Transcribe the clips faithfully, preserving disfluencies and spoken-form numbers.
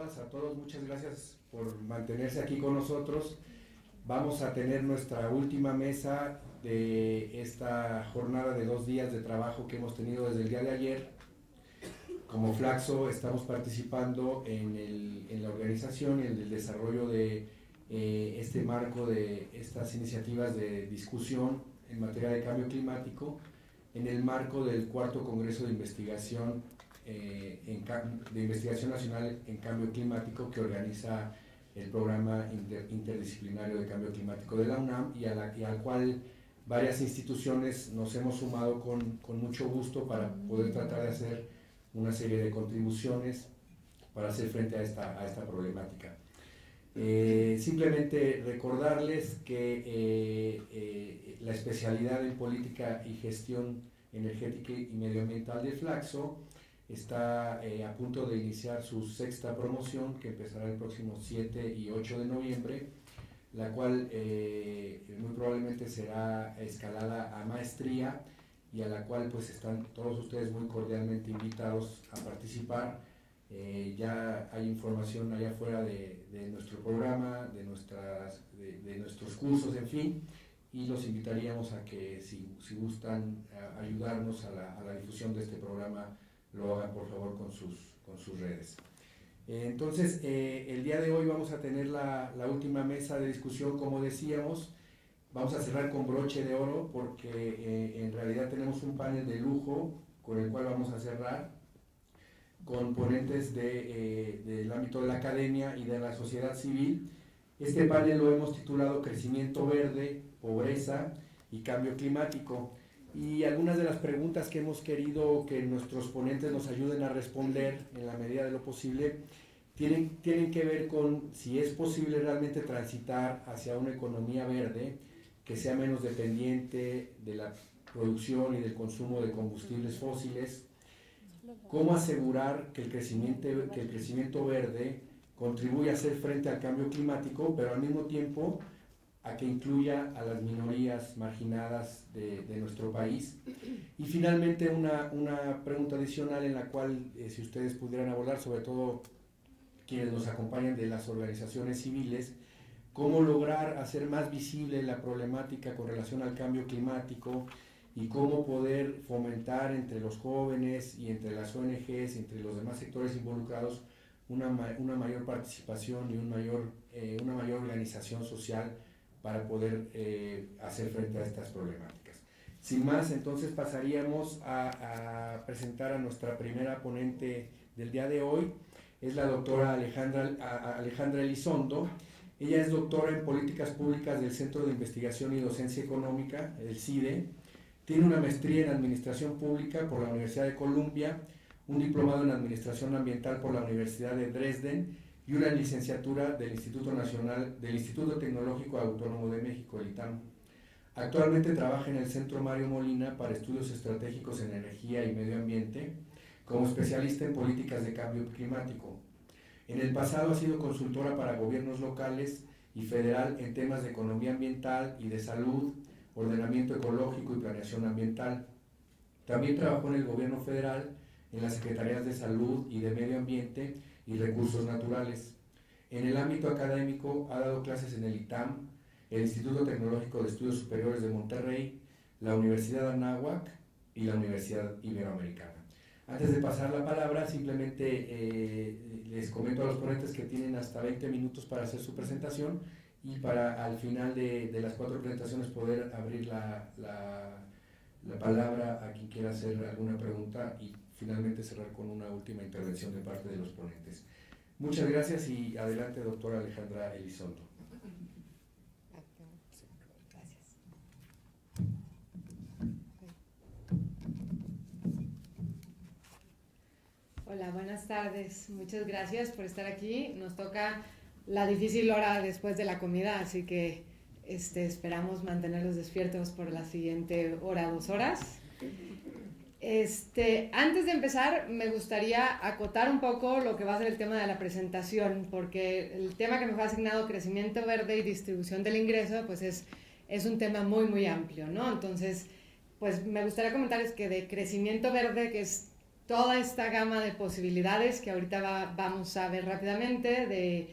todas, a todos, muchas gracias por mantenerse aquí con nosotros. Vamos a tener nuestra última mesa de esta jornada de dos días de trabajo que hemos tenido desde el día de ayer. Como Flaxo estamos participando en, el, en la organización y en el desarrollo de eh, este marco de estas iniciativas de discusión en materia de cambio climático, en el marco del cuarto Congreso de Investigación, eh, en, de Investigación Nacional en Cambio Climático que organiza el Programa Inter, Interdisciplinario de Cambio Climático de la UNAM y, a la, y al cual varias instituciones nos hemos sumado con, con mucho gusto para poder tratar de hacer una serie de contribuciones para hacer frente a esta, a esta problemática. Eh, simplemente recordarles que eh, eh, la especialidad en política y gestión energética y medioambiental de Flaxo está eh, a punto de iniciar su sexta promoción que empezará el próximo siete y ocho de noviembre, la cual eh, muy probablemente será escalada a maestría y a la cual pues están todos ustedes muy cordialmente invitados a participar. Eh, ya hay información allá afuera de, de nuestro programa, de, nuestras, de, de nuestros cursos, en fin, y los invitaríamos a que si, si gustan a ayudarnos a la, a la difusión de este programa, lo hagan por favor con sus, con sus redes. Eh, entonces, eh, el día de hoy vamos a tener la, la última mesa de discusión, como decíamos. Vamos a cerrar con broche de oro porque eh, en realidad tenemos un panel de lujo con el cual vamos a cerrar, con ponentes de, eh, del ámbito de la academia y de la sociedad civil. Este panel lo hemos titulado Crecimiento Verde, Pobreza y Cambio Climático. Y algunas de las preguntas que hemos querido que nuestros ponentes nos ayuden a responder en la medida de lo posible tienen, tienen que ver con si es posible realmente transitar hacia una economía verde que sea menos dependiente de la producción y del consumo de combustibles fósiles. ¿Cómo asegurar que el crecimiento, que el crecimiento verde contribuya a hacer frente al cambio climático, pero al mismo tiempo a que incluya a las minorías marginadas de, de nuestro país? Y finalmente una, una pregunta adicional en la cual, eh, si ustedes pudieran abordar, sobre todo quienes nos acompañan de las organizaciones civiles, cómo lograr hacer más visible la problemática con relación al cambio climático y cómo poder fomentar entre los jóvenes y entre las O N Ges y entre los demás sectores involucrados una, una mayor participación y un mayor, eh, una mayor organización social para poder eh, hacer frente a estas problemáticas. Sin más, entonces pasaríamos a, a presentar a nuestra primera ponente del día de hoy. Es la doctora Alejandra, a, Alejandra Elizondo. Ella es doctora en Políticas Públicas del Centro de Investigación y Docencia Económica, el CIDE. Tiene una maestría en Administración Pública por la Universidad de Columbia, un diplomado en Administración Ambiental por la Universidad de Dresden y una licenciatura del Instituto Nacional, del Instituto Tecnológico Autónomo de México, el ITAM. Actualmente trabaja en el Centro Mario Molina para Estudios Estratégicos en Energía y Medio Ambiente, como especialista en políticas de cambio climático. En el pasado ha sido consultora para gobiernos locales y federal en temas de economía ambiental y de salud, ordenamiento ecológico y planeación ambiental. También trabajó en el gobierno federal, en las secretarías de salud y de medio ambiente y recursos naturales. En el ámbito académico ha dado clases en el ITAM, el Instituto Tecnológico de Estudios Superiores de Monterrey, la Universidad de Anáhuac y la Universidad Iberoamericana. Antes de pasar la palabra, simplemente eh, les comento a los ponentes que tienen hasta veinte minutos para hacer su presentación y para al final de, de las cuatro presentaciones poder abrir la, la, la palabra a quien quiera hacer alguna pregunta y finalmente cerrar con una última intervención de parte de los ponentes. Muchas gracias y adelante, doctora Alejandra Elizondo. Gracias. Hola, buenas tardes. Muchas gracias por estar aquí. Nos toca la difícil hora después de la comida, así que este, esperamos mantenerlos despiertos por la siguiente hora, dos horas. Este, antes de empezar, me gustaría acotar un poco lo que va a ser el tema de la presentación, porque el tema que me fue asignado, crecimiento verde y distribución del ingreso, pues es, es un tema muy, muy amplio, ¿no? Entonces, pues me gustaría comentarles que de crecimiento verde, que es toda esta gama de posibilidades que ahorita va, vamos a ver rápidamente, de,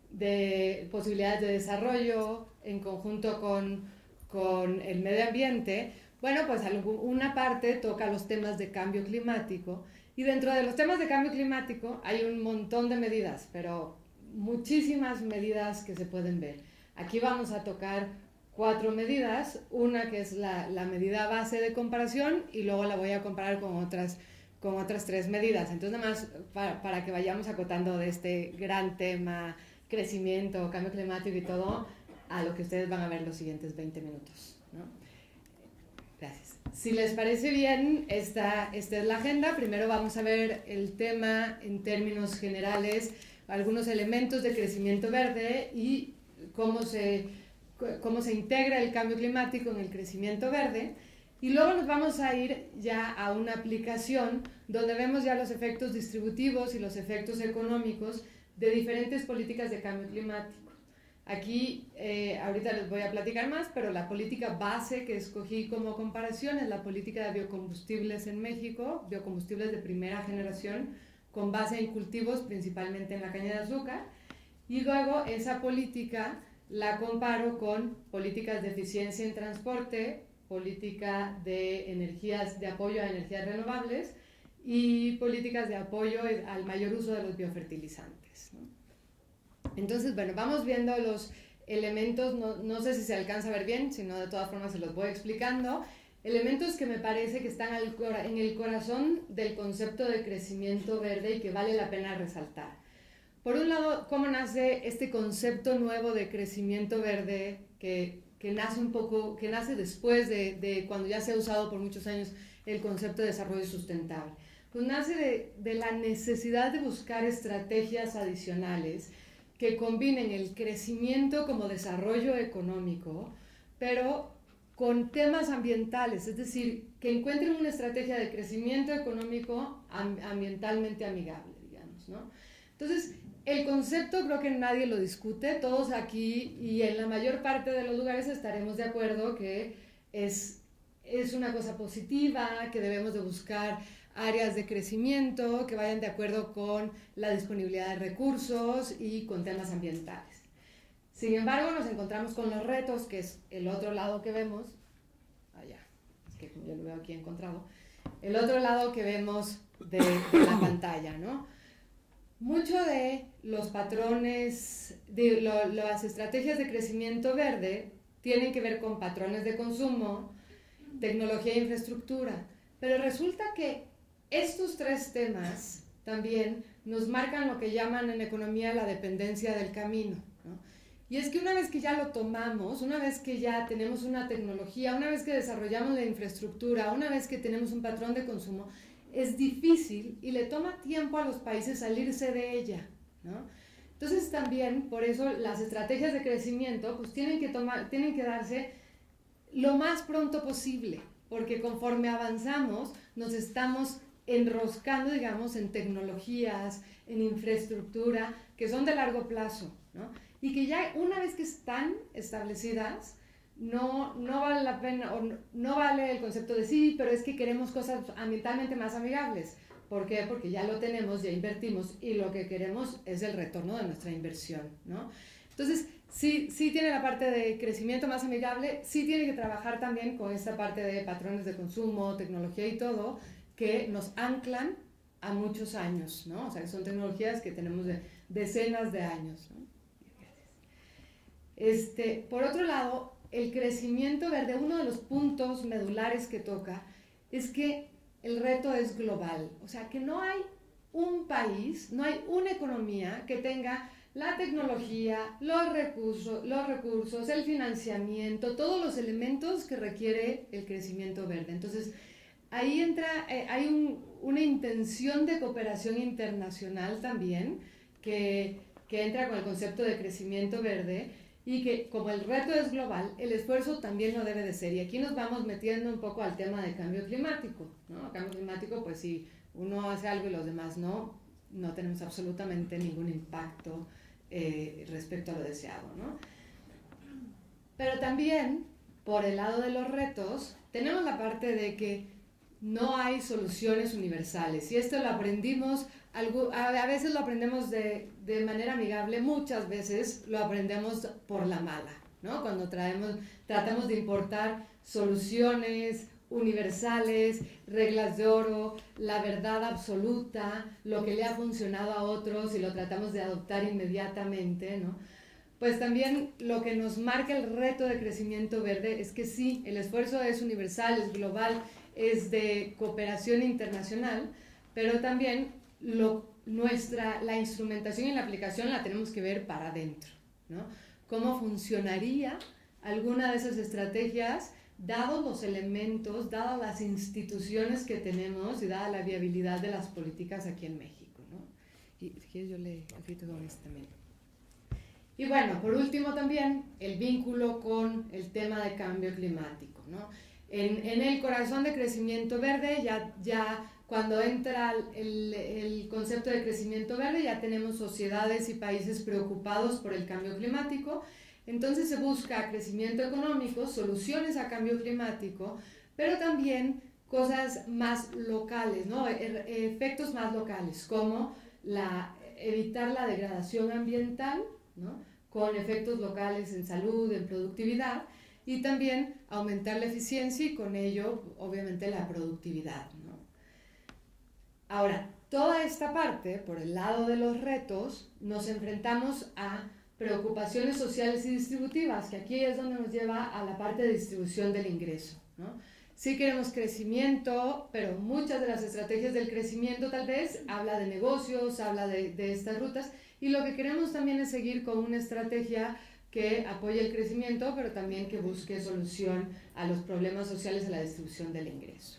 de posibilidades de desarrollo en conjunto con, con el medio ambiente. Bueno, pues una parte toca los temas de cambio climático, y dentro de los temas de cambio climático hay un montón de medidas, pero muchísimas medidas que se pueden ver. Aquí vamos a tocar cuatro medidas, una que es la, la medida base de comparación, y luego la voy a comparar con otras, con otras tres medidas. Entonces, nada más para, para que vayamos acotando de este gran tema, crecimiento, cambio climático y todo, a lo que ustedes van a ver los siguientes veinte minutos, ¿no? Gracias. Si les parece bien, esta, esta es la agenda. Primero vamos a ver el tema en términos generales, algunos elementos de crecimiento verde y cómo se... cómo se integra el cambio climático en el crecimiento verde, y luego nos vamos a ir ya a una aplicación donde vemos ya los efectos distributivos y los efectos económicos de diferentes políticas de cambio climático. Aquí, eh, ahorita les voy a platicar más, pero la política base que escogí como comparación es la política de biocombustibles en México, biocombustibles de primera generación, con base en cultivos, principalmente en la caña de azúcar, y luego esa política la comparo con políticas de eficiencia en transporte, política de energías, de apoyo a energías renovables y políticas de apoyo al mayor uso de los biofertilizantes, ¿no? Entonces, bueno, vamos viendo los elementos, no, no sé si se alcanza a ver bien, si no de todas formas se los voy explicando, elementos que me parece que están al, en el corazón del concepto de crecimiento verde y que vale la pena resaltar. Por un lado, cómo nace este concepto nuevo de crecimiento verde que, que nace un poco, que nace después de, de cuando ya se ha usado por muchos años el concepto de desarrollo sustentable. Pues nace de, de la necesidad de buscar estrategias adicionales que combinen el crecimiento como desarrollo económico, pero con temas ambientales, es decir, que encuentren una estrategia de crecimiento económico ambientalmente amigable, digamos, ¿no? Entonces, el concepto creo que nadie lo discute, todos aquí y en la mayor parte de los lugares estaremos de acuerdo que es, es una cosa positiva, que debemos de buscar áreas de crecimiento que vayan de acuerdo con la disponibilidad de recursos y con temas ambientales. Sin embargo, nos encontramos con los retos, que es el otro lado que vemos, allá, es que yo lo veo aquí encontrado, el otro lado que vemos de, de la pantalla, ¿no? Mucho de los patrones, de lo, las estrategias de crecimiento verde tienen que ver con patrones de consumo, tecnología e infraestructura, pero resulta que estos tres temas también nos marcan lo que llaman en economía la dependencia del camino, ¿no? Y es que una vez que ya lo tomamos, una vez que ya tenemos una tecnología, una vez que desarrollamos la infraestructura, una vez que tenemos un patrón de consumo, es difícil y le toma tiempo a los países salirse de ella, ¿no? Entonces también, por eso las estrategias de crecimiento pues tienen que, tomar, tienen que darse lo más pronto posible, porque conforme avanzamos nos estamos enroscando, digamos, en tecnologías, en infraestructura, que son de largo plazo, ¿no? Y que ya una vez que están establecidas, no, no vale la pena, o no, no vale el concepto de sí, pero es que queremos cosas ambientalmente más amigables. ¿Por qué? Porque ya lo tenemos, ya invertimos, y lo que queremos es el retorno de nuestra inversión, ¿no? Entonces, sí, sí tiene la parte de crecimiento más amigable, sí tiene que trabajar también con esta parte de patrones de consumo, tecnología y todo, que nos anclan a muchos años, ¿no? O sea, que son tecnologías que tenemos de decenas de años, ¿no? Este, por otro lado, el crecimiento verde, uno de los puntos medulares que toca es que el reto es global, o sea, que no hay un país, no hay una economía que tenga la tecnología, los recursos, los recursos, el financiamiento, todos los elementos que requiere el crecimiento verde. Entonces, ahí entra, eh, hay un, una intención de cooperación internacional también que, que entra con el concepto de crecimiento verde, y que como el reto es global, el esfuerzo también lo debe de ser. Y aquí nos vamos metiendo un poco al tema del cambio climático, ¿no? El cambio climático, pues si uno hace algo y los demás no, no tenemos absolutamente ningún impacto eh, respecto a lo deseado, ¿no? Pero también, por el lado de los retos, tenemos la parte de que no hay soluciones universales. Y esto lo aprendimos, a veces lo aprendemos de, de manera amigable, muchas veces lo aprendemos por la mala, ¿no? Cuando traemos, tratamos de importar soluciones universales, reglas de oro, la verdad absoluta, lo que le ha funcionado a otros y lo tratamos de adoptar inmediatamente, ¿no? Pues también lo que nos marca el reto de crecimiento verde es que sí, el esfuerzo es universal, es global, es de cooperación internacional, pero también lo, nuestra, la instrumentación y la aplicación la tenemos que ver para adentro, ¿no? ¿Cómo funcionaría alguna de esas estrategias dados los elementos, dadas las instituciones que tenemos y dada la viabilidad de las políticas aquí en México, ¿no? Y si quieres yo le repito con esto también. Y bueno, por último también el vínculo con el tema de cambio climático, ¿no? En, en el corazón de crecimiento verde, ya, ya cuando entra el, el concepto de crecimiento verde, ya tenemos sociedades y países preocupados por el cambio climático. Entonces se busca crecimiento económico, soluciones a cambio climático, pero también cosas más locales, ¿no? Efectos más locales, como la, evitar la degradación ambiental, ¿no? Con efectos locales en salud, en productividad, y también aumentar la eficiencia y con ello, obviamente, la productividad, ¿no? Ahora, toda esta parte, por el lado de los retos, nos enfrentamos a preocupaciones sociales y distributivas, que aquí es donde nos lleva a la parte de distribución del ingreso, ¿no? Sí queremos crecimiento, pero muchas de las estrategias del crecimiento tal vez habla de negocios, habla de, de estas rutas, y lo que queremos también es seguir con una estrategia que apoye el crecimiento, pero también que busque solución a los problemas sociales, a la distribución del ingreso.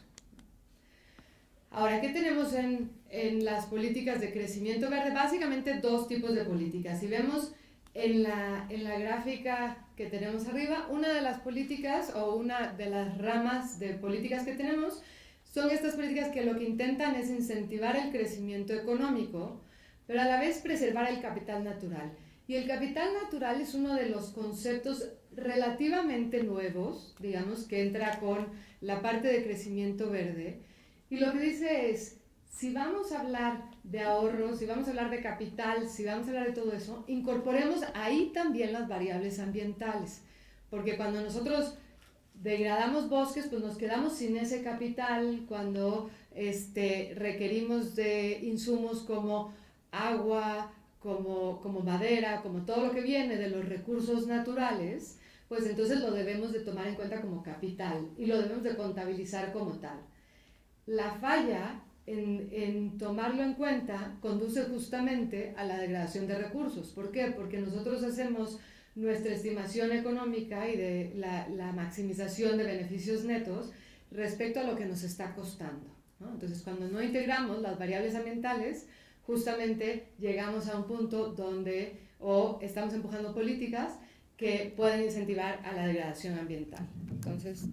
Ahora, ¿qué tenemos en, en las políticas de crecimiento verde? Básicamente dos tipos de políticas. Si vemos en la, en la gráfica que tenemos arriba, una de las políticas o una de las ramas de políticas que tenemos son estas políticas que lo que intentan es incentivar el crecimiento económico, pero a la vez preservar el capital natural. Y el capital natural es uno de los conceptos relativamente nuevos, digamos, que entra con la parte de crecimiento verde. Y lo que dice es, si vamos a hablar de ahorros, si vamos a hablar de capital, si vamos a hablar de todo eso, incorporemos ahí también las variables ambientales. Porque cuando nosotros degradamos bosques, pues nos quedamos sin ese capital. Cuando este, requerimos de insumos como agua, como, como madera, como todo lo que viene de los recursos naturales, pues entonces lo debemos de tomar en cuenta como capital y lo debemos de contabilizar como tal. La falla en, en tomarlo en cuenta conduce justamente a la degradación de recursos. ¿Por qué? Porque nosotros hacemos nuestra estimación económica y de la, la maximización de beneficios netos respecto a lo que nos está costando, ¿no? Entonces, cuando no integramos las variables ambientales, justamente llegamos a un punto donde o estamos empujando políticas que pueden incentivar a la degradación ambiental. Entonces,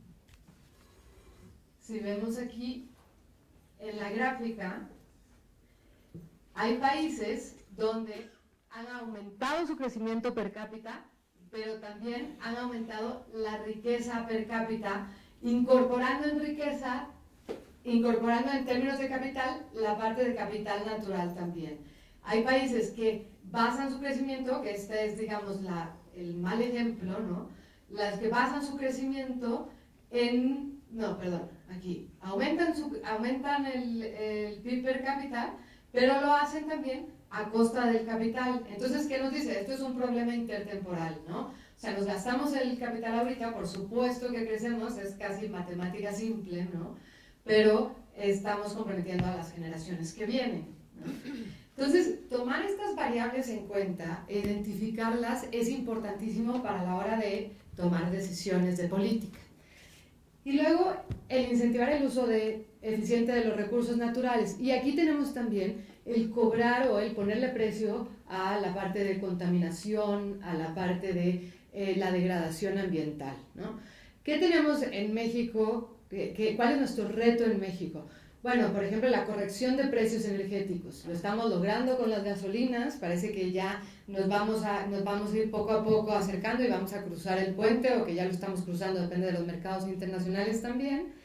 si vemos aquí en la gráfica, hay países donde han aumentado su crecimiento per cápita, pero también han aumentado la riqueza per cápita, incorporando en riqueza, incorporando en términos de capital, la parte de capital natural también. Hay países que basan su crecimiento, que este es, digamos, la, el mal ejemplo, ¿no? Las que basan su crecimiento en... No, perdón, aquí. Aumentan, su, aumentan el, el P I B per cápita, pero lo hacen también a costa del capital. Entonces, ¿qué nos dice? Esto es un problema intertemporal, ¿no? O sea, nos gastamos el capital ahorita, por supuesto que crecemos, es casi matemática simple, ¿no? Pero estamos comprometiendo a las generaciones que vienen, ¿no? Entonces, tomar estas variables en cuenta e identificarlas es importantísimo para la hora de tomar decisiones de política. Y luego, el incentivar el uso de, eficiente de los recursos naturales. Y aquí tenemos también el cobrar o el ponerle precio a la parte de contaminación, a la parte de eh, la degradación ambiental, ¿no? ¿Qué tenemos en México? ¿Qué, qué, ¿Cuál es nuestro reto en México? Bueno, por ejemplo, la corrección de precios energéticos. Lo estamos logrando con las gasolinas, parece que ya nos vamos, a, nos vamos a ir poco a poco acercando y vamos a cruzar el puente, o que ya lo estamos cruzando, depende de los mercados internacionales también.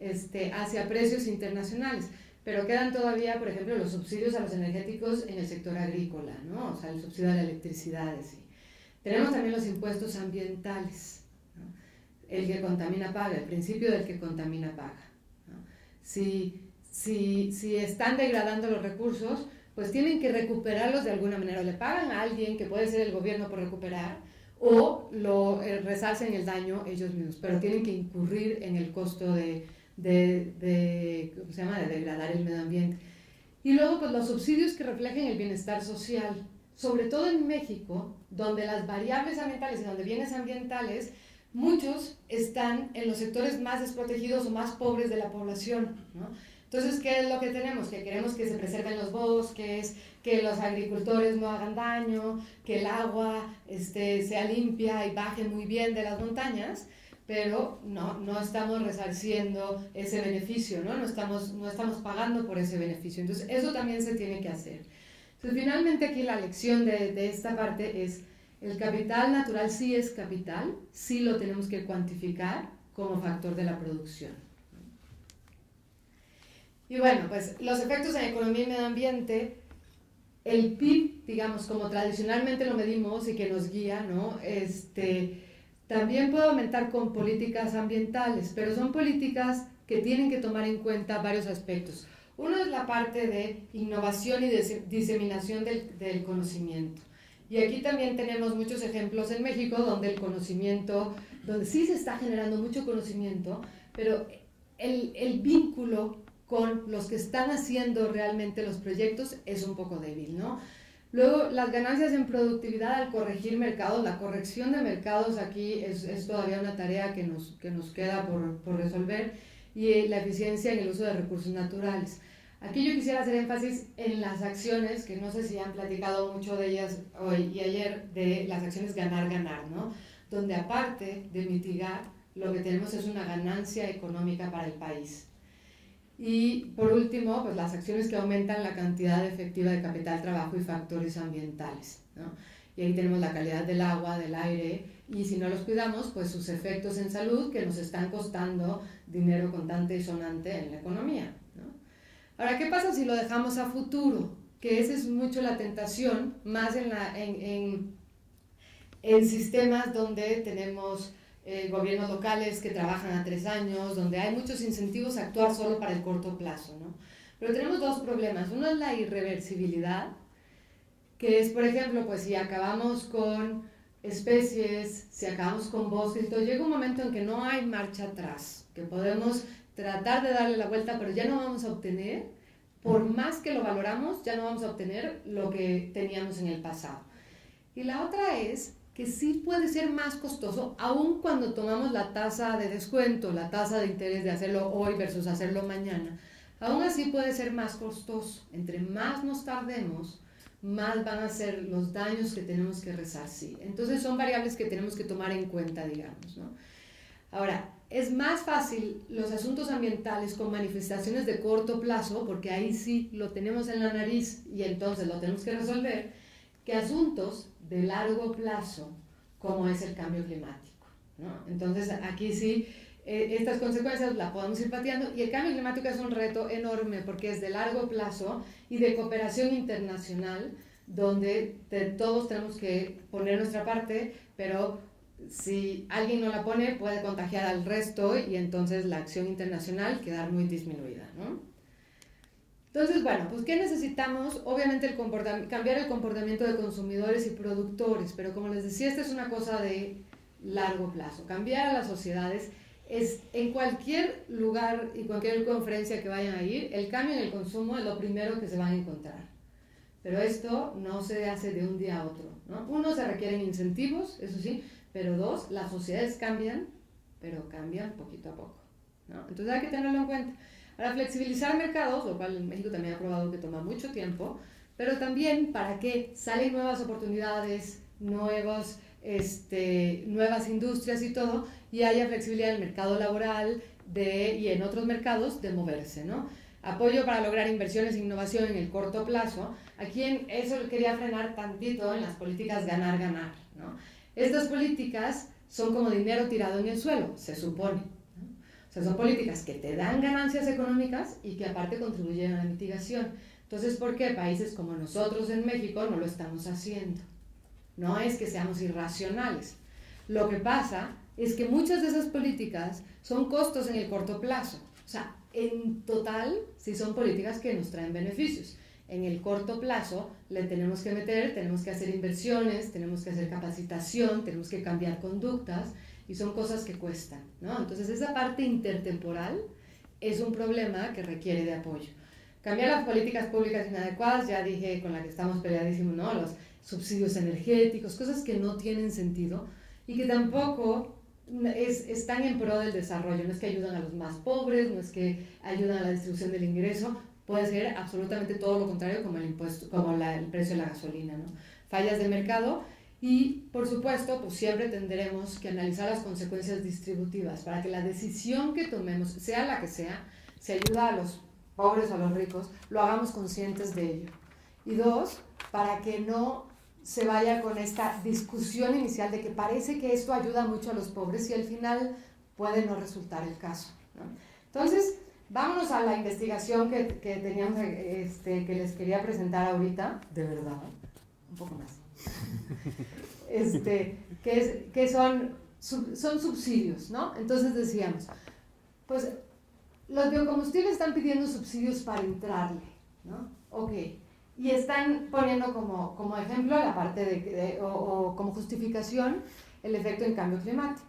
este, hacia precios internacionales. Pero quedan todavía, por ejemplo, los subsidios a los energéticos en el sector agrícola, ¿no? O sea, el subsidio a la electricidad. ¿Sí? Tenemos también los impuestos ambientales, ¿no? El que contamina paga, el principio del que contamina paga, ¿no? Si, si, si están degradando los recursos, pues tienen que recuperarlos de alguna manera. O le pagan a alguien, que puede ser el gobierno por recuperar, o lo eh, resarcen el daño ellos mismos, pero tienen que incurrir en el costo de... De, de, ¿cómo se llama?, de degradar el medio ambiente. Y luego, pues los subsidios que reflejen el bienestar social, sobre todo en México, donde las variables ambientales y donde bienes ambientales, muchos están en los sectores más desprotegidos o más pobres de la población, ¿no? Entonces, ¿qué es lo que tenemos? Que queremos que se preserven los bosques, que los agricultores no hagan daño, que el agua este, sea limpia y baje muy bien de las montañas, pero no, no estamos resarciendo ese beneficio, ¿no? No estamos, no estamos pagando por ese beneficio. Entonces, eso también se tiene que hacer. Entonces, finalmente aquí la lección de, de esta parte es, el capital natural sí es capital, sí lo tenemos que cuantificar como factor de la producción. Y bueno, pues los efectos en economía y medio ambiente, el P I B, digamos, como tradicionalmente lo medimos y que nos guía, ¿no? Este... También puede aumentar con políticas ambientales, pero son políticas que tienen que tomar en cuenta varios aspectos. Uno es la parte de innovación y de diseminación del, del conocimiento. Y aquí también tenemos muchos ejemplos en México donde el conocimiento, donde sí se está generando mucho conocimiento, pero el, el vínculo con los que están haciendo realmente los proyectos es un poco débil, ¿no? Luego, las ganancias en productividad al corregir mercados, la corrección de mercados aquí es, es todavía una tarea que nos, que nos queda por, por resolver, y la eficiencia en el uso de recursos naturales. Aquí yo quisiera hacer énfasis en las acciones, que no sé si han platicado mucho de ellas hoy y ayer, de las acciones ganar-ganar, ¿no? Donde aparte de mitigar, lo que tenemos es una ganancia económica para el país. Y por último, pues las acciones que aumentan la cantidad efectiva de capital, trabajo y factores ambientales, ¿no? Y ahí tenemos la calidad del agua, del aire, y si no los cuidamos, pues sus efectos en salud que nos están costando dinero contante y sonante en la economía, ¿no? Ahora, ¿qué pasa si lo dejamos a futuro? Que esa es mucho la tentación, más en, la, en, en, en sistemas donde tenemos... Eh, gobiernos locales que trabajan a tres años, donde hay muchos incentivos a actuar solo para el corto plazo, ¿no? Pero tenemos dos problemas. Uno es la irreversibilidad, que es, por ejemplo, pues si acabamos con especies, si acabamos con bosques, entonces llega un momento en que no hay marcha atrás, que podemos tratar de darle la vuelta, pero ya no vamos a obtener, por más que lo valoramos, ya no vamos a obtener lo que teníamos en el pasado. Y la otra es que sí puede ser más costoso, aun cuando tomamos la tasa de descuento, la tasa de interés de hacerlo hoy versus hacerlo mañana, aún así puede ser más costoso. Entre más nos tardemos, más van a ser los daños que tenemos que resarcir. Entonces son variables que tenemos que tomar en cuenta, digamos, ¿no? Ahora, es más fácil los asuntos ambientales con manifestaciones de corto plazo, porque ahí sí lo tenemos en la nariz y entonces lo tenemos que resolver, que asuntos de largo plazo, como es el cambio climático, ¿no? Entonces, aquí sí, eh, estas consecuencias las podemos ir pateando, y el cambio climático es un reto enorme porque es de largo plazo y de cooperación internacional, donde te, todos tenemos que poner nuestra parte, pero si alguien no la pone, puede contagiar al resto y entonces la acción internacional quedar muy disminuida, ¿no? Entonces, bueno, pues ¿qué necesitamos? Obviamente el comportamiento, cambiar el comportamiento de consumidores y productores, pero como les decía, esta es una cosa de largo plazo. Cambiar a las sociedades es, en cualquier lugar y cualquier conferencia que vayan a ir, el cambio en el consumo es lo primero que se van a encontrar. Pero esto no se hace de un día a otro, ¿no? Uno, se requieren incentivos, eso sí, pero dos, las sociedades cambian, pero cambian poquito a poco, ¿no? Entonces hay que tenerlo en cuenta. Para flexibilizar mercados, lo cual en México también ha probado que toma mucho tiempo, pero también para que salen nuevas oportunidades, nuevos, este, nuevas industrias y todo, y haya flexibilidad en el mercado laboral de, y en otros mercados de moverse, ¿no? Apoyo para lograr inversiones e innovación en el corto plazo. Aquí en eso quería frenar tantito en las políticas ganar-ganar, ¿no? Estas políticas son como dinero tirado en el suelo, se supone, ¿no? O O sea, son políticas que te dan ganancias económicas y que aparte contribuyen a la mitigación. Entonces, ¿por qué países como nosotros en México no lo estamos haciendo? No es que seamos irracionales. Lo que pasa es que muchas de esas políticas son costos en el corto plazo. O sea, en total, sí son políticas que nos traen beneficios. En el corto plazo le tenemos que meter, tenemos que hacer inversiones, tenemos que hacer capacitación, tenemos que cambiar conductas y son cosas que cuestan, ¿no? Entonces esa parte intertemporal es un problema que requiere de apoyo. Cambiar las políticas públicas inadecuadas, ya dije, con la que estamos peleadísimos, ¿no? Los subsidios energéticos, cosas que no tienen sentido y que tampoco es, están en pro del desarrollo. No es que ayudan a los más pobres, no es que ayudan a la distribución del ingreso, puede ser absolutamente todo lo contrario, como el impuesto, como la, el precio de la gasolina, ¿no? Fallas de mercado y, por supuesto, pues siempre tendremos que analizar las consecuencias distributivas para que la decisión que tomemos, sea la que sea, si ayuda a los pobres o a los ricos, lo hagamos conscientes de ello. Y dos, para que no se vaya con esta discusión inicial de que parece que esto ayuda mucho a los pobres y al final puede no resultar el caso, ¿no? Entonces, vámonos a la investigación que, que teníamos, este, que les quería presentar ahorita, de verdad, un poco más, este, que, es, que son, sub, son subsidios, ¿no? Entonces decíamos, pues los biocombustibles están pidiendo subsidios para entrarle, ¿no? Ok, y están poniendo como, como ejemplo la parte de, de o, o como justificación el efecto en cambio climático.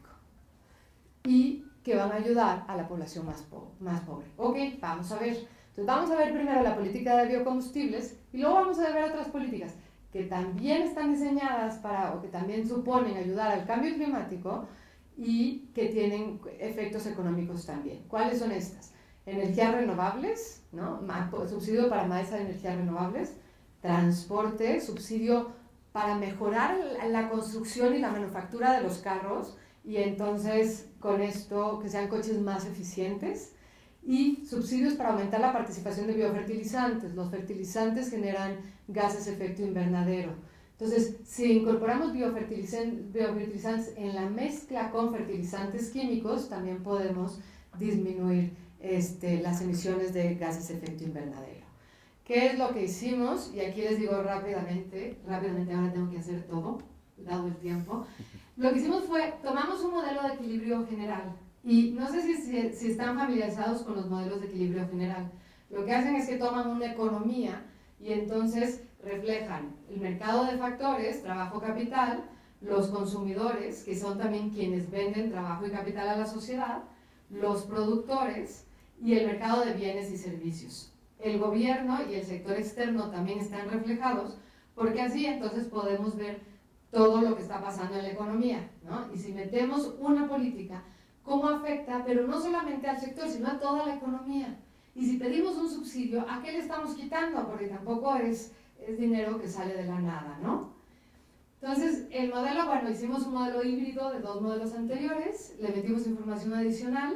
Y que van a ayudar a la población más, po más pobre. Ok, vamos a ver. Entonces vamos a ver primero la política de biocombustibles y luego vamos a ver otras políticas que también están diseñadas para, o que también suponen ayudar al cambio climático y que tienen efectos económicos también. ¿Cuáles son estas? Energías renovables, ¿no? Subsidio para más de energías renovables, transporte, subsidio para mejorar la construcción y la manufactura de los carros, y entonces con esto que sean coches más eficientes, y subsidios para aumentar la participación de biofertilizantes. Los fertilizantes generan gases de efecto invernadero. Entonces, si incorporamos biofertilizan- biofertilizantes en la mezcla con fertilizantes químicos, también podemos disminuir este, las emisiones de gases de efecto invernadero. ¿Qué es lo que hicimos? Y aquí les digo rápidamente, rápidamente ahora tengo que hacer todo, dado el tiempo. Lo que hicimos fue, tomamos un modelo de equilibrio general, y no sé si, si, si están familiarizados con los modelos de equilibrio general. Lo que hacen es que toman una economía y entonces reflejan el mercado de factores, trabajo-capital, los consumidores, que son también quienes venden trabajo y capital a la sociedad, los productores y el mercado de bienes y servicios. El gobierno y el sector externo también están reflejados, porque así entonces podemos ver todo lo que está pasando en la economía, ¿no? Y si metemos una política, ¿cómo afecta? Pero no solamente al sector, sino a toda la economía. Y si pedimos un subsidio, ¿a qué le estamos quitando? Porque tampoco es, es dinero que sale de la nada, ¿no? Entonces, el modelo, bueno, hicimos un modelo híbrido de dos modelos anteriores, le metimos información adicional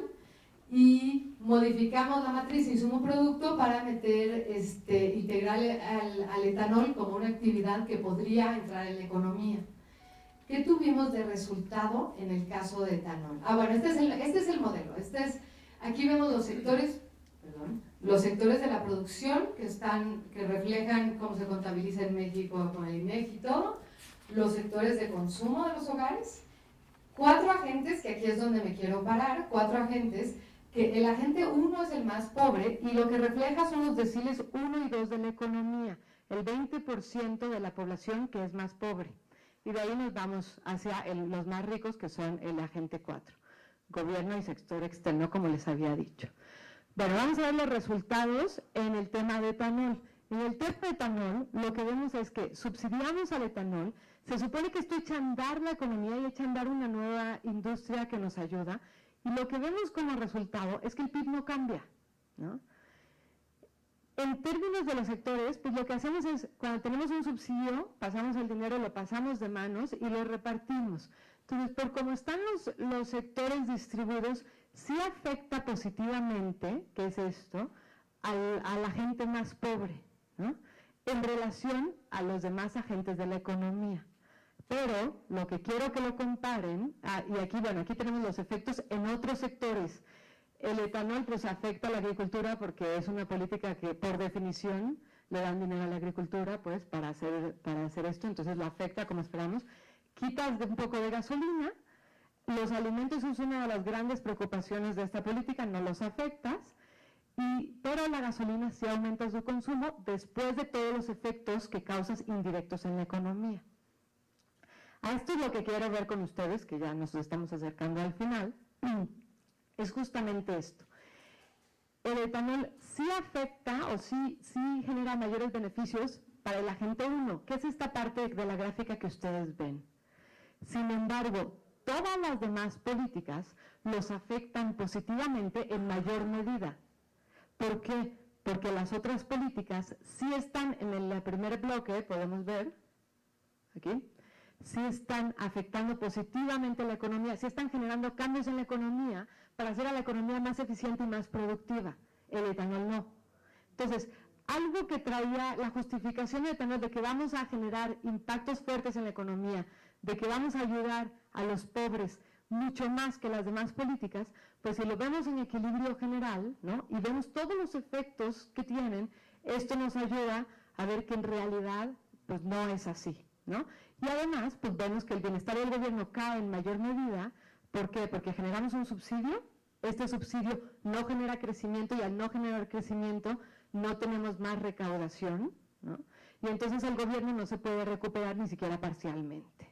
y modificamos la matriz insumo-producto para meter, este, integrar al, al etanol como una actividad que podría entrar en la economía. ¿Qué tuvimos de resultado en el caso de etanol? Ah, bueno, este es el, este es el modelo. Este es, aquí vemos los sectores, perdón, los sectores de la producción que, están, que reflejan cómo se contabiliza en México con el INEGI y todo, los sectores de consumo de los hogares, cuatro agentes, que aquí es donde me quiero parar, cuatro agentes, que el agente uno es el más pobre y lo que refleja son los deciles uno y dos de la economía, el veinte por ciento de la población que es más pobre. Y de ahí nos vamos hacia el, los más ricos, que son el agente cuatro, gobierno y sector externo, como les había dicho. Bueno, vamos a ver los resultados en el tema de etanol. En el tema de etanol, lo que vemos es que subsidiamos al etanol, se supone que esto echa a andar la economía y echa a andar una nueva industria que nos ayuda, y lo que vemos como resultado es que el P I B no cambia, ¿no? En términos de los sectores, pues lo que hacemos es, cuando tenemos un subsidio, pasamos el dinero, lo pasamos de manos y lo repartimos. Entonces, por cómo están los, los sectores distribuidos, sí afecta positivamente, ¿qué es esto?, al, a la gente más pobre, ¿no?, en relación a los demás agentes de la economía. Pero lo que quiero que lo comparen, ah, y aquí, bueno, aquí tenemos los efectos en otros sectores. El etanol pues afecta a la agricultura porque es una política que por definición le dan dinero a la agricultura pues para hacer, para hacer esto, entonces lo afecta como esperamos. Quitas de un poco de gasolina, los alimentos es una de las grandes preocupaciones de esta política, no los afectas, y, pero la gasolina sí aumenta su consumo después de todos los efectos que causas indirectos en la economía. A esto es lo que quiero ver con ustedes, que ya nos estamos acercando al final, es justamente esto. El etanol sí afecta o sí, sí genera mayores beneficios para el agente uno, que es esta parte de la gráfica que ustedes ven. Sin embargo, todas las demás políticas los afectan positivamente en mayor medida. ¿Por qué? Porque las otras políticas sí están en el primer bloque, podemos ver, aquí, sí están afectando positivamente la economía, sí están generando cambios en la economía para hacer a la economía más eficiente y más productiva. El etanol no. Entonces, algo que traía la justificación del etanol de que vamos a generar impactos fuertes en la economía, de que vamos a ayudar a los pobres mucho más que las demás políticas, pues si lo vemos en equilibrio general, ¿no? Y vemos todos los efectos que tienen, esto nos ayuda a ver que en realidad pues no es así, ¿no? Y además, pues vemos que el bienestar del gobierno cae en mayor medida. ¿Por qué? Porque generamos un subsidio, este subsidio no genera crecimiento y al no generar crecimiento no tenemos más recaudación, ¿no? Y entonces el gobierno no se puede recuperar ni siquiera parcialmente.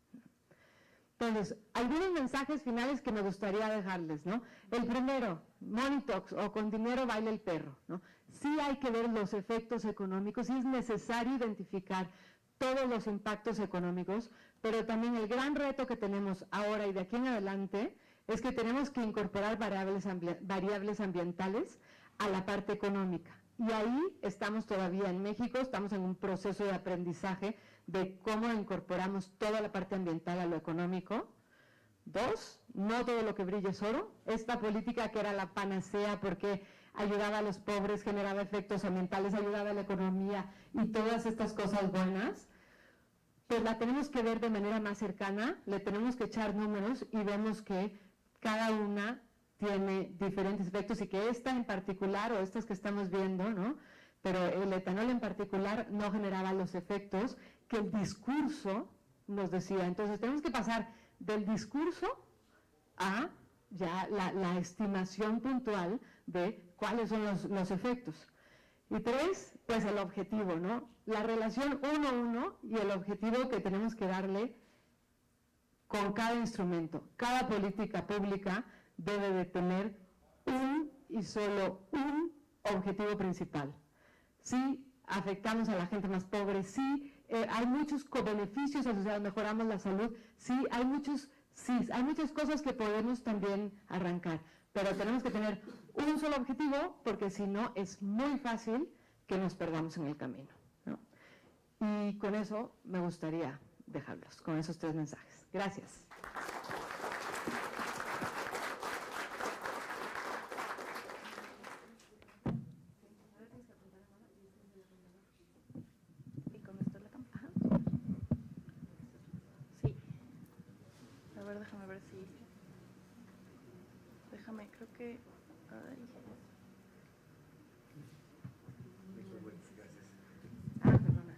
Entonces, algunos mensajes finales que me gustaría dejarles, ¿no? El primero, money talks, o con dinero baila el perro, ¿no? Sí hay que ver los efectos económicos, sí es necesario identificar todos los impactos económicos, pero también el gran reto que tenemos ahora y de aquí en adelante es que tenemos que incorporar variables, ambi- variables ambientales a la parte económica. Y ahí estamos todavía en México, estamos en un proceso de aprendizaje de cómo incorporamos toda la parte ambiental a lo económico. Dos, no todo lo que brilla es oro. Esta política que era la panacea porque ayudaba a los pobres, generaba efectos ambientales, ayudaba a la economía y todas estas cosas buenas, pues la tenemos que ver de manera más cercana, le tenemos que echar números y vemos que cada una tiene diferentes efectos y que esta en particular, o estas que estamos viendo, ¿no? Pero el etanol en particular no generaba los efectos que el discurso nos decía. Entonces tenemos que pasar del discurso a ya la, la estimación puntual de cuáles son los, los efectos. Y tres, pues el objetivo, ¿no? La relación uno a uno y el objetivo que tenemos que darle con cada instrumento. Cada política pública debe de tener un y solo un objetivo principal. Sí, afectamos a la gente más pobre, sí, eh, hay muchos beneficios asociados, mejoramos la salud, sí, hay muchos, sí, hay muchas cosas que podemos también arrancar, pero tenemos que tener un solo objetivo porque si no es muy fácil que nos perdamos en el camino, ¿no? Y con eso me gustaría dejarlos, con esos tres mensajes. Gracias. Déjame ver si... Déjame, creo que... Ay. Ah, perdona.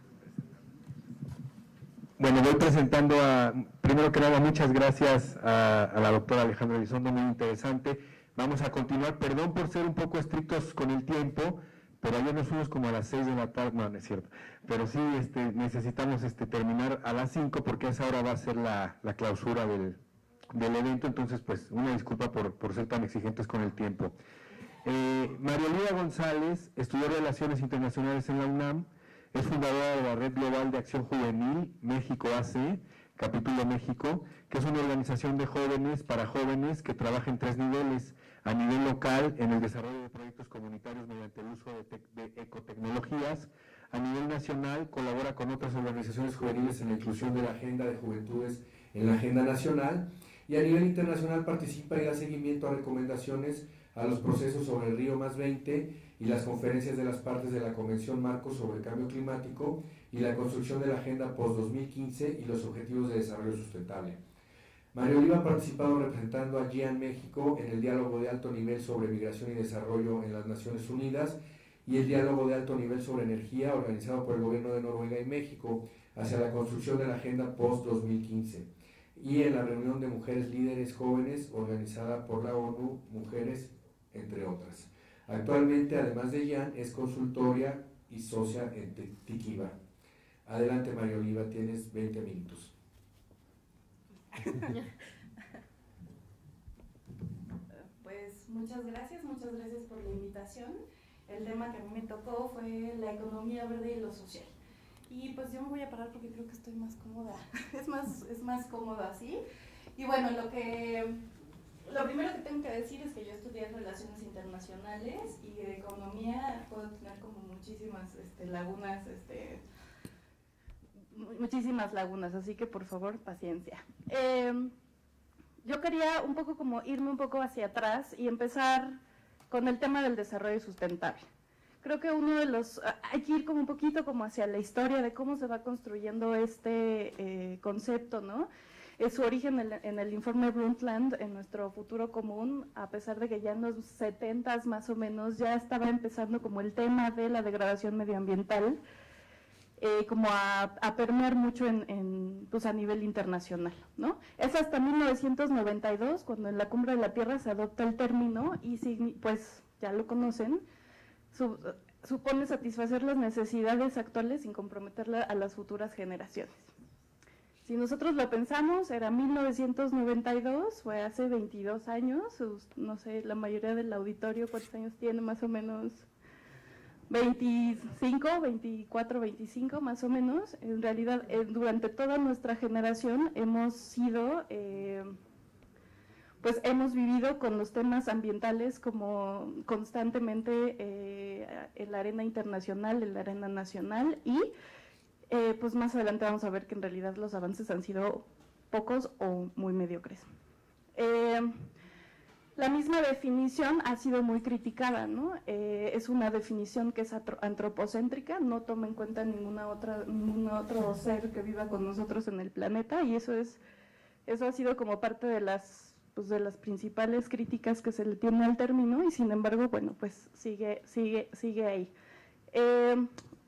Bueno, voy presentando a... Primero que nada, muchas gracias a, a la doctora Alejandra Elizondo, muy interesante. Vamos a continuar. Perdón por ser un poco estrictos con el tiempo, pero ayer nos fuimos como a las seis de la tarde, no, no es cierto. Pero sí este, necesitamos este, terminar a las cinco porque a esa hora va a ser la, la clausura del... del evento, entonces pues una disculpa por, por ser tan exigentes con el tiempo. Eh, María Elvira González estudió Relaciones Internacionales en la UNAM, es fundadora de la Red Global de Acción Juvenil México A C, Capítulo México, que es una organización de jóvenes para jóvenes que trabaja en tres niveles: a nivel local en el desarrollo de proyectos comunitarios mediante el uso de, de ecotecnologías; a nivel nacional colabora con otras organizaciones juveniles en la inclusión de la agenda de juventudes en la agenda nacional; y a nivel internacional participa y da seguimiento a recomendaciones a los procesos sobre el Río más veinte y las conferencias de las partes de la Convención Marco sobre el Cambio Climático y la construcción de la Agenda post dos mil quince y los Objetivos de Desarrollo Sustentable. María Oliva ha participado representando allí en México en el diálogo de alto nivel sobre migración y desarrollo en las Naciones Unidas y el diálogo de alto nivel sobre energía organizado por el gobierno de Noruega y México hacia la construcción de la agenda post dos mil quince, y en la reunión de mujeres líderes jóvenes organizada por la ONU Mujeres, entre otras. Actualmente, además de Jan, es consultora y socia en Tiquiva. Adelante, María Oliva, tienes veinte minutos. Pues muchas gracias, muchas gracias por la invitación. El tema que a mí me tocó fue la economía verde y lo social. Y pues yo me voy a parar porque creo que estoy más cómoda, es más, es más cómoda así. Y bueno, lo que, lo primero que tengo que decir es que yo estudié Relaciones Internacionales y de Economía puedo tener como muchísimas este, lagunas, este, muchísimas lagunas, así que por favor, paciencia. Eh, yo quería un poco como irme un poco hacia atrás y empezar con el tema del desarrollo sustentable. Creo que uno de los, hay que ir como un poquito como hacia la historia de cómo se va construyendo este eh, concepto, ¿no? Es su origen en el, en el informe Brundtland, en nuestro futuro común, a pesar de que ya en los setentas más o menos ya estaba empezando como el tema de la degradación medioambiental, eh, como a, a permear mucho en, en, pues a nivel internacional, ¿no? Es hasta mil novecientos noventa y dos cuando en la Cumbre de la Tierra se adopta el término y pues ya lo conocen, su, supone satisfacer las necesidades actuales sin comprometerla a las futuras generaciones. Si nosotros lo pensamos, era mil novecientos noventa y dos, fue hace veintidós años, no sé, la mayoría del auditorio, ¿cuántos años tiene? Más o menos veinticinco, veinticuatro, veinticinco más o menos. En realidad, eh, durante toda nuestra generación hemos sido, eh, pues hemos vivido con los temas ambientales como constantemente eh, en la arena internacional, en la arena nacional y eh, pues más adelante vamos a ver que en realidad los avances han sido pocos o muy mediocres. Eh, La misma definición ha sido muy criticada, ¿no? Eh, es una definición que es antropocéntrica, no toma en cuenta ninguna otra, ningún otro ser que viva con nosotros en el planeta y eso es, eso ha sido como parte de las, pues de las principales críticas que se le tiene al término y sin embargo, bueno, pues sigue, sigue, sigue ahí. Eh,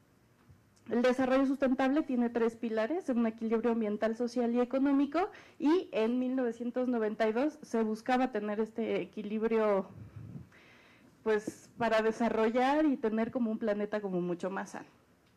El desarrollo sustentable tiene tres pilares, un equilibrio ambiental, social y económico, y en mil novecientos noventa y dos se buscaba tener este equilibrio pues para desarrollar y tener como un planeta como mucho más sano.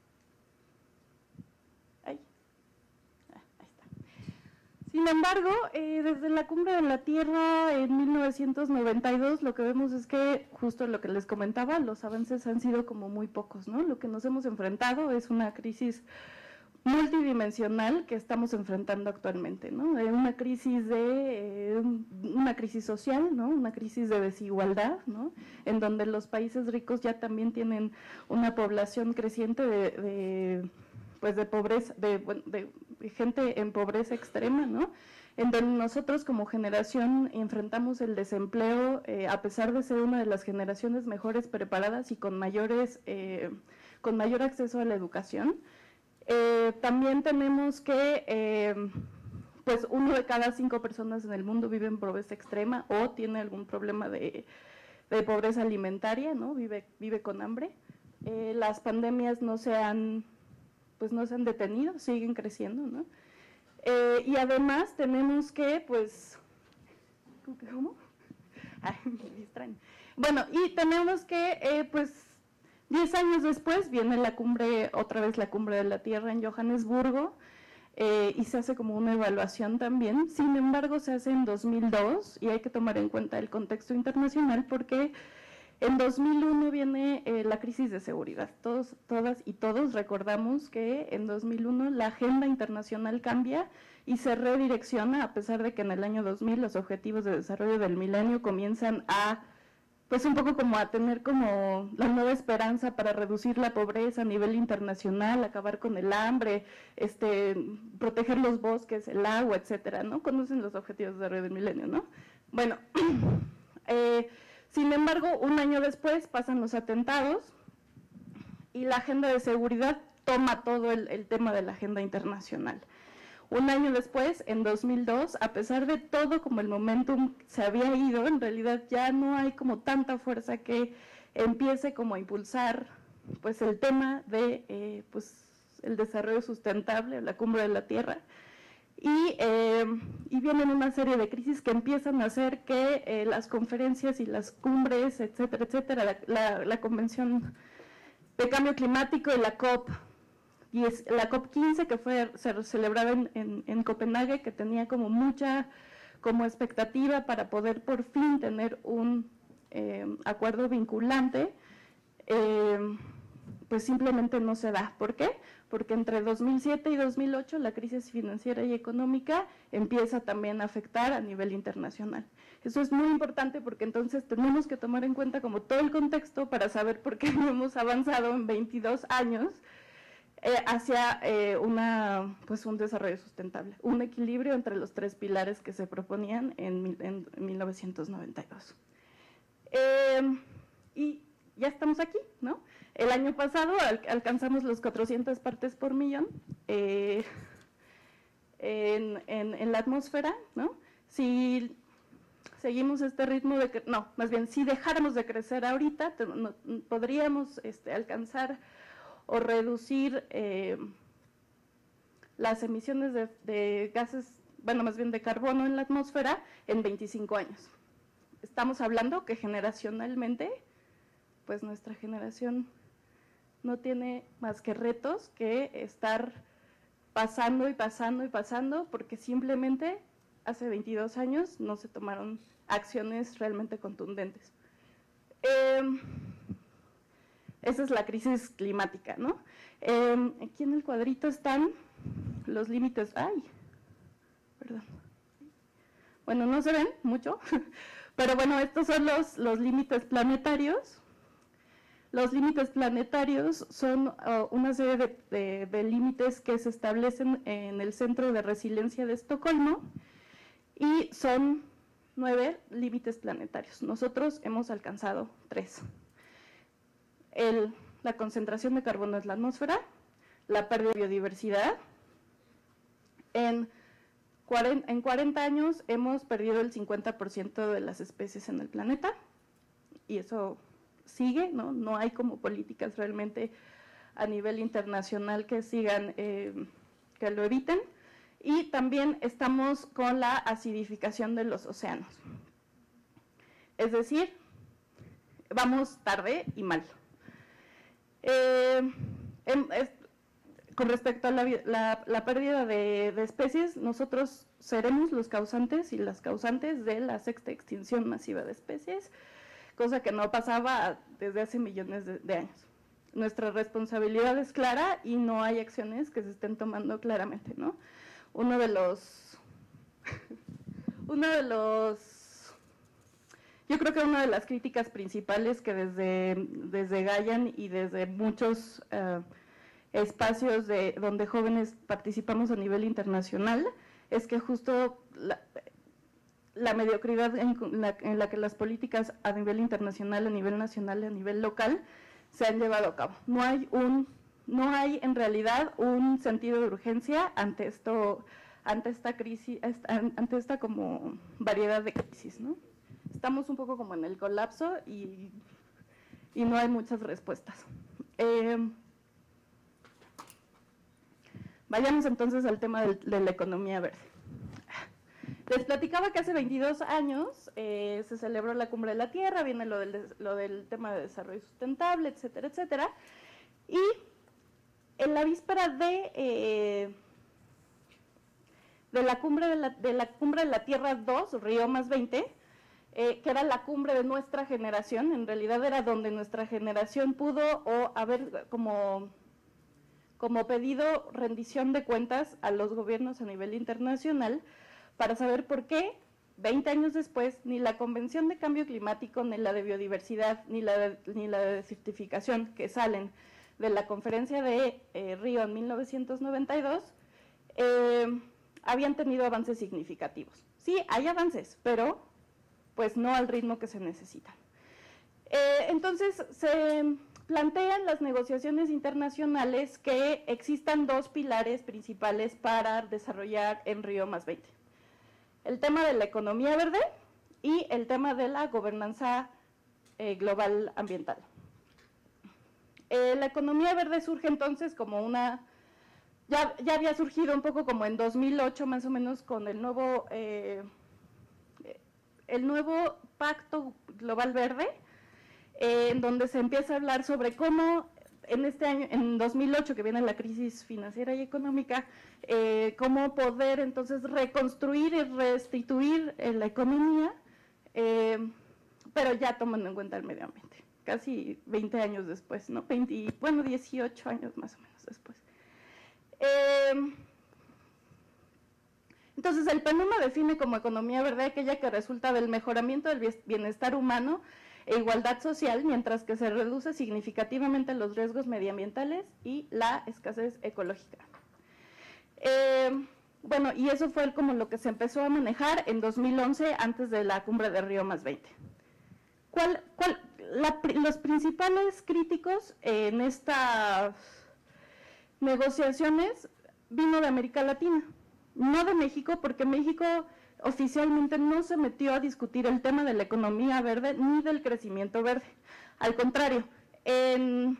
Ahí, ah, ahí está. Sin embargo, eh, desde la Cumbre de la Tierra en mil novecientos noventa y dos lo que vemos es que, justo lo que les comentaba, los avances han sido como muy pocos, ¿no? Lo que nos hemos enfrentado es una crisis multidimensional que estamos enfrentando actualmente, ¿no? Una crisis de, eh, una crisis social, ¿no? Una crisis de desigualdad, ¿no? En donde los países ricos ya también tienen una población creciente de, de pues de pobreza, de, de gente en pobreza extrema, ¿no? En donde nosotros como generación enfrentamos el desempleo, eh, a pesar de ser una de las generaciones mejores preparadas y con mayores, eh, con mayor acceso a la educación. Eh, también tenemos que, eh, pues uno de cada cinco personas en el mundo vive en pobreza extrema o tiene algún problema de, de pobreza alimentaria, ¿no? Vive, vive con hambre. Eh, las pandemias no se han pues no se han detenido, siguen creciendo, ¿no? Eh, y además tenemos que, pues, ¿cómo? Ay, me distraen. Bueno, y tenemos que, eh, pues, diez años después viene la cumbre, otra vez la Cumbre de la Tierra en Johannesburgo, eh, y se hace como una evaluación también. Sin embargo, se hace en dos mil dos, y hay que tomar en cuenta el contexto internacional porque en dos mil uno viene eh, la crisis de seguridad. Todos, todas y todos recordamos que en dos mil uno la agenda internacional cambia y se redirecciona, a pesar de que en el año dos mil los objetivos de desarrollo del milenio comienzan a, pues un poco como a tener como la nueva esperanza para reducir la pobreza a nivel internacional, acabar con el hambre, este, proteger los bosques, el agua, etcétera, ¿no? Conocen los objetivos de desarrollo del milenio, ¿no? Bueno, eh, sin embargo, un año después pasan los atentados y la agenda de seguridad toma todo el, el tema de la agenda internacional. Un año después, en dos mil dos, a pesar de todo como el momentum se había ido, en realidad ya no hay como tanta fuerza que empiece como a impulsar pues el tema de eh, pues el desarrollo sustentable, la cumbre de la Tierra. Y, eh, y vienen una serie de crisis que empiezan a hacer que eh, las conferencias y las cumbres, etcétera, etcétera, la, la, la Convención de Cambio Climático y la COP, y es la COP quince que fue se celebraba en, en, en Copenhague, que tenía como mucha como expectativa para poder por fin tener un eh, acuerdo vinculante, eh, pues simplemente no se da. ¿Por qué? Porque entre dos mil siete y dos mil ocho la crisis financiera y económica empieza también a afectar a nivel internacional. Eso es muy importante porque entonces tenemos que tomar en cuenta como todo el contexto para saber por qué no hemos avanzado en veintidós años eh, hacia eh, una, pues un desarrollo sustentable, un equilibrio entre los tres pilares que se proponían en, en, en mil novecientos noventa y dos. Eh, y ya estamos aquí, ¿no? El año pasado al, alcanzamos los cuatrocientas partes por millón eh, en, en, en la atmósfera, ¿no? Si seguimos este ritmo de, no, más bien, si dejáramos de crecer ahorita, te, no, podríamos este, alcanzar o reducir eh, las emisiones de, de gases, bueno, más bien de carbono en la atmósfera en veinticinco años. Estamos hablando que generacionalmente, pues nuestra generación no tiene más que retos que estar pasando y pasando y pasando, porque simplemente hace veintidós años no se tomaron acciones realmente contundentes. Eh, esa es la crisis climática, ¿no? Eh, aquí en el cuadrito están los límites. ¡Ay! Perdón. Bueno, no se ven mucho, pero bueno, estos son los, los límites planetarios. Los límites planetarios son uh, una serie de, de, de límites que se establecen en el Centro de Resiliencia de Estocolmo y son nueve límites planetarios. Nosotros hemos alcanzado tres. El, la concentración de carbono en la atmósfera, la pérdida de biodiversidad. En cuarenta, en cuarenta años hemos perdido el cincuenta por ciento de las especies en el planeta y eso sigue, ¿no? No hay como políticas realmente a nivel internacional que sigan, eh, que lo eviten. Y también estamos con la acidificación de los océanos. Es decir, vamos tarde y mal. Eh, en, es, con respecto a la, la, la pérdida de, de especies, nosotros seremos los causantes y las causantes de la sexta extinción masiva de especies, cosa que no pasaba desde hace millones de, de años. Nuestra responsabilidad es clara y no hay acciones que se estén tomando claramente, ¿no? Uno de los, uno de los, yo creo que una de las críticas principales que desde, desde Gayan y desde muchos uh, espacios de, donde jóvenes participamos a nivel internacional, es que justo la, la mediocridad en la, en la que las políticas a nivel internacional, a nivel nacional, a nivel local, se han llevado a cabo. No hay un, no hay en realidad un sentido de urgencia ante esto, ante esta crisis, ante esta como variedad de crisis, ¿no? Estamos un poco como en el colapso y, y no hay muchas respuestas. Eh, vayamos entonces al tema del, de la economía verde. Les platicaba que hace veintidós años eh, se celebró la Cumbre de la Tierra, viene lo del, lo del tema de desarrollo sustentable, etcétera, etcétera. Y en la víspera de, eh, de, la cumbre de, la, de la Cumbre de la Tierra dos, Río más veinte, eh, que era la cumbre de nuestra generación, en realidad era donde nuestra generación pudo o haber como, como pedido rendición de cuentas a los gobiernos a nivel internacional, para saber por qué, veinte años después, ni la Convención de Cambio Climático, ni la de Biodiversidad, ni la de, ni la de Desertificación, que salen de la conferencia de eh, Río en mil novecientos noventa y dos, eh, habían tenido avances significativos. Sí, hay avances, pero pues no al ritmo que se necesita. Eh, entonces, se plantea en las negociaciones internacionales que existan dos pilares principales para desarrollar en Río más veinte. El tema de la economía verde y el tema de la gobernanza eh, global ambiental. Eh, la economía verde surge entonces como una, ya, ya había surgido un poco como en dos mil ocho más o menos con el nuevo, eh, el nuevo Pacto Global Verde, eh, en donde se empieza a hablar sobre cómo en este año, en dos mil ocho, que viene la crisis financiera y económica, eh, cómo poder entonces reconstruir y restituir eh, la economía, eh, pero ya tomando en cuenta el medio ambiente, casi veinte años después, ¿no? veinte, bueno, dieciocho años más o menos después. Eh, entonces, el PNUMA define como economía verde aquella que resulta del mejoramiento del bienestar humano e igualdad social, mientras que se reduce significativamente los riesgos medioambientales y la escasez ecológica. Eh, bueno, y eso fue como lo que se empezó a manejar en dos mil once, antes de la cumbre de Río más veinte. ¿Cuál, cuál, la, los principales críticos en estas negociaciones vino de América Latina, no de México, porque México oficialmente no se metió a discutir el tema de la economía verde ni del crecimiento verde. Al contrario, en,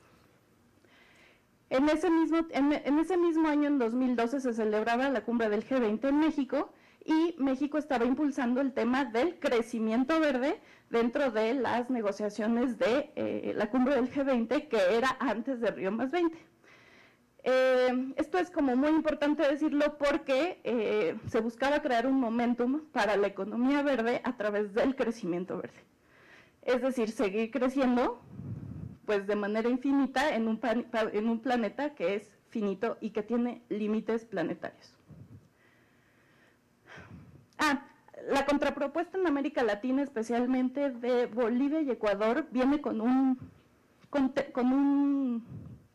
en, ese, mismo, en, en ese mismo año, en dos mil doce, se celebraba la cumbre del G veinte en México, y México estaba impulsando el tema del crecimiento verde dentro de las negociaciones de eh, la cumbre del G veinte, que era antes de Río más veinte. Eh, esto es como muy importante decirlo porque eh, se buscaba crear un momentum para la economía verde a través del crecimiento verde. Es decir, seguir creciendo pues de manera infinita en un, en un planeta que es finito y que tiene límites planetarios. Ah, la contrapropuesta en América Latina, especialmente de Bolivia y Ecuador, viene con un, con, con un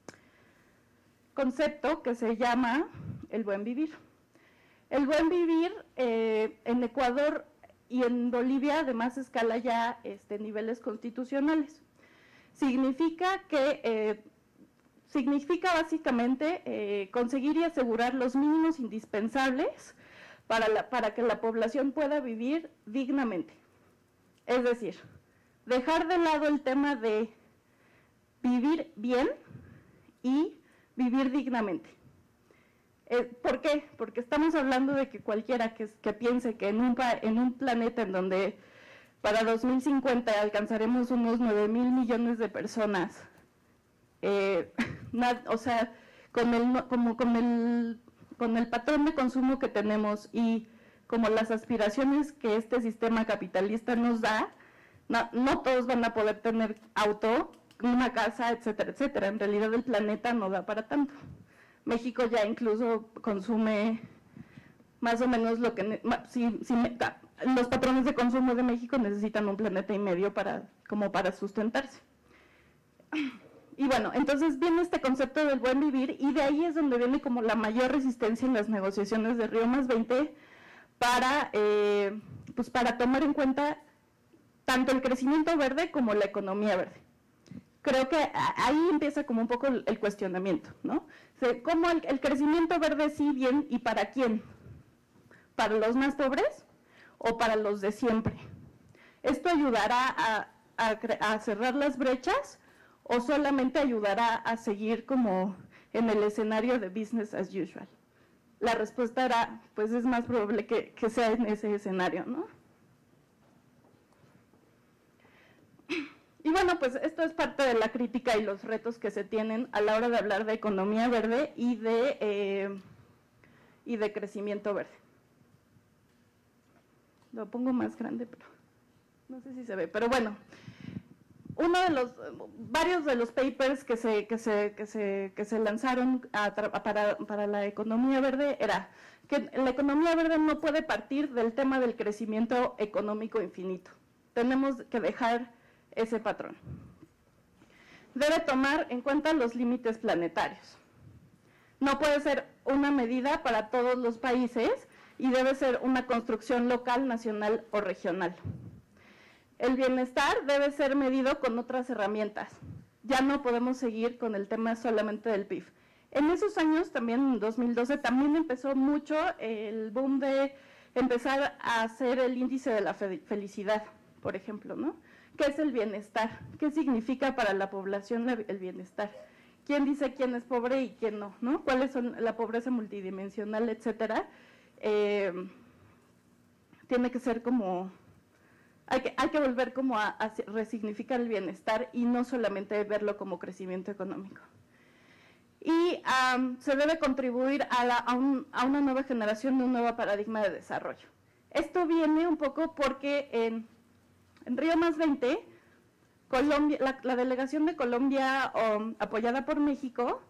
concepto que se llama el buen vivir. El buen vivir eh, en Ecuador y en Bolivia además escala ya este, niveles constitucionales. Significa que eh, significa básicamente eh, conseguir y asegurar los mínimos indispensables para, la, para que la población pueda vivir dignamente. Es decir, dejar de lado el tema de vivir bien y vivir dignamente. Eh, ¿Por qué? Porque estamos hablando de que cualquiera que, que piense que en un, en un planeta en donde para dos mil cincuenta alcanzaremos unos nueve mil millones de personas, eh, nada, o sea, con el, como con, el, con el patrón de consumo que tenemos y como las aspiraciones que este sistema capitalista nos da, no, no todos van a poder tener auto, una casa, etcétera, etcétera. En realidad el planeta no da para tanto. México ya incluso consume más o menos lo que... Si, si me, los patrones de consumo de México necesitan un planeta y medio para, como para sustentarse. Y bueno, entonces viene este concepto del buen vivir y de ahí es donde viene como la mayor resistencia en las negociaciones de Río más veinte para, eh, pues para tomar en cuenta tanto el crecimiento verde como la economía verde. Creo que ahí empieza como un poco el cuestionamiento, ¿no? O sea, ¿cómo el, el crecimiento verde sí, bien, y para quién? ¿Para los más pobres o para los de siempre? ¿Esto ayudará a, a, a cerrar las brechas o solamente ayudará a seguir como en el escenario de business as usual? La respuesta era, pues es más probable que, que sea en ese escenario, ¿no? Y bueno, pues esto es parte de la crítica y los retos que se tienen a la hora de hablar de economía verde y de, eh, y de crecimiento verde. Lo pongo más grande, pero no sé si se ve. Pero bueno, uno de los, varios de los papers que se, que se, que se, que se lanzaron a para, para la economía verde era que la economía verde no puede partir del tema del crecimiento económico infinito. Tenemos que dejar ese patrón. Debe tomar en cuenta los límites planetarios. No puede ser una medida para todos los países y debe ser una construcción local, nacional o regional. El bienestar debe ser medido con otras herramientas. ya no podemos seguir con el tema solamente del P I B. En esos años, también en dos mil doce, también empezó mucho el boom de empezar a hacer el índice de la felicidad, por ejemplo, ¿no? ¿Qué es el bienestar? ¿Qué significa para la población el bienestar? ¿Quién dice quién es pobre y quién no? ¿no? ¿Cuáles son la pobreza multidimensional, etcétera? Eh, tiene que ser como, hay que, hay que volver como a, a resignificar el bienestar y no solamente verlo como crecimiento económico. Y um, se debe contribuir a, la, a, un, a una nueva generación de un nuevo paradigma de desarrollo. Esto viene un poco porque en, en Río más veinte, Colombia, la, la delegación de Colombia, um, apoyada por México,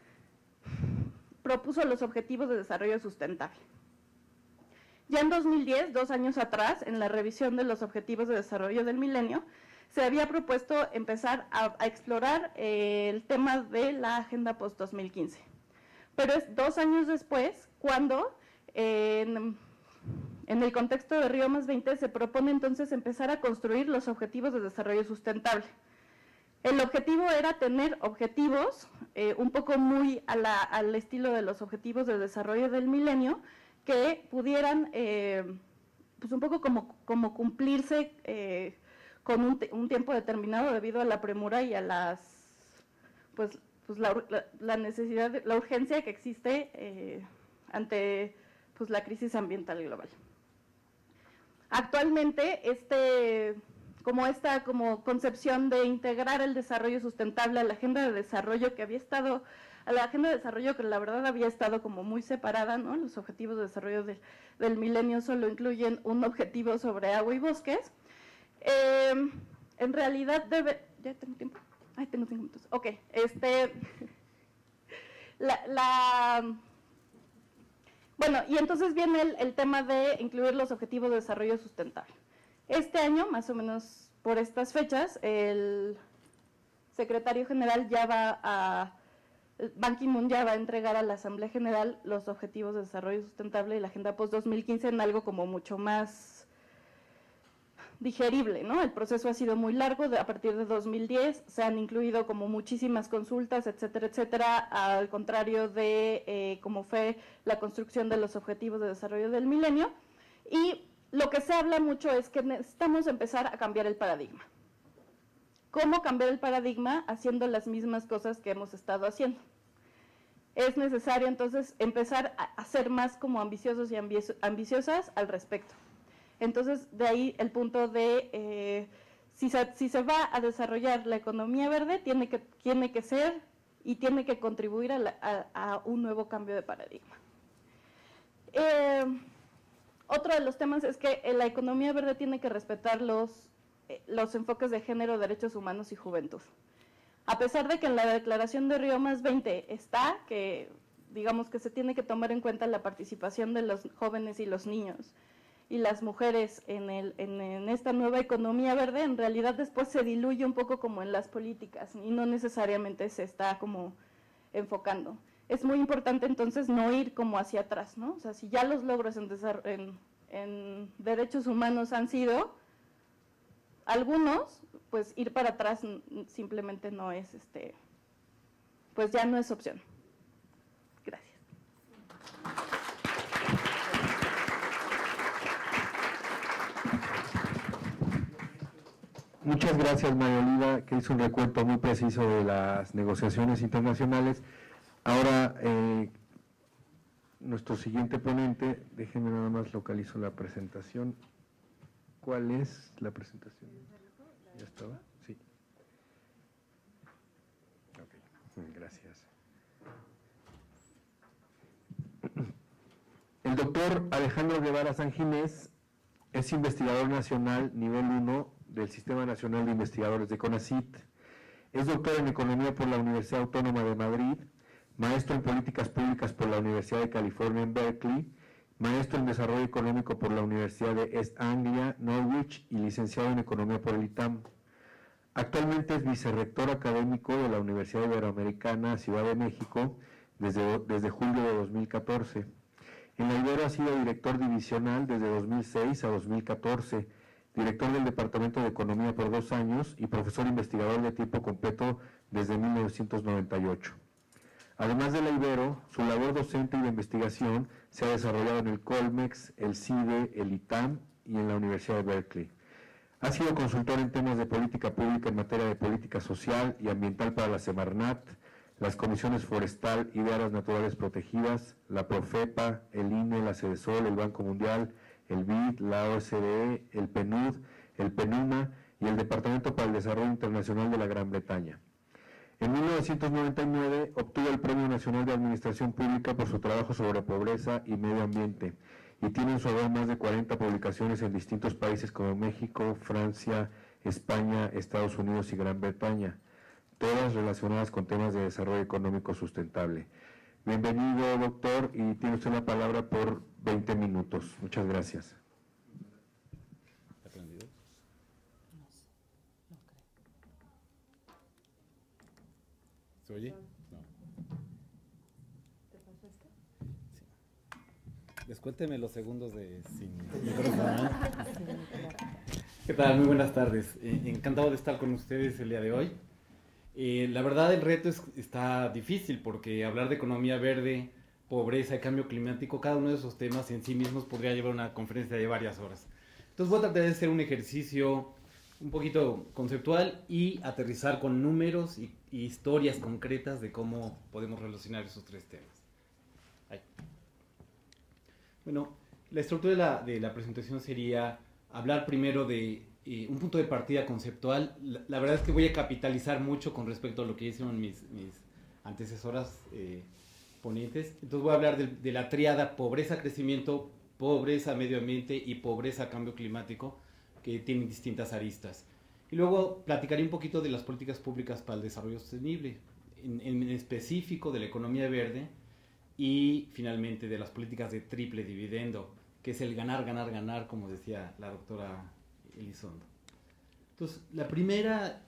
propuso los Objetivos de Desarrollo Sustentable. Ya en dos mil diez, dos años atrás, en la revisión de los Objetivos de Desarrollo del Milenio, se había propuesto empezar a, a explorar eh, el tema de la Agenda post dos mil quince. Pero es dos años después cuando, eh, en, en el contexto de Río más veinte, se propone entonces empezar a construir los Objetivos de Desarrollo Sustentable. El objetivo era tener objetivos, eh, un poco muy a la, al estilo de los Objetivos de Desarrollo del Milenio, que pudieran, eh, pues un poco como, como cumplirse eh, con un, un tiempo determinado debido a la premura y a las, pues, pues la, la necesidad, la urgencia que existe eh, ante pues, la crisis ambiental global. Actualmente, este, como esta como concepción de integrar el desarrollo sustentable a la agenda de desarrollo que había estado, a la agenda de desarrollo que la verdad había estado como muy separada, ¿no? Los objetivos de desarrollo de, del milenio solo incluyen un objetivo sobre agua y bosques. Eh, en realidad debe, ¿ya tengo tiempo? Ay, tengo cinco minutos. Ok, este, la, la, bueno, y entonces viene el, el tema de incluir los objetivos de desarrollo sustentable. Este año, más o menos por estas fechas, el secretario general ya va a, Ban Ki-moon ya va a entregar a la Asamblea General los objetivos de desarrollo sustentable y la Agenda post dos mil quince en algo como mucho más digerible, ¿no? El proceso ha sido muy largo, de, a partir de dos mil diez se han incluido como muchísimas consultas, etcétera, etcétera, al contrario de eh, cómo fue la construcción de los objetivos de desarrollo del milenio, y lo que se habla mucho es que necesitamos empezar a cambiar el paradigma. ¿Cómo cambiar el paradigma? Haciendo las mismas cosas que hemos estado haciendo. Es necesario entonces empezar a ser más como ambiciosos y ambiciosas al respecto. Entonces, de ahí el punto de, eh, si, se, si se va a desarrollar la economía verde, tiene que, tiene que ser y tiene que contribuir a, la, a, a un nuevo cambio de paradigma. Eh, otro de los temas es que la economía verde tiene que respetar los, eh, los enfoques de género, derechos humanos y juventud. A pesar de que en la declaración de Río más veinte está que, digamos que se tiene que tomar en cuenta la participación de los jóvenes y los niños, y las mujeres en, el, en, en esta nueva economía verde, en realidad después se diluye un poco como en las políticas y no necesariamente se está como enfocando. Es muy importante entonces no ir como hacia atrás, ¿no? O sea, si ya los logros en, en, en derechos humanos han sido algunos, pues ir para atrás simplemente no es, este, pues ya no es opción. Gracias. Muchas gracias, María Oliva, que hizo un recuento muy preciso de las negociaciones internacionales. Ahora, eh, nuestro siguiente ponente, déjenme nada más localizo la presentación. ¿Cuál es la presentación? ¿Ya estaba? Sí. Ok, gracias. El doctor Alejandro Guevara Sanginés es investigador nacional nivel uno del Sistema Nacional de Investigadores de CONACYT. Es doctor en Economía por la Universidad Autónoma de Madrid, maestro en Políticas Públicas por la Universidad de California en Berkeley, maestro en Desarrollo Económico por la Universidad de East Anglia, Norwich y licenciado en Economía por el I T A M. Actualmente es vicerrector académico de la Universidad Iberoamericana Ciudad de México desde, desde julio de dos mil catorce. En la Ibero ha sido director divisional desde dos mil seis a dos mil catorce, director del Departamento de Economía por dos años y profesor investigador de tiempo completo desde mil novecientos noventa y ocho. Además de la Ibero, su labor docente y de investigación se ha desarrollado en el Colmex, el CIDE, el ITAM y en la Universidad de Berkeley. Ha sido consultor en temas de política pública en materia de política social y ambiental para la Semarnat, las comisiones Forestal y de Áreas Naturales Protegidas, la Profepa, el I N E, la Cedesol, el Banco Mundial, el B I D, la O E C D E, el PNUD, el PENUMA y el Departamento para el Desarrollo Internacional de la Gran Bretaña. En mil novecientos noventa y nueve obtuvo el Premio Nacional de Administración Pública por su trabajo sobre pobreza y medio ambiente y tiene en su haber más de cuarenta publicaciones en distintos países como México, Francia, España, Estados Unidos y Gran Bretaña, todas relacionadas con temas de desarrollo económico sustentable. Bienvenido, doctor, y tiene usted la palabra por veinte minutos. Muchas gracias. ¿Se oye? No. ¿Te pasó esto? Sí. Descuénteme los segundos de sin micrófono. ¿Qué tal? Muy buenas tardes. Eh, encantado de estar con ustedes el día de hoy. Eh, la verdad, el reto es, está difícil porque hablar de economía verde, pobreza y cambio climático, cada uno de esos temas en sí mismos podría llevar una conferencia de varias horas. Entonces voy a tratar de hacer un ejercicio un poquito conceptual y aterrizar con números y, y historias concretas de cómo podemos relacionar esos tres temas. Ahí. Bueno, la estructura de la, de la presentación sería hablar primero de eh, un punto de partida conceptual. La, la verdad es que voy a capitalizar mucho con respecto a lo que hicieron mis, mis antecesoras eh, ponentes. Entonces voy a hablar de, de la tríada pobreza-crecimiento, pobreza-medio ambiente y pobreza-cambio climático, que tienen distintas aristas. Y luego platicaré un poquito de las políticas públicas para el desarrollo sostenible, en, en específico de la economía verde y finalmente de las políticas de triple dividendo, que es el ganar, ganar, ganar, como decía la doctora Elizondo. Entonces, la primera,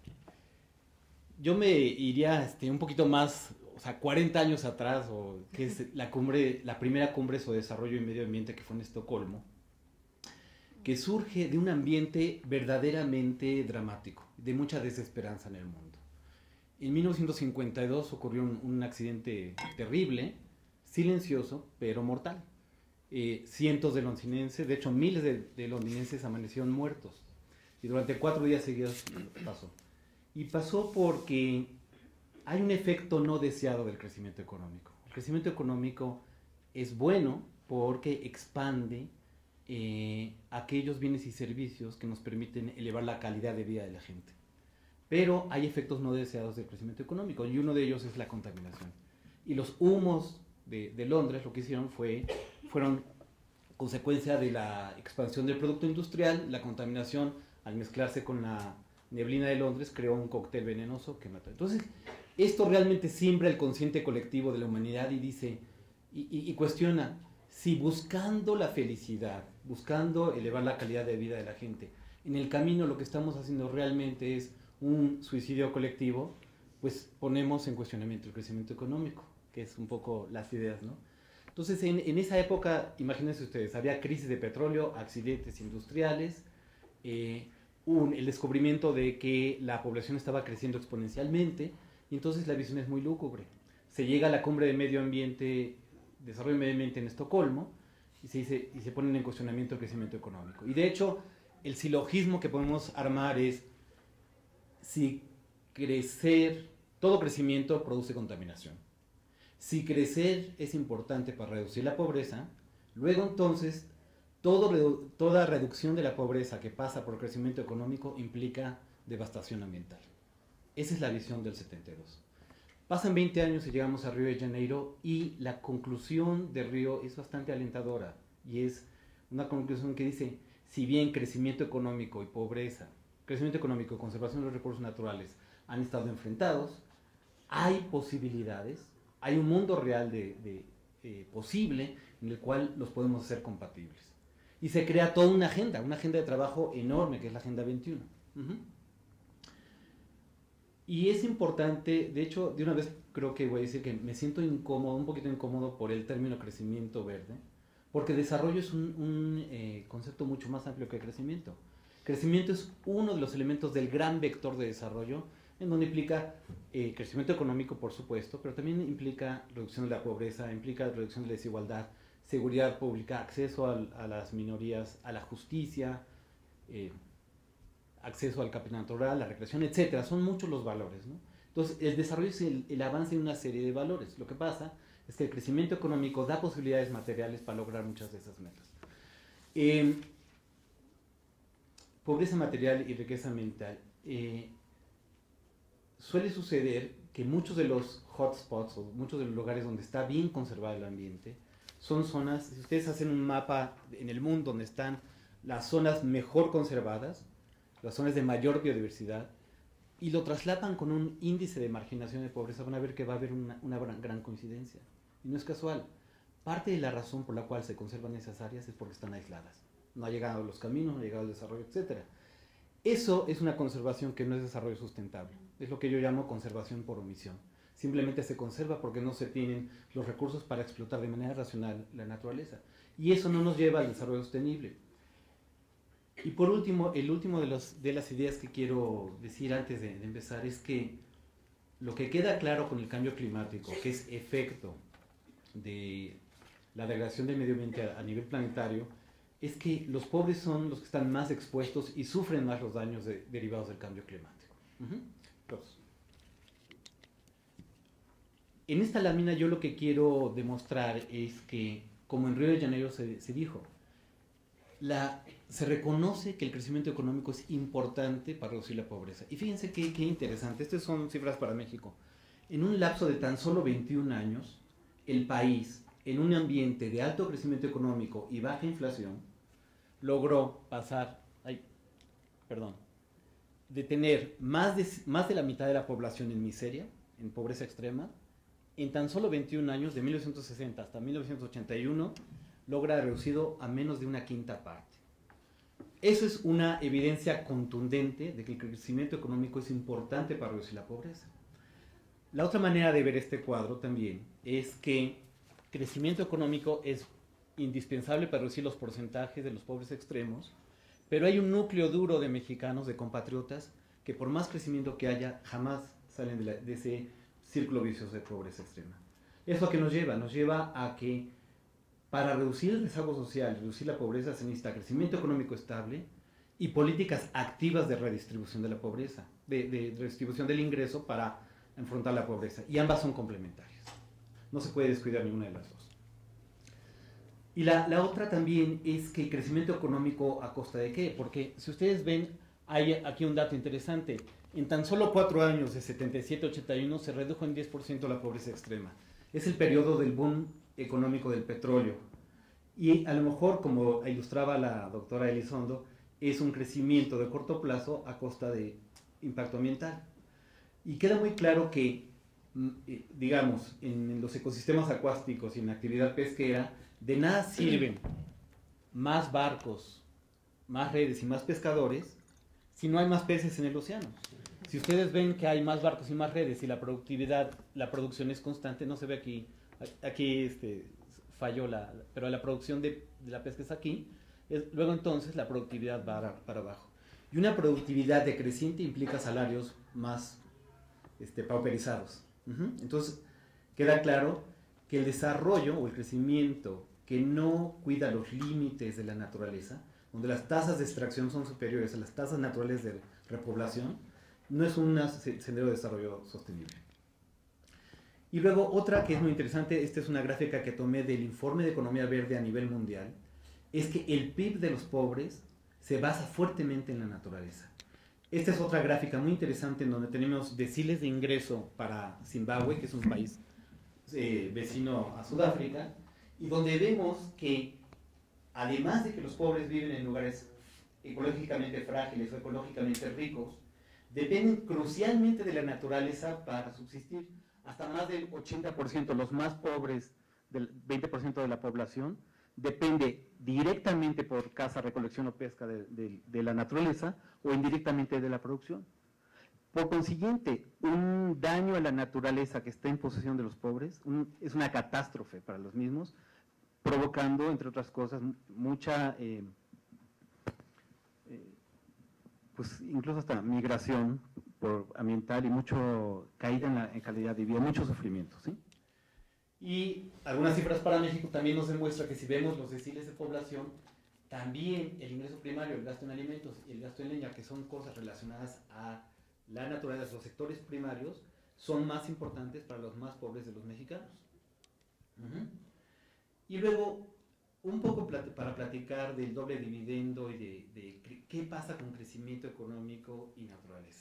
yo me iría este, un poquito más, o sea, cuarenta años atrás, o, que es la, cumbre, la primera cumbre sobre desarrollo y medio ambiente que fue en Estocolmo, que surge de un ambiente verdaderamente dramático, de mucha desesperanza en el mundo. En mil novecientos cincuenta y dos ocurrió un, un accidente terrible, silencioso, pero mortal. Eh, cientos de londinenses, de hecho miles de, de londinenses amanecieron muertos. Y durante cuatro días seguidos pasó. Y pasó porque hay un efecto no deseado del crecimiento económico. El crecimiento económico es bueno porque expande Eh, aquellos bienes y servicios que nos permiten elevar la calidad de vida de la gente. Pero hay efectos no deseados del crecimiento económico y uno de ellos es la contaminación. Y los humos de, de Londres lo que hicieron fue, fueron consecuencia de la expansión del producto industrial. La contaminación, al mezclarse con la neblina de Londres, creó un cóctel venenoso que mató. Entonces, esto realmente siembra el consciente colectivo de la humanidad y dice, y, y, y cuestiona, si buscando la felicidad, buscando elevar la calidad de vida de la gente, en el camino lo que estamos haciendo realmente es un suicidio colectivo, pues ponemos en cuestionamiento el crecimiento económico, que es un poco las ideas, ¿no? Entonces, en, en esa época, imagínense ustedes, había crisis de petróleo, accidentes industriales, eh, un, el descubrimiento de que la población estaba creciendo exponencialmente, y entonces la visión es muy lúgubre. Se llega a la cumbre de medio ambiente, desarrollo medio ambiente en Estocolmo, y se, dice, y se ponen en cuestionamiento el crecimiento económico. Y de hecho, el silogismo que podemos armar es, si crecer, todo crecimiento produce contaminación. Si crecer es importante para reducir la pobreza, luego entonces, todo, toda reducción de la pobreza que pasa por el crecimiento económico implica devastación ambiental. Esa es la visión del setenta y dos. Pasan veinte años y llegamos a Río de Janeiro y la conclusión de Río es bastante alentadora y es una conclusión que dice, si bien crecimiento económico y pobreza, crecimiento económico y conservación de los recursos naturales han estado enfrentados, hay posibilidades, hay un mundo real de, de, eh, posible en el cual los podemos hacer compatibles. Y se crea toda una agenda, una agenda de trabajo enorme que es la Agenda veintiuno. Uh-huh. Y es importante, de hecho, de una vez creo que voy a decir que me siento incómodo, un poquito incómodo por el término crecimiento verde, porque desarrollo es un, un eh, concepto mucho más amplio que crecimiento. Crecimiento es uno de los elementos del gran vector de desarrollo, en donde implica eh, crecimiento económico, por supuesto, pero también implica reducción de la pobreza, implica reducción de la desigualdad, seguridad pública, acceso al, a las minorías, a la justicia, eh, acceso al capital natural, la recreación, etcétera. Son muchos los valores, ¿no? Entonces, el desarrollo es el, el avance de una serie de valores. Lo que pasa es que el crecimiento económico da posibilidades materiales para lograr muchas de esas metas. Eh, pobreza material y riqueza mental. Eh, suele suceder que muchos de los hotspots o muchos de los lugares donde está bien conservado el ambiente son zonas, si ustedes hacen un mapa en el mundo donde están las zonas mejor conservadas, las zonas de mayor biodiversidad, y lo traslapan con un índice de marginación de pobreza, van a ver que va a haber una, una gran, gran coincidencia. Y no es casual. Parte de la razón por la cual se conservan esas áreas es porque están aisladas. No ha llegado los caminos, no ha llegado el desarrollo, etcétera. Eso es una conservación que no es desarrollo sustentable. Es lo que yo llamo conservación por omisión. Simplemente se conserva porque no se tienen los recursos para explotar de manera racional la naturaleza. Y eso no nos lleva al desarrollo sostenible. Y por último, el último de, los, de las ideas que quiero decir antes de, de empezar es que lo que queda claro con el cambio climático, que es efecto de la degradación del medio ambiente a, a nivel planetario, es que los pobres son los que están más expuestos y sufren más los daños de, derivados del cambio climático. Uh-huh. Dos. En esta lámina yo lo que quiero demostrar es que, como en Río de Janeiro se, se dijo, la, se reconoce que el crecimiento económico es importante para reducir la pobreza. Y fíjense qué, qué interesante, estas son cifras para México. En un lapso de tan solo veintiún años, el país, en un ambiente de alto crecimiento económico y baja inflación, logró pasar, ay, perdón, de tener más de, más de la mitad de la población en miseria, en pobreza extrema, en tan solo veintiún años, de mil novecientos sesenta hasta mil novecientos ochenta y uno, logra reducido a menos de una quinta parte. Eso es una evidencia contundente de que el crecimiento económico es importante para reducir la pobreza. La otra manera de ver este cuadro también es que crecimiento económico es indispensable para reducir los porcentajes de los pobres extremos, pero hay un núcleo duro de mexicanos, de compatriotas, que por más crecimiento que haya, jamás salen de, la, de ese círculo vicioso de pobreza extrema. ¿Eso a qué nos lleva? Nos lleva a que para reducir el rezago social, reducir la pobreza, se necesita crecimiento económico estable y políticas activas de redistribución de la pobreza, de, de redistribución del ingreso para enfrentar la pobreza. Y ambas son complementarias. No se puede descuidar ninguna de las dos. Y la, la otra también es que el crecimiento económico, ¿a costa de qué? Porque si ustedes ven, hay aquí un dato interesante. En tan solo cuatro años, de setenta y siete a ochenta y uno, se redujo en diez por ciento la pobreza extrema. Es el periodo del boom económico del petróleo. Y a lo mejor, como ilustraba la doctora Elizondo, es un crecimiento de corto plazo a costa de impacto ambiental. Y queda muy claro que, digamos, en los ecosistemas acuáticos y en la actividad pesquera, de nada sirven más barcos, más redes y más pescadores si no hay más peces en el océano. Si ustedes ven que hay más barcos y más redes y la productividad, la producción es constante, no se ve aquí, aquí este, falló la, pero la producción de, de la pesca es aquí, es, luego entonces la productividad va para, para abajo. Y una productividad decreciente implica salarios más este, pauperizados. Uh-huh. Entonces, queda claro que el desarrollo o el crecimiento que no cuida los límites de la naturaleza, donde las tasas de extracción son superiores a las tasas naturales de repoblación, no es un sendero de desarrollo sostenible. Y luego otra que es muy interesante, esta es una gráfica que tomé del informe de economía verde a nivel mundial, es que el P I B de los pobres se basa fuertemente en la naturaleza. Esta es otra gráfica muy interesante en donde tenemos deciles de ingreso para Zimbabue, que es un país eh, vecino a Sudáfrica, y donde vemos que además de que los pobres viven en lugares ecológicamente frágiles o ecológicamente ricos, dependen crucialmente de la naturaleza para subsistir. Hasta más del ochenta por ciento, los más pobres, del veinte por ciento de la población, depende directamente por caza, recolección o pesca de, de, de la naturaleza o indirectamente de la producción. Por consiguiente, un daño a la naturaleza que está en posesión de los pobres un, es una catástrofe para los mismos, provocando, entre otras cosas, mucha, eh, eh, pues incluso hasta migración por ambiental y mucho caída en la en calidad de vida, mucho sufrimiento, ¿sí? Y algunas cifras para México también nos demuestra que si vemos los deciles de población, también el ingreso primario, el gasto en alimentos y el gasto en leña, que son cosas relacionadas a la naturaleza, los sectores primarios, son más importantes para los más pobres de los mexicanos. Uh-huh. Y luego, un poco plat- para platicar del doble dividendo y de, de qué pasa con crecimiento económico y naturaleza.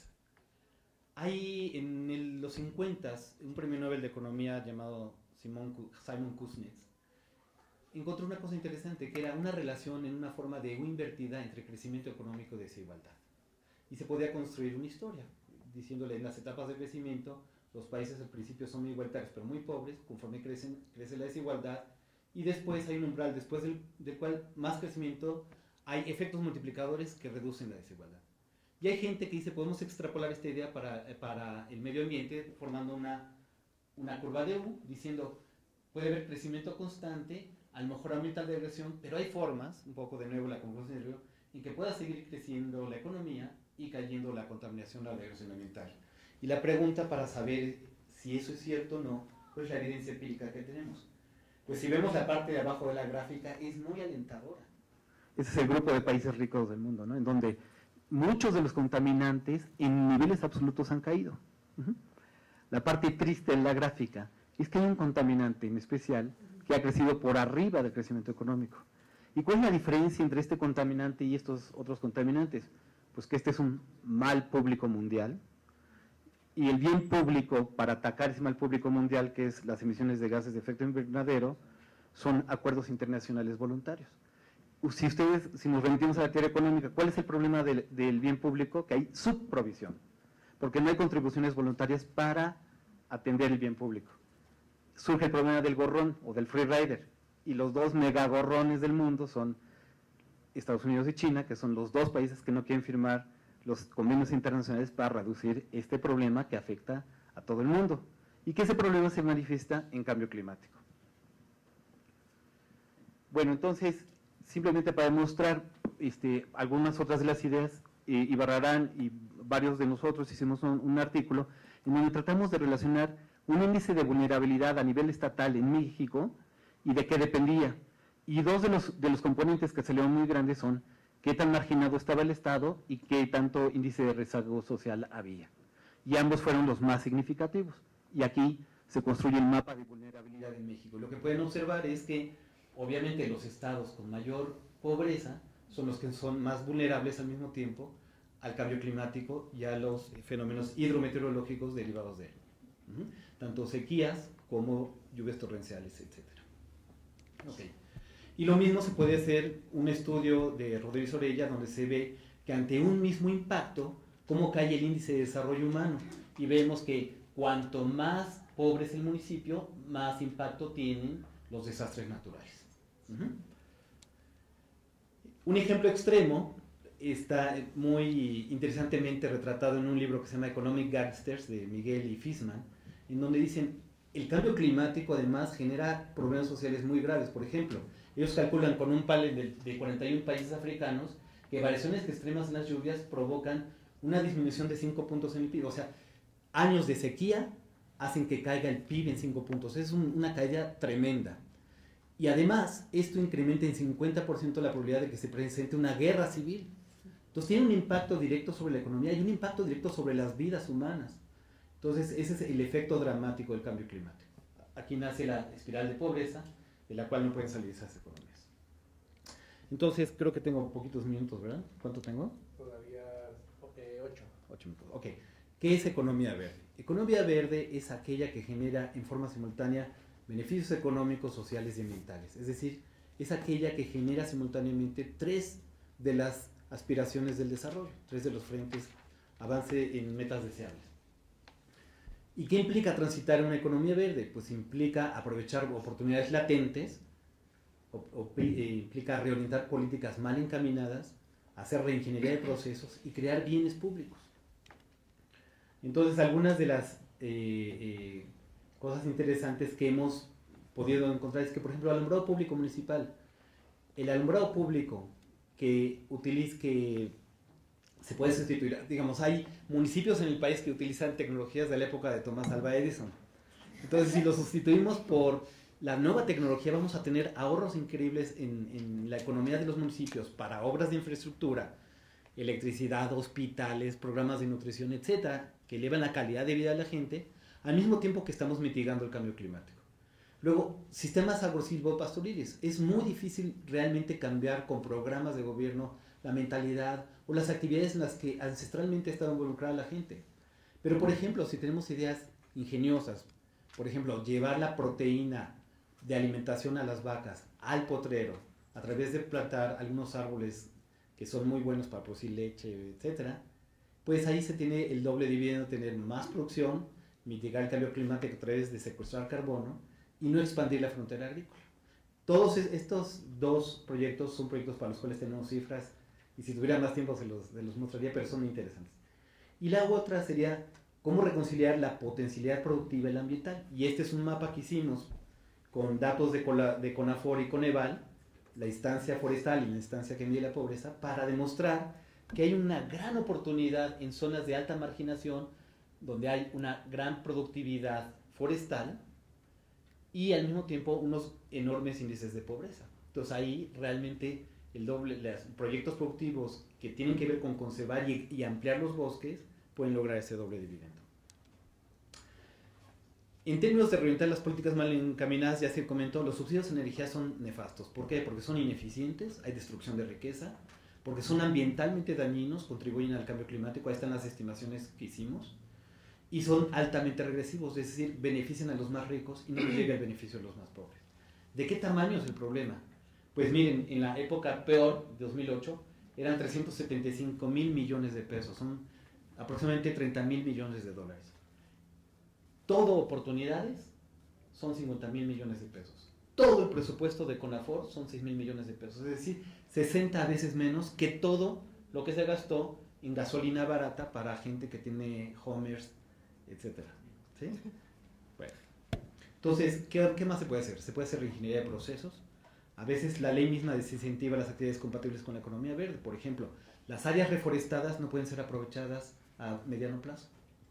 Hay en el, los cincuenta un premio Nobel de Economía llamado Simon, Simon Kuznets encontró una cosa interesante, que era una relación en una forma de U invertida entre crecimiento económico y desigualdad. Y se podía construir una historia, diciéndole en las etapas de crecimiento, los países al principio son muy igualitarios, pero muy pobres, conforme crecen, crece la desigualdad, y después hay un umbral, después del, del cual más crecimiento, hay efectos multiplicadores que reducen la desigualdad. Y hay gente que dice, podemos extrapolar esta idea para, para el medio ambiente, formando una, una curva de U, diciendo, puede haber crecimiento constante, a lo mejor aumenta la degradación, pero hay formas, un poco de nuevo la conclusión del río, en que pueda seguir creciendo la economía y cayendo la contaminación, la degradación ambiental. Y la pregunta para saber si eso es cierto o no, pues la evidencia empírica que tenemos. Pues si vemos la parte de abajo de la gráfica, es muy alentadora. Ese es el grupo de países ricos del mundo, ¿no? En donde muchos de los contaminantes en niveles absolutos han caído. Uh-huh. La parte triste de la gráfica es que hay un contaminante en especial que ha crecido por arriba del crecimiento económico. ¿Y cuál es la diferencia entre este contaminante y estos otros contaminantes? Pues que este es un mal público mundial, y el bien público para atacar ese mal público mundial, que es las emisiones de gases de efecto invernadero, son acuerdos internacionales voluntarios. Si ustedes, si nos remitimos a la teoría económica, ¿cuál es el problema del, del bien público? Que hay subprovisión, porque no hay contribuciones voluntarias para atender el bien público. Surge el problema del gorrón o del free rider, y los dos megagorrones del mundo son Estados Unidos y China, que son los dos países que no quieren firmar los convenios internacionales para reducir este problema que afecta a todo el mundo, y que ese problema se manifiesta en cambio climático. Bueno, entonces, simplemente para demostrar este, algunas otras de las ideas, eh, Ibarrarán y varios de nosotros hicimos un, un artículo en donde tratamos de relacionar un índice de vulnerabilidad a nivel estatal en México y de qué dependía. Y dos de los, de los componentes que salieron muy grandes son qué tan marginado estaba el Estado y qué tanto índice de rezago social había. Y ambos fueron los más significativos. Y aquí se construye el mapa de vulnerabilidad En México. Lo que pueden observar es que, obviamente, los estados con mayor pobreza son los que son más vulnerables al mismo tiempo al cambio climático y a los fenómenos hidrometeorológicos derivados de él. Uh-huh. Tanto sequías como lluvias torrenciales, etcétera. Okay. Y lo mismo se puede hacer un estudio de Rodríguez Orella, donde se ve que ante un mismo impacto, cómo cae el índice de desarrollo humano. Y vemos que cuanto más pobre es el municipio, más impacto tienen los desastres naturales. Uh-huh. Un ejemplo extremo está muy interesantemente retratado en un libro que se llama Economic Gangsters, de Miguel y Fisman, en donde dicen, el cambio climático además genera problemas sociales muy graves. Por ejemplo, ellos calculan con un panel de, de cuarenta y uno países africanos que variaciones extremas en las lluvias provocan una disminución de cinco puntos en el P I B. O sea, años de sequía hacen que caiga el P I B en cinco puntos. Es un, una caída tremenda. Y además, esto incrementa en cincuenta por ciento la probabilidad de que se presente una guerra civil. Entonces, tiene un impacto directo sobre la economía y un impacto directo sobre las vidas humanas. Entonces, ese es el efecto dramático del cambio climático. Aquí nace la espiral de pobreza, de la cual no pueden salir esas economías. Entonces, creo que tengo poquitos minutos, ¿verdad? ¿Cuánto tengo? Todavía eh, ocho. Ocho minutos, ok. ¿Qué es economía verde? Economía verde es aquella que genera en forma simultánea beneficios económicos, sociales y ambientales. Es decir, es aquella que genera simultáneamente tres de las aspiraciones del desarrollo, tres de los frentes, avance en metas deseables. ¿Y qué implica transitar en una economía verde? Pues implica aprovechar oportunidades latentes, o, o, eh, implica reorientar políticas mal encaminadas, hacer reingeniería de procesos y crear bienes públicos. Entonces, algunas de las eh, eh, cosas interesantes que hemos podido encontrar es que, por ejemplo, el alumbrado público municipal, el alumbrado público que utilice, que se puede sustituir. Digamos, hay municipios en el país que utilizan tecnologías de la época de Thomas Alva Edison. Entonces, si lo sustituimos por la nueva tecnología, vamos a tener ahorros increíbles en, en la economía de los municipios para obras de infraestructura, electricidad, hospitales, programas de nutrición, etcétera, que elevan la calidad de vida de la gente, al mismo tiempo que estamos mitigando el cambio climático. Luego, sistemas agrosilvopastoriles. Es muy difícil realmente cambiar con programas de gobierno la mentalidad o las actividades en las que ancestralmente estaba involucrada la gente. Pero, por ejemplo, si tenemos ideas ingeniosas, por ejemplo, llevar la proteína de alimentación a las vacas al potrero a través de plantar algunos árboles que son muy buenos para producir leche, etcétera, pues ahí se tiene el doble dividendo, tener más producción, mitigar el cambio climático a través de secuestrar carbono y no expandir la frontera agrícola. Todos estos dos proyectos son proyectos para los cuales tenemos cifras, y si tuviera más tiempo se los, se los mostraría, pero son muy interesantes. Y la otra sería cómo reconciliar la potencialidad productiva y la ambiental. Y este es un mapa que hicimos con datos de, Cola, de CONAFOR y Coneval, la instancia forestal y la instancia que mide la pobreza, para demostrar que hay una gran oportunidad en zonas de alta marginación, donde hay una gran productividad forestal, y al mismo tiempo unos enormes índices de pobreza. Entonces ahí realmente el doble, los proyectos productivos que tienen que ver con conservar y, y ampliar los bosques pueden lograr ese doble dividendo. En términos de reorientar las políticas mal encaminadas, ya se comentó, los subsidios de energía son nefastos. ¿Por qué? Porque son ineficientes, hay destrucción de riqueza, porque son ambientalmente dañinos, contribuyen al cambio climático, ahí están las estimaciones que hicimos, y son altamente regresivos, es decir, benefician a los más ricos y no les llega el beneficio a los más pobres. ¿De qué tamaño es el problema? Pues miren, en la época peor, dos mil ocho, eran trescientos setenta y cinco mil millones de pesos, son aproximadamente treinta mil millones de dólares. Todo oportunidades son cincuenta mil millones de pesos. Todo el presupuesto de CONAFOR son seis mil millones de pesos, es decir, sesenta veces menos que todo lo que se gastó en gasolina barata para gente que tiene Homers, etcétera. ¿Sí? Bueno. Entonces, ¿qué, ¿qué más se puede hacer? Se puede hacer ingeniería de procesos. A veces la ley misma desincentiva las actividades compatibles con la economía verde. Por ejemplo, las áreas reforestadas no pueden ser aprovechadas a mediano plazo.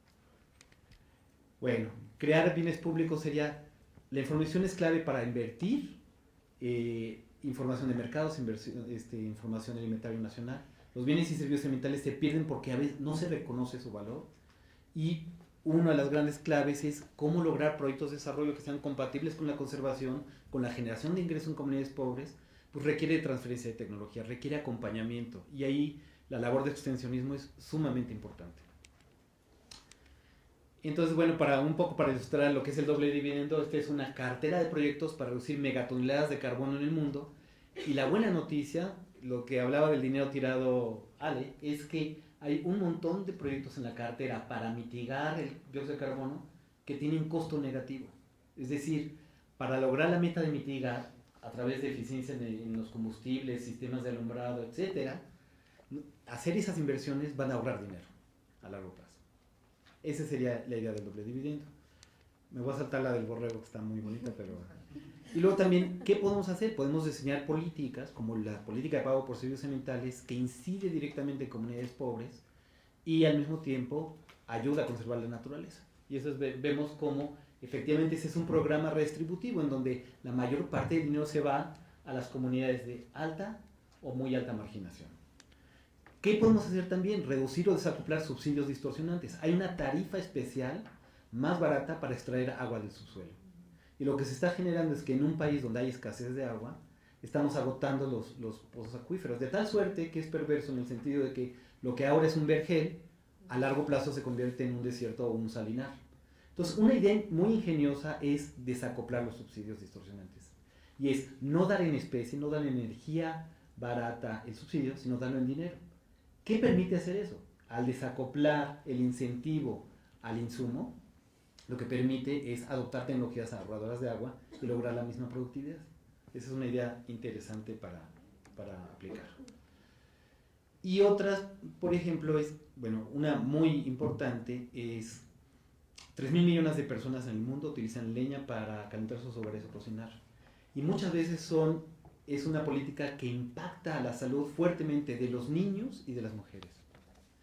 Bueno, crear bienes públicos sería, la información es clave para invertir, eh, información de mercados, inversión, este, información del inventario nacional. Los bienes y servicios ambientales se pierden porque a veces no se reconoce su valor, y una de las grandes claves es cómo lograr proyectos de desarrollo que sean compatibles con la conservación, con la generación de ingresos en comunidades pobres. Pues requiere transferencia de tecnología, requiere acompañamiento, y ahí la labor de extensionismo es sumamente importante. Entonces, bueno, para un poco para ilustrar lo que es el doble dividendo, esta es una cartera de proyectos para reducir megatoneladas de carbono en el mundo, y la buena noticia, lo que hablaba del dinero tirado Ale, es que hay un montón de proyectos en la cartera para mitigar el dióxido de carbono que tienen costo negativo. Es decir, para lograr la meta de mitigar a través de eficiencia en, el, en los combustibles, sistemas de alumbrado, etcétera, hacer esas inversiones van a ahorrar dinero a largo plazo. Esa sería la idea del doble dividendo. Me voy a saltar la del borrego, que está muy bonita, pero... Y luego también, ¿qué podemos hacer? Podemos diseñar políticas, como la política de pago por servicios ambientales, que incide directamente en comunidades pobres y al mismo tiempo ayuda a conservar la naturaleza. Y eso es, vemos cómo efectivamente ese es un programa redistributivo en donde la mayor parte del dinero se va a las comunidades de alta o muy alta marginación. ¿Qué podemos hacer también? Reducir o desacoplar subsidios distorsionantes. Hay una tarifa especial más barata para extraer agua del subsuelo. Y lo que se está generando es que en un país donde hay escasez de agua, estamos agotando los, los pozos acuíferos, de tal suerte que es perverso en el sentido de que lo que ahora es un vergel, a largo plazo se convierte en un desierto o un salinar. Entonces, una idea muy ingeniosa es desacoplar los subsidios distorsionantes. Y es no dar en especie, no dar en energía barata el subsidio, sino darlo en dinero. ¿Qué permite hacer eso? Al desacoplar el incentivo al insumo, lo que permite es adoptar tecnologías ahorradoras de agua y lograr la misma productividad. Esa es una idea interesante para, para aplicar. Y otras, por ejemplo, es, bueno, una muy importante es tres mil millones de personas en el mundo utilizan leña para calentar sus hogares o cocinar. Y muchas veces son, es una política que impacta a la salud fuertemente de los niños y de las mujeres.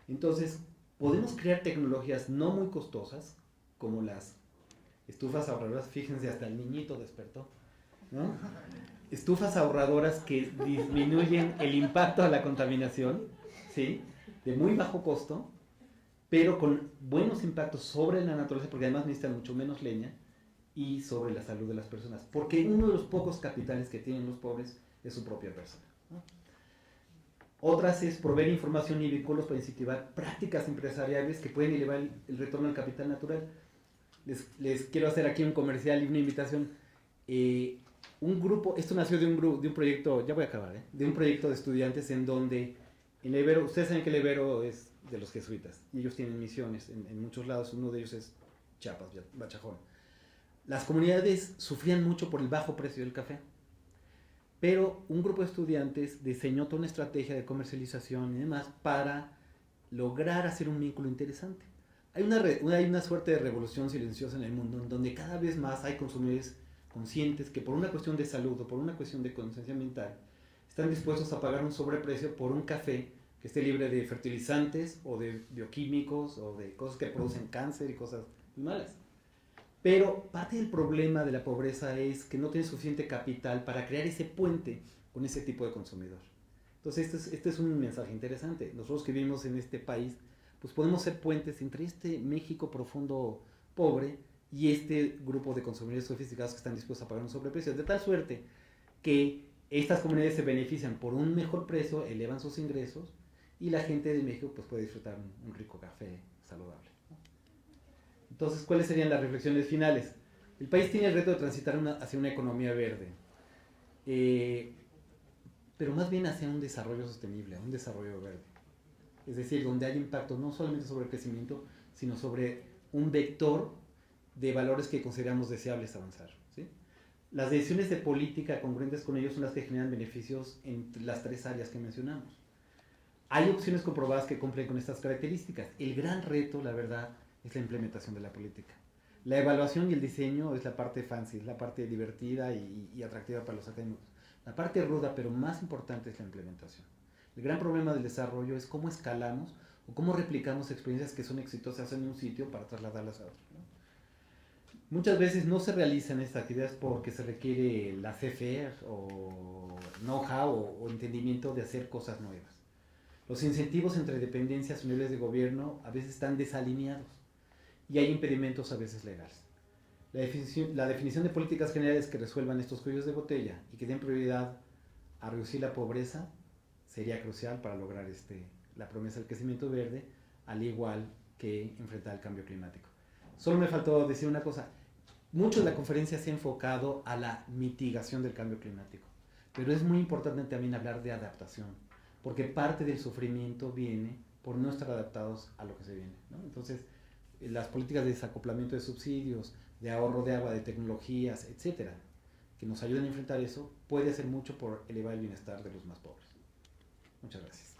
Entonces, podemos crear tecnologías no muy costosas, como las estufas ahorradoras, fíjense, hasta el niñito despertó, ¿no? Estufas ahorradoras que disminuyen el impacto a la contaminación, ¿sí? De muy bajo costo, pero con buenos impactos sobre la naturaleza, porque además necesitan mucho menos leña, y sobre la salud de las personas, porque uno de los pocos capitales que tienen los pobres es su propia persona, ¿no? Otras es proveer información y vehículos para incentivar prácticas empresariales que pueden elevar el, el retorno al capital natural. Les, les quiero hacer aquí un comercial y una invitación. Eh, un grupo, esto nació de un, grupo, de un proyecto, ya voy a acabar, ¿eh? de un proyecto de estudiantes en donde en el Ibero, ustedes saben que el Ibero es de los jesuitas, y ellos tienen misiones en, en muchos lados, uno de ellos es Chiapas, Bachajón. Las comunidades sufrían mucho por el bajo precio del café, pero un grupo de estudiantes diseñó toda una estrategia de comercialización y demás para lograr hacer un vínculo interesante. Hay una, re, hay una suerte de revolución silenciosa en el mundo en donde cada vez más hay consumidores conscientes que por una cuestión de salud o por una cuestión de conciencia ambiental están dispuestos a pagar un sobreprecio por un café que esté libre de fertilizantes o de bioquímicos o de cosas que producen cáncer y cosas muy malas. Pero parte del problema de la pobreza es que no tiene suficiente capital para crear ese puente con ese tipo de consumidor. Entonces este es, este es un mensaje interesante. Nosotros que vivimos en este país, pues podemos ser puentes entre este México profundo pobre y este grupo de consumidores sofisticados que están dispuestos a pagar un sobreprecio, de tal suerte que estas comunidades se benefician por un mejor precio, elevan sus ingresos y la gente de México pues puede disfrutar un, un rico café saludable. Entonces, ¿cuáles serían las reflexiones finales? El país tiene el reto de transitar una, hacia una economía verde, eh, pero más bien hacia un desarrollo sostenible, un desarrollo verde. Es decir, donde hay impacto no solamente sobre el crecimiento, sino sobre un vector de valores que consideramos deseables avanzar, ¿sí? Las decisiones de política congruentes con ellos son las que generan beneficios en las tres áreas que mencionamos. Hay opciones comprobadas que cumplen con estas características. El gran reto, la verdad, es la implementación de la política. La evaluación y el diseño es la parte fancy, es la parte divertida y, y atractiva para los académicos. La parte ruda, pero más importante, es la implementación. El gran problema del desarrollo es cómo escalamos o cómo replicamos experiencias que son exitosas en un sitio para trasladarlas a otro, ¿no? Muchas veces no se realizan estas actividades porque se requiere la C F E o know-how o, o entendimiento de hacer cosas nuevas. Los incentivos entre dependencias y niveles de gobierno a veces están desalineados y hay impedimentos a veces legales. La definición, la definición de políticas generales que resuelvan estos cuellos de botella y que den prioridad a reducir la pobreza sería crucial para lograr este, la promesa del crecimiento verde, al igual que enfrentar el cambio climático. Solo me faltó decir una cosa. Mucho de la conferencia se ha enfocado a la mitigación del cambio climático, pero es muy importante también hablar de adaptación, porque parte del sufrimiento viene por no estar adaptados a lo que se viene, ¿no? Entonces, las políticas de desacoplamiento de subsidios, de ahorro de agua, de tecnologías, etcétera, que nos ayuden a enfrentar eso, puede hacer mucho por elevar el bienestar de los más pobres. Muchas gracias.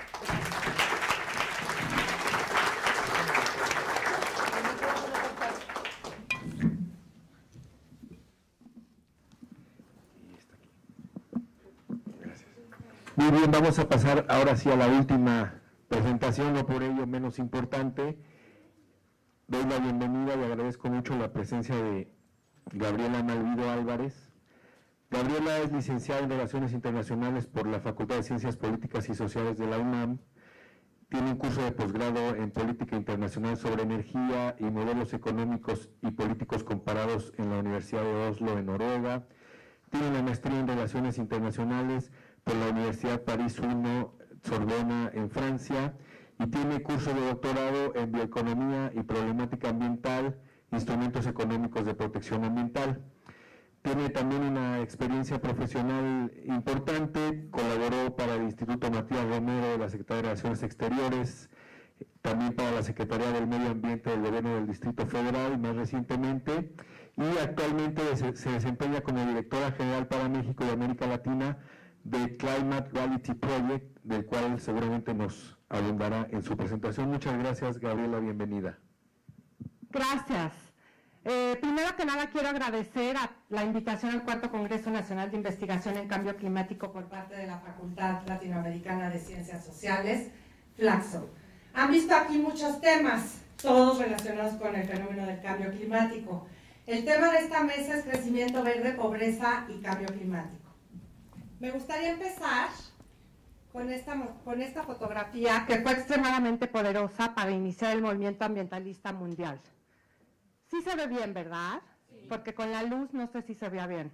Muy bien, vamos a pasar ahora sí a la última presentación, no por ello menos importante. Doy la bienvenida y agradezco mucho la presencia de Gabriela Malvido Álvarez. Gabriela es licenciada en Relaciones Internacionales por la Facultad de Ciencias Políticas y Sociales de la UNAM. Tiene un curso de posgrado en Política Internacional sobre Energía y Modelos Económicos y Políticos Comparados en la Universidad de Oslo, en Noruega. Tiene una maestría en Relaciones Internacionales por la Universidad París uno, Sorbona, en Francia, y tiene curso de doctorado en Bioeconomía y Problemática Ambiental, Instrumentos Económicos de Protección Ambiental. Tiene también una experiencia profesional importante, colaboró para el Instituto Matías Romero de la Secretaría de Relaciones Exteriores, también para la Secretaría del Medio Ambiente del Gobierno del Distrito Federal, más recientemente, y actualmente se desempeña como directora general para México y América Latina de Climate Reality Project, del cual seguramente nos abundará en su presentación. Muchas gracias, Gabriela, bienvenida. Gracias. Eh, primero que nada quiero agradecer a la invitación al Cuarto Congreso Nacional de Investigación en Cambio Climático por parte de la Facultad Latinoamericana de Ciencias Sociales, FLACSO. Han visto aquí muchos temas, todos relacionados con el fenómeno del cambio climático. El tema de esta mesa es crecimiento verde, pobreza y cambio climático. Me gustaría empezar con esta, con esta fotografía que fue extremadamente poderosa para iniciar el movimiento ambientalista mundial. Sí se ve bien, ¿verdad? Sí. Porque con la luz no sé si se vea bien.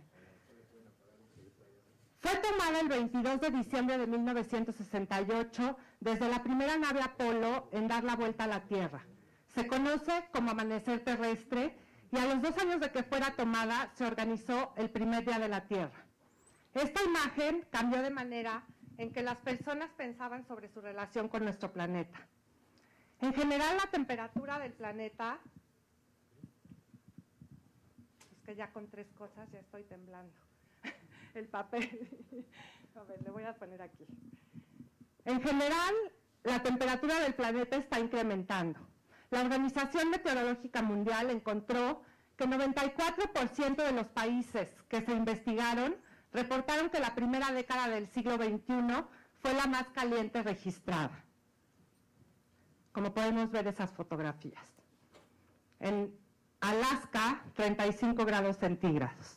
Fue tomada el veintidós de diciembre de mil novecientos sesenta y ocho desde la primera nave Apolo en dar la vuelta a la Tierra. Se conoce como amanecer terrestre y a los dos años de que fuera tomada se organizó el primer día de la Tierra. Esta imagen cambió de manera en que las personas pensaban sobre su relación con nuestro planeta. En general, la temperatura del planeta, es que ya con tres cosas ya estoy temblando, el papel, a ver, le voy a poner aquí. En general, la temperatura del planeta está incrementando. La Organización Meteorológica Mundial encontró que noventa y cuatro por ciento de los países que se investigaron reportaron que la primera década del siglo veintiuno fue la más caliente registrada. Como podemos ver esas fotografías. En Alaska, treinta y cinco grados centígrados.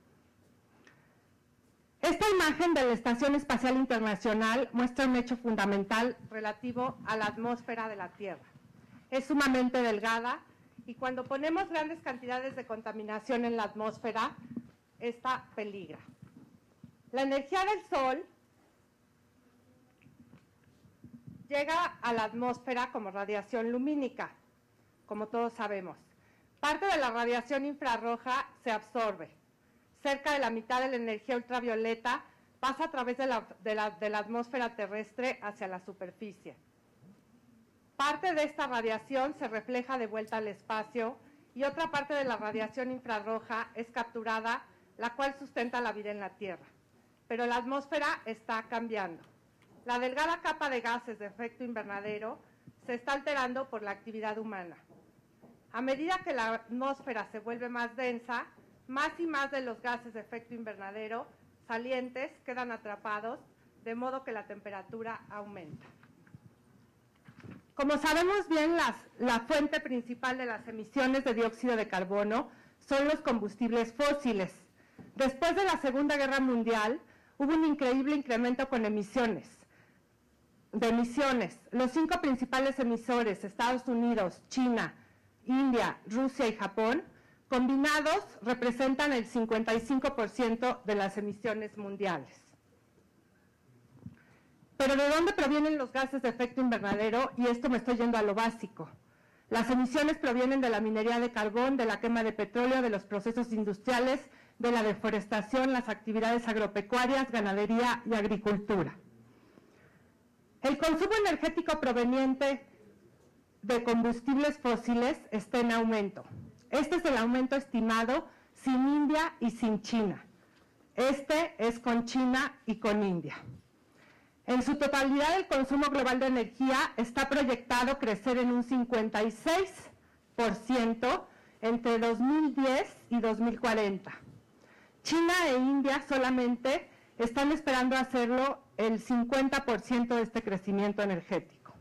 Esta imagen de la Estación Espacial Internacional muestra un hecho fundamental relativo a la atmósfera de la Tierra. Es sumamente delgada y cuando ponemos grandes cantidades de contaminación en la atmósfera, esta peligra. La energía del Sol llega a la atmósfera como radiación lumínica, como todos sabemos. Parte de la radiación infrarroja se absorbe. Cerca de la mitad de la energía ultravioleta pasa a través de la, de la, de la atmósfera terrestre hacia la superficie. Parte de esta radiación se refleja de vuelta al espacio y otra parte de la radiación infrarroja es capturada, la cual sustenta la vida en la Tierra. Pero la atmósfera está cambiando. La delgada capa de gases de efecto invernadero se está alterando por la actividad humana. A medida que la atmósfera se vuelve más densa, más y más de los gases de efecto invernadero salientes quedan atrapados, de modo que la temperatura aumenta. Como sabemos bien, las, la fuente principal de las emisiones de dióxido de carbono son los combustibles fósiles. Después de la Segunda Guerra Mundial, hubo un increíble incremento con emisiones, de emisiones. Los cinco principales emisores, Estados Unidos, China, India, Rusia y Japón, combinados representan el cincuenta y cinco por ciento de las emisiones mundiales. Pero ¿de dónde provienen los gases de efecto invernadero? Y esto me estoy yendo a lo básico. Las emisiones provienen de la minería de carbón, de la quema de petróleo, de los procesos industriales, de la deforestación, las actividades agropecuarias, ganadería y agricultura. El consumo energético proveniente de combustibles fósiles está en aumento. Este es el aumento estimado sin India y sin China. Este es con China y con India. En su totalidad, el consumo global de energía está proyectado crecer en un cincuenta y seis por ciento entre dos mil diez y dos mil cuarenta. China e India solamente están esperando hacerlo el cincuenta por ciento de este crecimiento energético.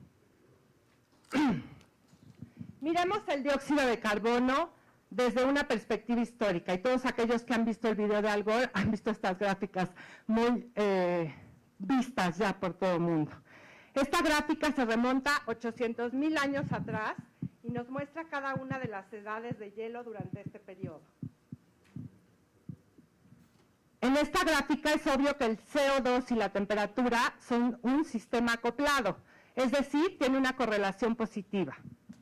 Miremos el dióxido de carbono desde una perspectiva histórica, y todos aquellos que han visto el video de Al Gore han visto estas gráficas muy eh, vistas ya por todo el mundo. Esta gráfica se remonta ochocientos mil años atrás y nos muestra cada una de las edades de hielo durante este periodo. En esta gráfica es obvio que el C O dos y la temperatura son un sistema acoplado, es decir, tiene una correlación positiva.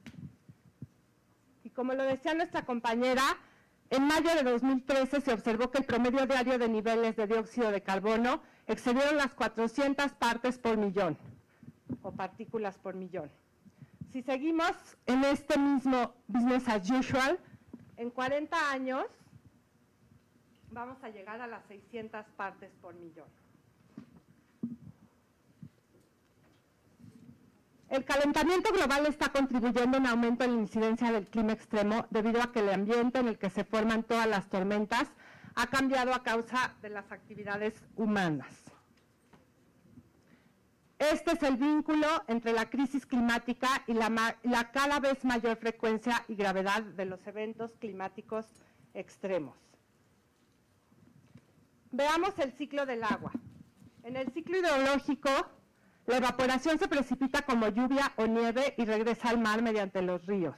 Y como lo decía nuestra compañera, en mayo de dos mil trece se observó que el promedio diario de niveles de dióxido de carbono excedieron las cuatrocientas partes por millón, o partículas por millón. Si seguimos en este mismo business as usual, en cuarenta años vamos a llegar a las seiscientas partes por millón. El calentamiento global está contribuyendo a un aumento en la incidencia del clima extremo debido a que el ambiente en el que se forman todas las tormentas ha cambiado a causa de las actividades humanas. Este es el vínculo entre la crisis climática y la, la cada vez mayor frecuencia y gravedad de los eventos climáticos extremos. Veamos el ciclo del agua. En el ciclo hidrológico, la evaporación se precipita como lluvia o nieve y regresa al mar mediante los ríos.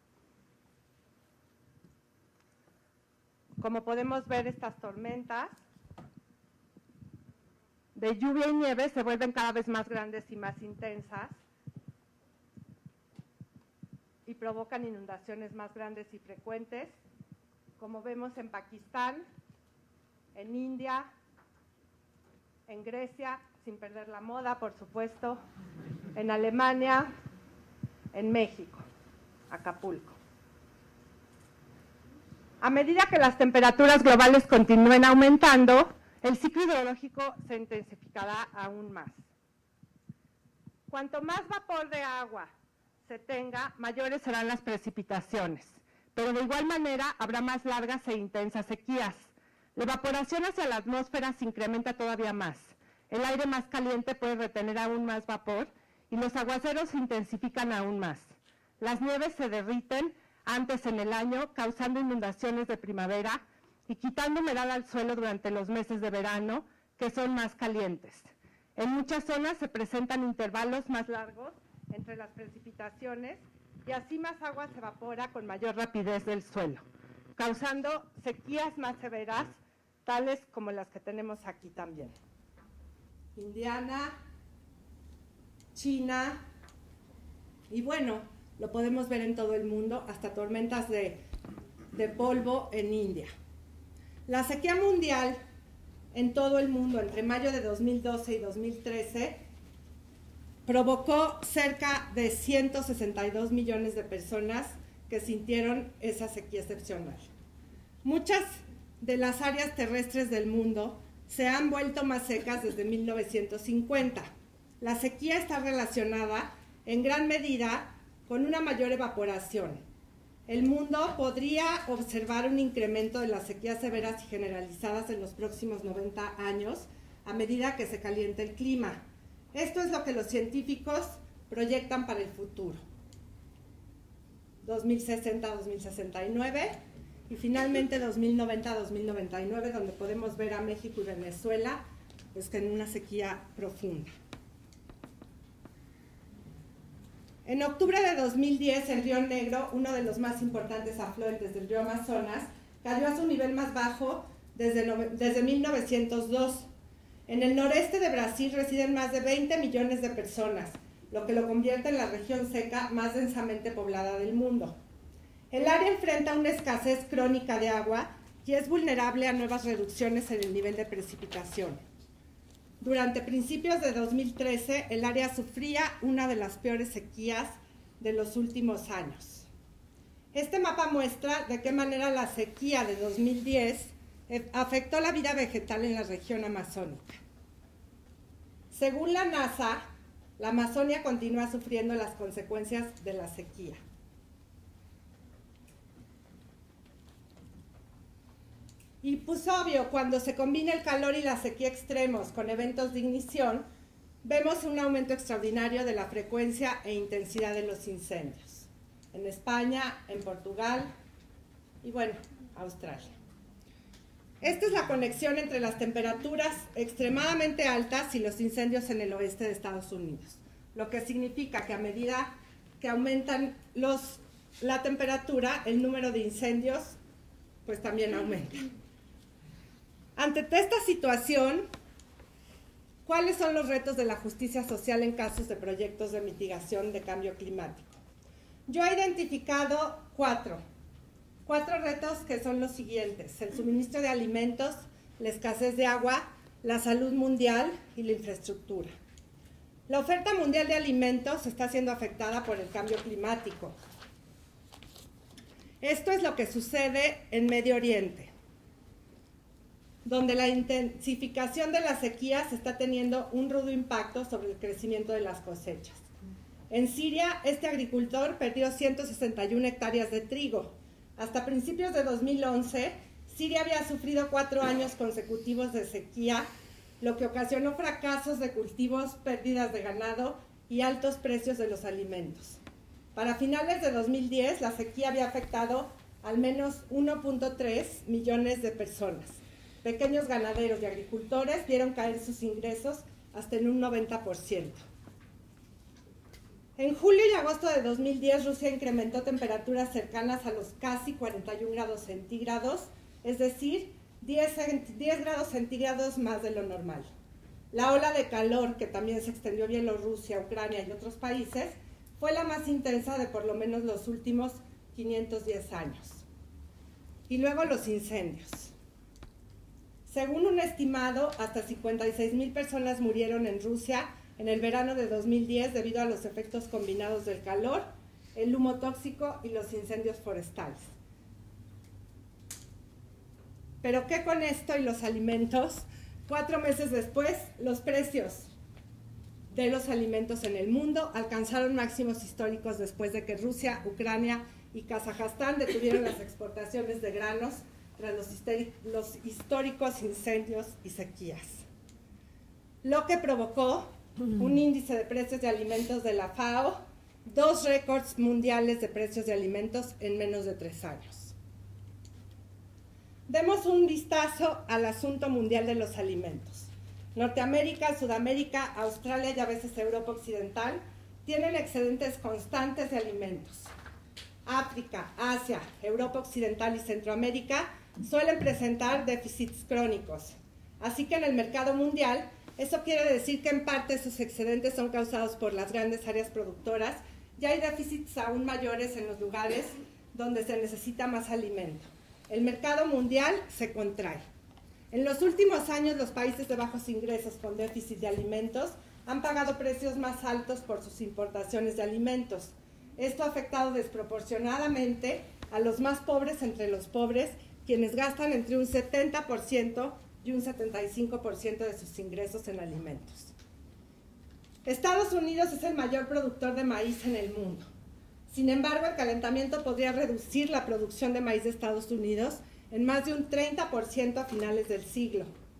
Como podemos ver, estas tormentas de lluvia y nieve se vuelven cada vez más grandes y más intensas y provocan inundaciones más grandes y frecuentes, como vemos en Pakistán, en India, en Grecia, sin perder la moda, por supuesto, en Alemania, en México, Acapulco. A medida que las temperaturas globales continúen aumentando, el ciclo hidrológico se intensificará aún más. Cuanto más vapor de agua se tenga, mayores serán las precipitaciones, pero de igual manera habrá más largas e intensas sequías. La evaporación hacia la atmósfera se incrementa todavía más. El aire más caliente puede retener aún más vapor y los aguaceros se intensifican aún más. Las nieves se derriten antes en el año, causando inundaciones de primavera y quitando humedad al suelo durante los meses de verano, que son más calientes. En muchas zonas se presentan intervalos más largos entre las precipitaciones y así más agua se evapora con mayor rapidez del suelo, causando sequías más severas, tales como las que tenemos aquí también. Indiana, China, y bueno, lo podemos ver en todo el mundo, hasta tormentas de, de polvo en India. La sequía mundial en todo el mundo entre mayo de dos mil doce y dos mil trece provocó cerca de ciento sesenta y dos millones de personas que sintieron esa sequía excepcional. Muchas de las áreas terrestres del mundo se han vuelto más secas desde mil novecientos cincuenta. La sequía está relacionada en gran medida con una mayor evaporación. El mundo podría observar un incremento de las sequías severas y generalizadas en los próximos noventa años a medida que se caliente el clima. Esto es lo que los científicos proyectan para el futuro. dos mil sesenta a dos mil sesenta y nueve y finalmente dos mil noventa a dos mil noventa y nueve, donde podemos ver a México y Venezuela pues, que en una sequía profunda. En octubre de dos mil diez, el río Negro, uno de los más importantes afluentes del río Amazonas, cayó a su nivel más bajo desde, desde mil novecientos dos. En el noreste de Brasil residen más de veinte millones de personas, lo que lo convierte en la región seca más densamente poblada del mundo. El área enfrenta una escasez crónica de agua y es vulnerable a nuevas reducciones en el nivel de precipitación. Durante principios de dos mil trece, el área sufría una de las peores sequías de los últimos años. Este mapa muestra de qué manera la sequía de dos mil diez afectó la vida vegetal en la región amazónica. Según la NASA, la Amazonia continúa sufriendo las consecuencias de la sequía. Y pues obvio, cuando se combina el calor y la sequía extremos con eventos de ignición, vemos un aumento extraordinario de la frecuencia e intensidad de los incendios. En España, en Portugal y bueno, Australia. Esta es la conexión entre las temperaturas extremadamente altas y los incendios en el oeste de Estados Unidos, lo que significa que a medida que aumentan los, la temperatura, el número de incendios pues también aumenta. Ante esta situación, ¿cuáles son los retos de la justicia social en casos de proyectos de mitigación de cambio climático? Yo he identificado cuatro, cuatro retos que son los siguientes: el suministro de alimentos, la escasez de agua, la salud mundial y la infraestructura. La oferta mundial de alimentos está siendo afectada por el cambio climático. Esto es lo que sucede en Medio Oriente, donde la intensificación de las sequías está teniendo un rudo impacto sobre el crecimiento de las cosechas. En Siria, este agricultor perdió ciento sesenta y una hectáreas de trigo. Hasta principios de dos mil once, Siria había sufrido cuatro años consecutivos de sequía lo que ocasionó fracasos de cultivos, pérdidas de ganado y altos precios de los alimentos. Para finales de dos mil diez, la sequía había afectado al menos uno punto tres millones de personas. Pequeños ganaderos y agricultores vieron caer sus ingresos hasta en un noventa por ciento. En julio y agosto de dos mil diez, Rusia incrementó temperaturas cercanas a los casi cuarenta y un grados centígrados, es decir, diez grados centígrados más de lo normal. La ola de calor, que también se extendió a Bielorrusia, Ucrania y otros países, fue la más intensa de por lo menos los últimos quinientos diez años. Y luego los incendios. Según un estimado, hasta cincuenta y seis mil personas murieron en Rusia en el verano de dos mil diez debido a los efectos combinados del calor, el humo tóxico y los incendios forestales. Pero ¿qué con esto y los alimentos? Cuatro meses después, los precios de los alimentos en el mundo alcanzaron máximos históricos después de que Rusia, Ucrania y Kazajstán detuvieron las exportaciones de granos tras los, los históricos incendios y sequías. Lo que provocó un índice de precios de alimentos de la FAO, dos récords mundiales de precios de alimentos en menos de tres años. Demos un vistazo al asunto mundial de los alimentos. Norteamérica, Sudamérica, Australia y a veces Europa Occidental tienen excedentes constantes de alimentos. África, Asia, Europa Occidental y Centroamérica suelen presentar déficits crónicos. Así que en el mercado mundial, eso quiere decir que en parte esos excedentes son causados por las grandes áreas productoras y hay déficits aún mayores en los lugares donde se necesita más alimento. El mercado mundial se contrae. En los últimos años, los países de bajos ingresos con déficit de alimentos han pagado precios más altos por sus importaciones de alimentos. Esto ha afectado desproporcionadamente a los más pobres entre los pobres, quienes gastan entre un setenta por ciento y un setenta y cinco por ciento de sus ingresos en alimentos. Estados Unidos es el mayor productor de maíz en el mundo. Sin embargo, el calentamiento podría reducir la producción de maíz de Estados Unidos en más de un treinta por ciento a finales del siglo.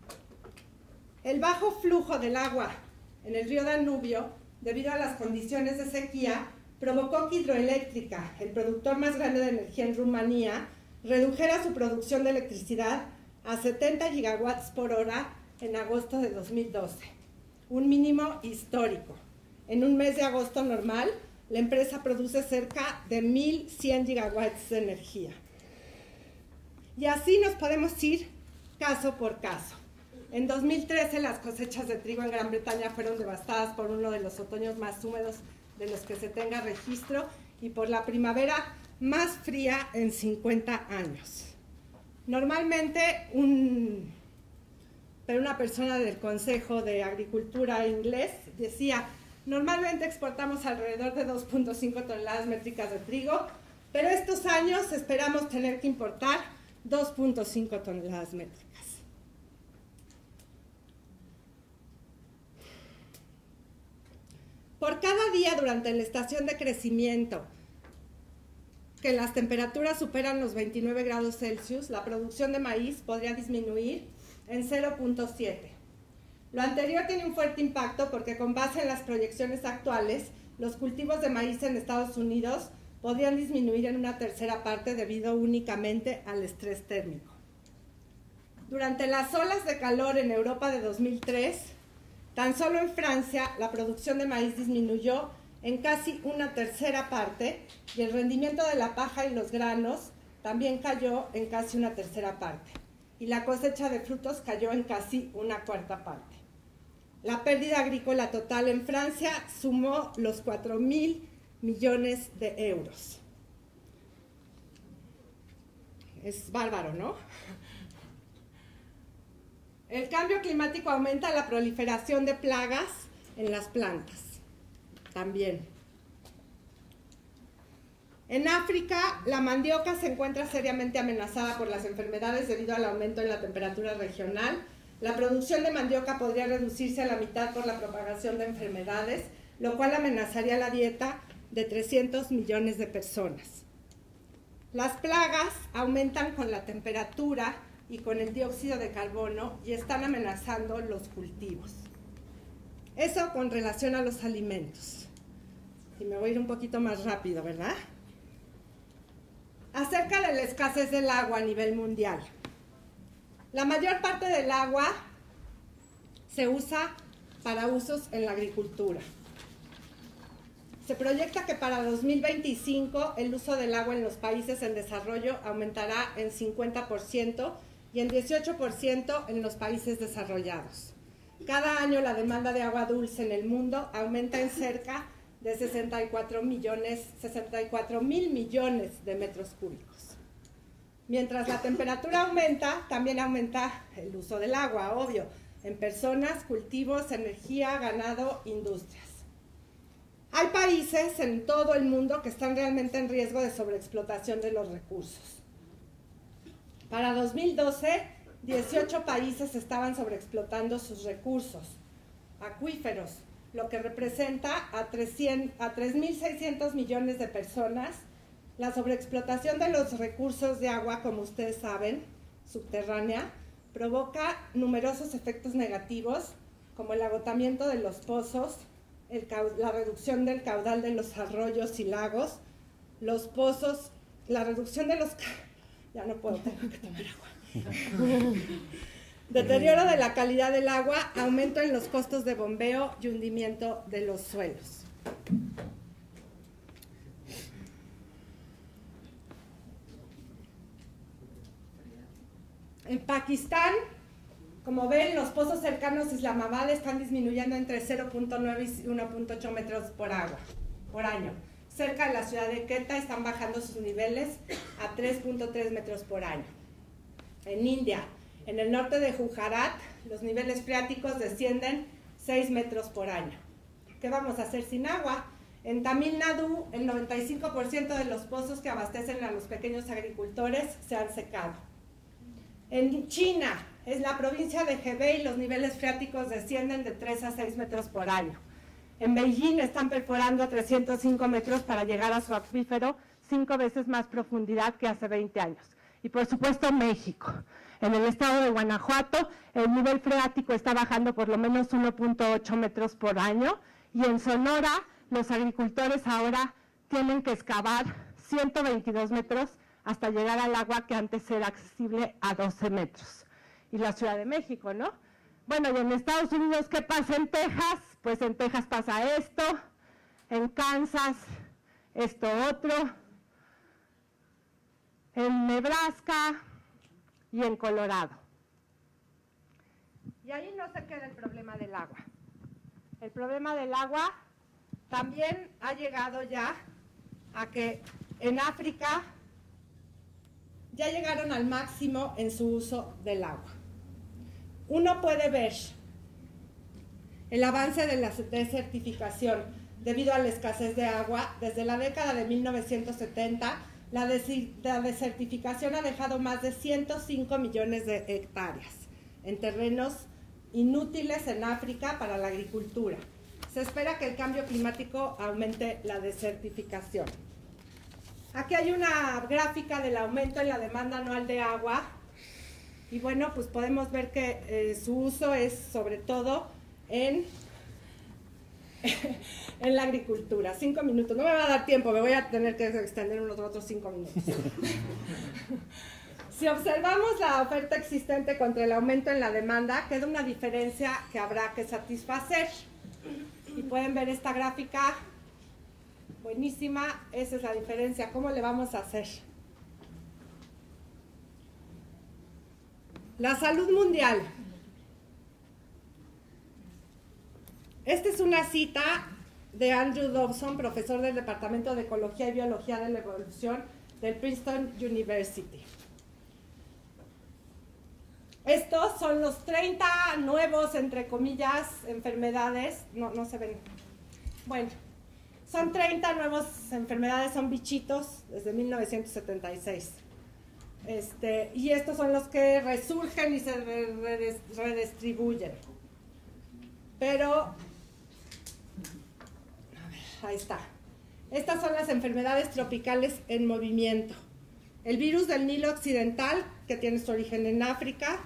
El bajo flujo del agua en el río Danubio, debido a las condiciones de sequía, provocó que Hidroeléctrica, el productor más grande de energía en Rumanía, redujera su producción de electricidad a setenta gigawatts por hora en agosto de dos mil doce, un mínimo histórico. En un mes de agosto normal, la empresa produce cerca de mil cien gigawatts de energía. Y así nos podemos ir caso por caso. En dos mil trece, las cosechas de trigo en Gran Bretaña fueron devastadas por uno de los otoños más húmedos de los que se tenga registro y por la primavera más fría en cincuenta años. Normalmente, un, pero una persona del Consejo de Agricultura inglés decía, normalmente exportamos alrededor de dos punto cinco toneladas métricas de trigo, pero estos años esperamos tener que importar dos punto cinco toneladas métricas. Por cada día durante la estación de crecimiento que las temperaturas superan los veintinueve grados Celsius, la producción de maíz podría disminuir en cero punto siete. Lo anterior tiene un fuerte impacto porque con base en las proyecciones actuales, los cultivos de maíz en Estados Unidos podrían disminuir en una tercera parte debido únicamente al estrés térmico. Durante las olas de calor en Europa de dos mil tres, tan solo en Francia la producción de maíz disminuyó en casi una tercera parte y el rendimiento de la paja y los granos también cayó en casi una tercera parte y la cosecha de frutos cayó en casi una cuarta parte. La pérdida agrícola total en Francia sumó los cuatro mil millones de euros. Es bárbaro, ¿no? El cambio climático aumenta la proliferación de plagas en las plantas, también. En África, la mandioca se encuentra seriamente amenazada por las enfermedades debido al aumento en la temperatura regional. La producción de mandioca podría reducirse a la mitad por la propagación de enfermedades, lo cual amenazaría la dieta de trescientos millones de personas. Las plagas aumentan con la temperatura y con el dióxido de carbono y están amenazando los cultivos. Eso con relación a los alimentos. Y me voy a ir un poquito más rápido, ¿verdad? Acerca de la escasez del agua a nivel mundial. La mayor parte del agua se usa para usos en la agricultura. Se proyecta que para dos mil veinticinco el uso del agua en los países en desarrollo aumentará en cincuenta por ciento y en dieciocho por ciento en los países desarrollados. Cada año la demanda de agua dulce en el mundo aumenta en cerca de sesenta y cuatro millones, sesenta y cuatro mil millones de metros cúbicos. Mientras la temperatura aumenta, también aumenta el uso del agua, obvio, en personas, cultivos, energía, ganado, industrias. Hay países en todo el mundo que están realmente en riesgo de sobreexplotación de los recursos. Para dos mil doce, dieciocho países estaban sobreexplotando sus recursos acuíferos, lo que representa a tres mil seiscientos millones de personas. La sobreexplotación de los recursos de agua, como ustedes saben, subterránea, provoca numerosos efectos negativos, como el agotamiento de los pozos, el, la reducción del caudal de los arroyos y lagos, los pozos, la reducción de los... Ya no puedo, tengo que tomar agua. Deterioro de la calidad del agua, aumento en los costos de bombeo y hundimiento de los suelos. En Pakistán, como ven, los pozos cercanos a Islamabad están disminuyendo entre cero punto nueve y uno punto ocho metros por agua, por año. Cerca de la ciudad de Quetta están bajando sus niveles a tres punto tres metros por año. En India, en el norte de Gujarat, los niveles freáticos descienden seis metros por año. ¿Qué vamos a hacer sin agua? En Tamil Nadu, el noventa y cinco por ciento de los pozos que abastecen a los pequeños agricultores se han secado. En China, es la provincia de Hebei, los niveles freáticos descienden de tres a seis metros por año. En Beijing están perforando a trescientos cinco metros para llegar a su acuífero, cinco veces más profundidad que hace veinte años. Y por supuesto México. En el estado de Guanajuato, el nivel freático está bajando por lo menos uno punto ocho metros por año, y en Sonora, los agricultores ahora tienen que excavar ciento veintidós metros hasta llegar al agua que antes era accesible a doce metros. Y la Ciudad de México, ¿no? Bueno, y en Estados Unidos, ¿qué pasa en Texas? Pues en Texas pasa esto, en Kansas, esto otro, en Nebraska y en Colorado. Y ahí no se queda el problema del agua. El problema del agua también ha llegado ya a que en África ya llegaron al máximo en su uso del agua. Uno puede ver el avance de la desertificación debido a la escasez de agua. Desde la década de mil novecientos setenta, la, la desertificación ha dejado más de ciento cinco millones de hectáreas en terrenos inútiles en África para la agricultura. Se espera que el cambio climático aumente la desertificación. Aquí hay una gráfica del aumento en la demanda anual de agua. Y bueno, pues podemos ver que eh, su uso es sobre todo en, en la agricultura. Cinco minutos, no me va a dar tiempo, me voy a tener que extender unos otros cinco minutos. Si observamos la oferta existente contra el aumento en la demanda, queda una diferencia que habrá que satisfacer. Y pueden ver esta gráfica, buenísima, esa es la diferencia. ¿Cómo le vamos a hacer? La salud mundial. Esta es una cita de Andrew Dobson, profesor del Departamento de Ecología y Biología de la Evolución del Princeton University. Estos son los treinta nuevos, entre comillas, enfermedades. No, no se ven. Bueno, son treinta nuevas enfermedades, son bichitos, desde mil novecientos setenta y seis. Este, y estos son los que resurgen y se redistribuyen. Pero, a ver, ahí está. Estas son las enfermedades tropicales en movimiento. El virus del Nilo Occidental, que tiene su origen en África.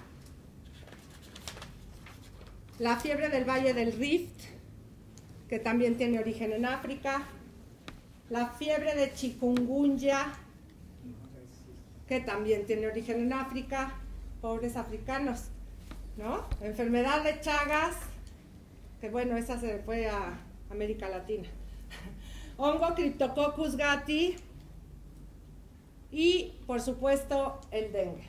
La fiebre del Valle del Rift, que también tiene origen en África. La fiebre de chikungunya, que también tiene origen en África. Pobres africanos, ¿no? Enfermedad de Chagas, que bueno, esa se fue a América Latina. Hongo Cryptococcus gattii y, por supuesto, el dengue.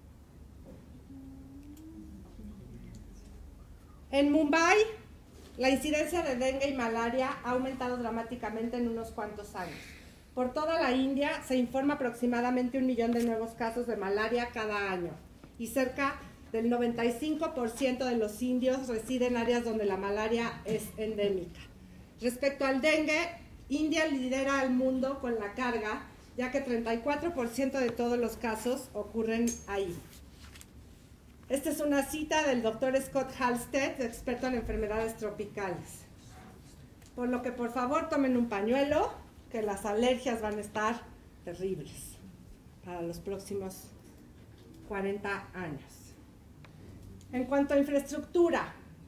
En Mumbai, la incidencia de dengue y malaria ha aumentado dramáticamente en unos cuantos años. Por toda la India se informa aproximadamente un millón de nuevos casos de malaria cada año y cerca del noventa y cinco por ciento de los indios residen en áreas donde la malaria es endémica. Respecto al dengue, India lidera al mundo con la carga, ya que treinta y cuatro por ciento de todos los casos ocurren ahí. Esta es una cita del doctor Scott Halstead, experto en enfermedades tropicales. Por lo que por favor tomen un pañuelo, que las alergias van a estar terribles para los próximos cuarenta años. En cuanto a infraestructura,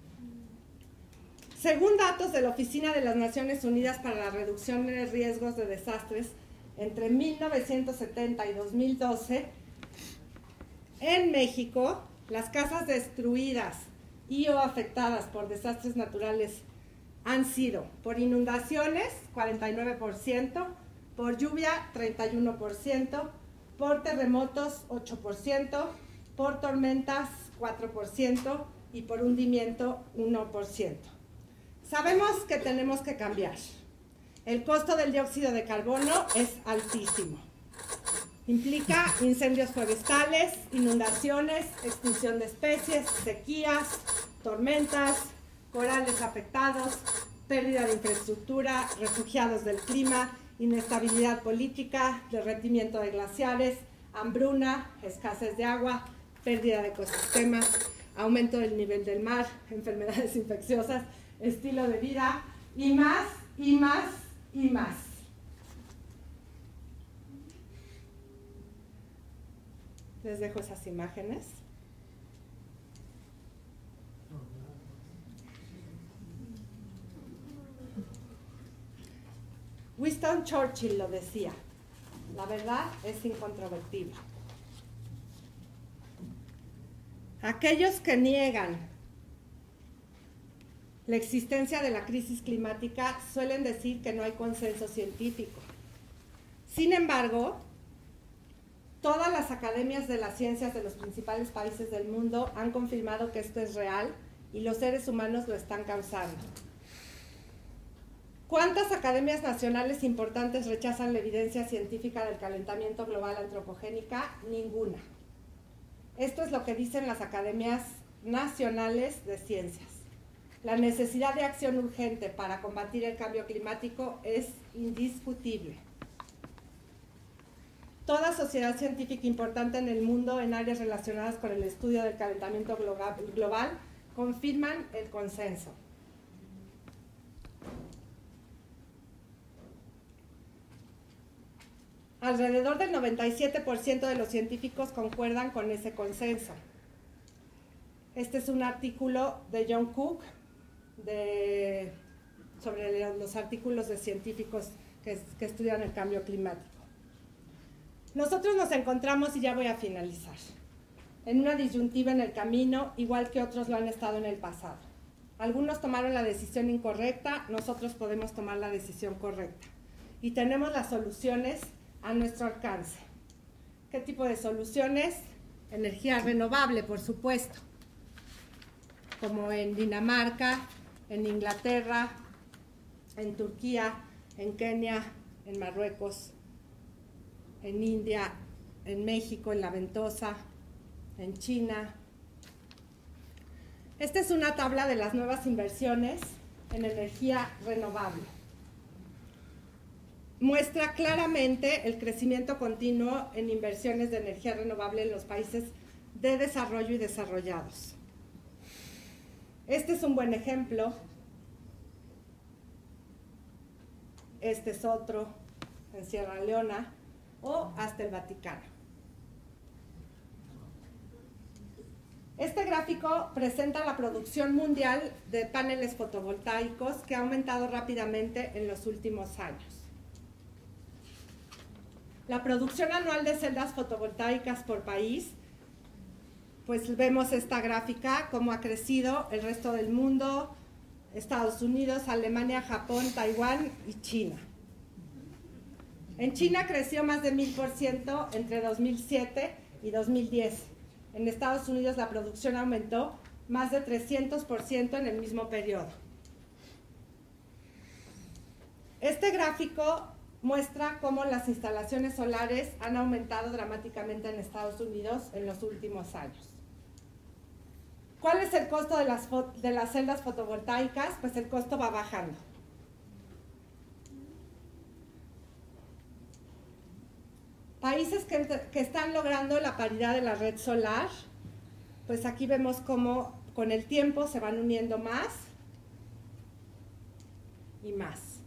según datos de la Oficina de las Naciones Unidas para la Reducción de Riesgos de Desastres, entre mil novecientos setenta y dos mil doce, en México, las casas destruidas y o afectadas por desastres naturales han sido por inundaciones, cuarenta y nueve por ciento, por lluvia, treinta y uno por ciento, por terremotos, ocho por ciento, por tormentas, cuatro por ciento y por hundimiento, uno por ciento. Sabemos que tenemos que cambiar. El costo del dióxido de carbono es altísimo. Implica incendios forestales, inundaciones, extinción de especies, sequías, tormentas, corales afectados, pérdida de infraestructura, refugiados del clima, inestabilidad política, derretimiento de glaciares, hambruna, escasez de agua, pérdida de ecosistemas, aumento del nivel del mar, enfermedades infecciosas, estilo de vida y más, y más, y más. Les dejo esas imágenes. Winston Churchill lo decía, la verdad es incontrovertible. Aquellos que niegan la existencia de la crisis climática suelen decir que no hay consenso científico. Sin embargo, todas las academias de las ciencias de los principales países del mundo han confirmado que esto es real y los seres humanos lo están causando. ¿Cuántas academias nacionales importantes rechazan la evidencia científica del calentamiento global antropogénica? Ninguna. Esto es lo que dicen las academias nacionales de ciencias. La necesidad de acción urgente para combatir el cambio climático es indiscutible. Toda sociedad científica importante en el mundo en áreas relacionadas con el estudio del calentamiento global confirman el consenso. Alrededor del noventa y siete por ciento de los científicos concuerdan con ese consenso. Este es un artículo de John Cook de, sobre los artículos de científicos que, que estudian el cambio climático. Nosotros nos encontramos, y ya voy a finalizar, en una disyuntiva en el camino, igual que otros lo han estado en el pasado. Algunos tomaron la decisión incorrecta, nosotros podemos tomar la decisión correcta. Y tenemos las soluciones a nuestro alcance. ¿Qué tipo de soluciones? Energía renovable, por supuesto, como en Dinamarca, en Inglaterra, en Turquía, en Kenia, en Marruecos, en India, en México, en La Ventosa, en China. Esta es una tabla de las nuevas inversiones en energía renovable. Muestra claramente el crecimiento continuo en inversiones de energía renovable en los países de desarrollo y desarrollados. Este es un buen ejemplo. Este es otro en Sierra Leona o hasta el Vaticano. Este gráfico presenta la producción mundial de paneles fotovoltaicos que ha aumentado rápidamente en los últimos años. La producción anual de celdas fotovoltaicas por país, pues vemos esta gráfica, cómo ha crecido el resto del mundo, Estados Unidos, Alemania, Japón, Taiwán y China. En China creció más de mil por ciento entre dos mil siete y dos mil diez. En Estados Unidos la producción aumentó más de trescientos por ciento en el mismo periodo. Este gráfico muestra cómo las instalaciones solares han aumentado dramáticamente en Estados Unidos en los últimos años. ¿Cuál es el costo de las, de las celdas fotovoltaicas? Pues el costo va bajando. Países que, que están logrando la paridad de la red solar, pues aquí vemos cómo con el tiempo se van uniendo más y más.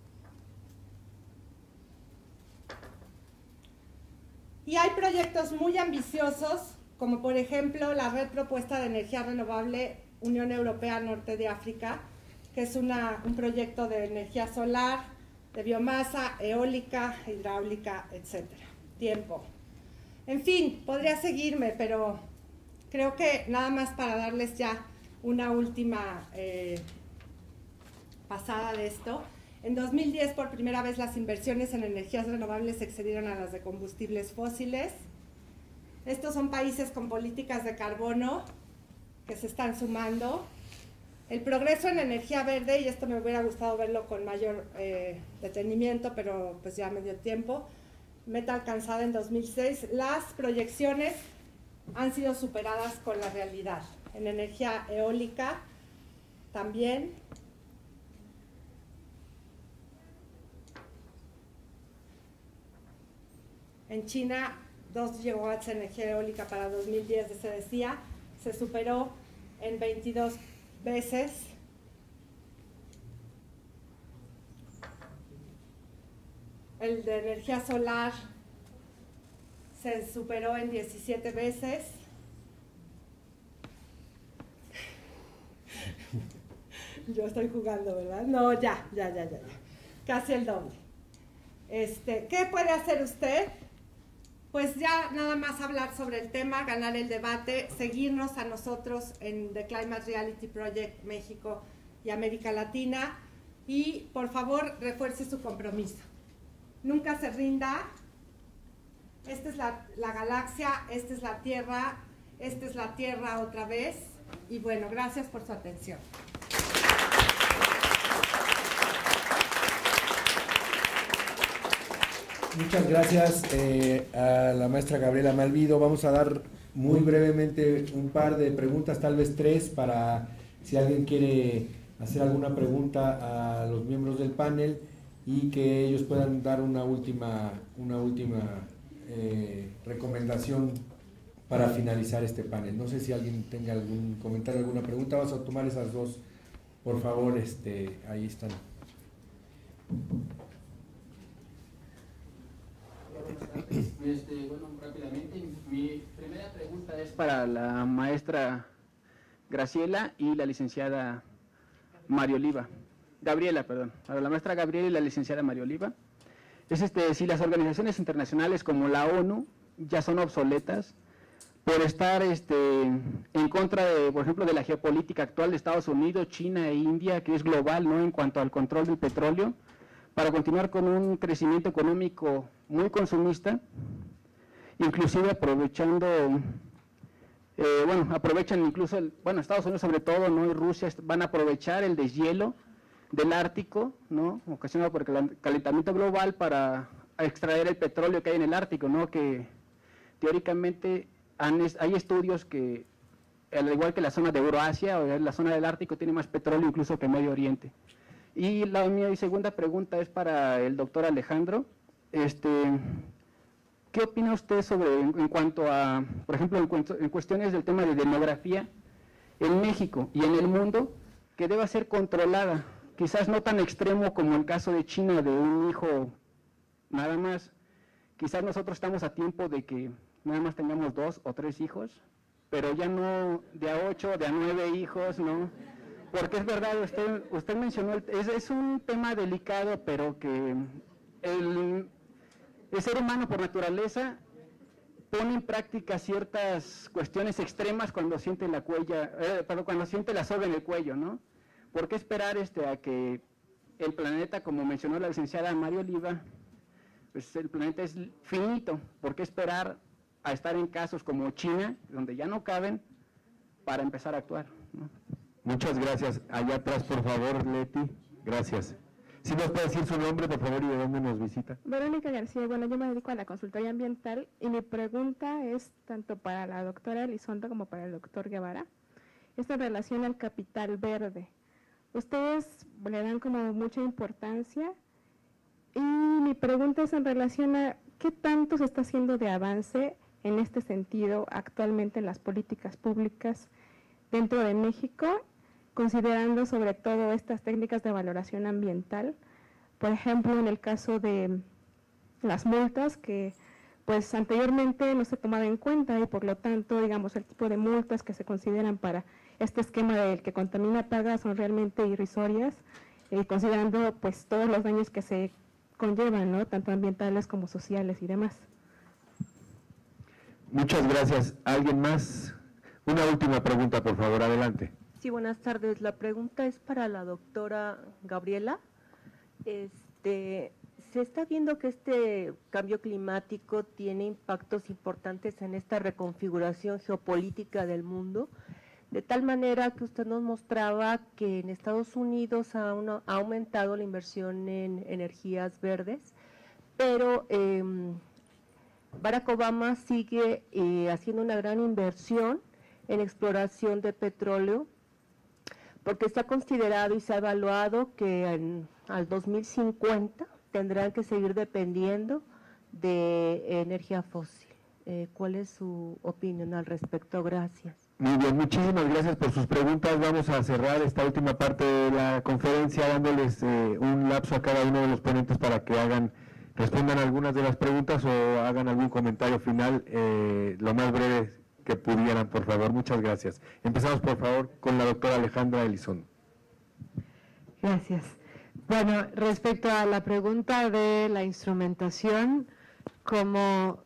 Y hay proyectos muy ambiciosos, como por ejemplo la red propuesta de energía renovable Unión Europea Norte de África, que es una, un proyecto de energía solar, de biomasa, eólica, hidráulica, etcétera. Tiempo. En fin, podría seguirme, pero creo que nada más para darles ya una última eh, pasada de esto. En dos mil diez, por primera vez, las inversiones en energías renovables excedieron a las de combustibles fósiles. Estos son países con políticas de carbono que se están sumando. El progreso en energía verde, y esto me hubiera gustado verlo con mayor eh, detenimiento, pero pues ya me dio tiempo, meta alcanzada en dos mil seis, las proyecciones han sido superadas con la realidad. En energía eólica también. En China, dos gigawatts de energía eólica para dos mil diez, se decía, se superó en veintidós veces. El de energía solar se superó en diecisiete veces. Yo estoy jugando, ¿verdad? No, ya, ya, ya, ya, ya. Casi el doble. Este, ¿qué puede hacer usted? Pues ya nada más hablar sobre el tema, ganar el debate, seguirnos a nosotros en The Climate Reality Project México y América Latina y por favor refuerce su compromiso. Nunca se rinda. Esta es la, la galaxia, esta es la Tierra, esta es la Tierra otra vez. Y bueno, gracias por su atención. Muchas gracias eh, a la maestra Gabriela Malvido. Vamos a dar muy brevemente un par de preguntas, tal vez tres, para si alguien quiere hacer alguna pregunta a los miembros del panel y que ellos puedan dar una última, una última eh, recomendación para finalizar este panel. No sé si alguien tenga algún comentario, alguna pregunta. Vamos a tomar esas dos, por favor, este, ahí están. Este, bueno, rápidamente, mi primera pregunta es para la maestra Graciela y la licenciada María Oliva. Gabriela, perdón, para la maestra Gabriela y la licenciada María Oliva. Es este, si las organizaciones internacionales como la ONU ya son obsoletas por estar este, en contra, de, por ejemplo, de la geopolítica actual de Estados Unidos, China e India, que es global, ¿no?, en cuanto al control del petróleo, para continuar con un crecimiento económico muy consumista, inclusive aprovechando, eh, bueno, aprovechan incluso, el, bueno, Estados Unidos sobre todo, ¿no?, y Rusia van a aprovechar el deshielo del Ártico, ¿no?, ocasionado por el calentamiento global para extraer el petróleo que hay en el Ártico, ¿no?, que teóricamente han, hay estudios que, al igual que la zona de Euroasia o la zona del Ártico, tiene más petróleo incluso que Medio Oriente. Y la mi segunda pregunta es para el doctor Alejandro. Este, ¿Qué opina usted sobre, en, en cuanto a, por ejemplo, en, cuanto, en cuestiones del tema de demografía en México y en el mundo, que deba ser controlada? Quizás no tan extremo como el caso de China, de un hijo nada más. Quizás nosotros estamos a tiempo de que nada más tengamos dos o tres hijos, pero ya no de a ocho, de a nueve hijos, ¿no? Porque es verdad, usted, usted mencionó, el, es, es un tema delicado, pero que el, el ser humano por naturaleza pone en práctica ciertas cuestiones extremas cuando siente la cuella, eh, perdón, cuando siente la soga en el cuello, ¿no? ¿Por qué esperar este, a que el planeta, como mencionó la licenciada María Oliva, pues el planeta es finito? ¿Por qué esperar a estar en casos como China, donde ya no caben, para empezar a actuar, ¿no? Muchas gracias. Allá atrás, por favor, Leti. Gracias. Si nos puede decir su nombre, por favor, y de dónde nos visita. Verónica García, bueno, yo me dedico a la consultoría ambiental y mi pregunta es tanto para la doctora Elizondo como para el doctor Guevara. Esta en relación al capital verde. Ustedes le dan como mucha importancia y mi pregunta es en relación a qué tanto se está haciendo de avance en este sentido actualmente en las políticas públicas dentro de México, considerando sobre todo estas técnicas de valoración ambiental. Por ejemplo, en el caso de las multas, que pues anteriormente no se tomaba en cuenta y por lo tanto, digamos, el tipo de multas que se consideran para este esquema del que contamina paga son realmente irrisorias, eh, considerando pues todos los daños que se conllevan, ¿no? Tanto ambientales como sociales y demás. Muchas gracias. ¿Alguien más? Una última pregunta, por favor, adelante. Sí, buenas tardes. La pregunta es para la doctora Gabriela. Este, se está viendo que este cambio climático tiene impactos importantes en esta reconfiguración geopolítica del mundo, de tal manera que usted nos mostraba que en Estados Unidos ha, una, ha aumentado la inversión en energías verdes, pero eh, Barack Obama sigue eh, haciendo una gran inversión en exploración de petróleo, porque se ha considerado y se ha evaluado que en, al dos mil cincuenta tendrán que seguir dependiendo de energía fósil. Eh, ¿Cuál es su opinión al respecto? Gracias. Muy bien, muchísimas gracias por sus preguntas. Vamos a cerrar esta última parte de la conferencia dándoles eh, un lapso a cada uno de los ponentes para que hagan, respondan algunas de las preguntas o hagan algún comentario final, eh, lo más breve que pudieran, por favor. Muchas gracias. Empezamos, por favor, con la doctora Alejandra Elizondo. Gracias. Bueno, respecto a la pregunta de la instrumentación, como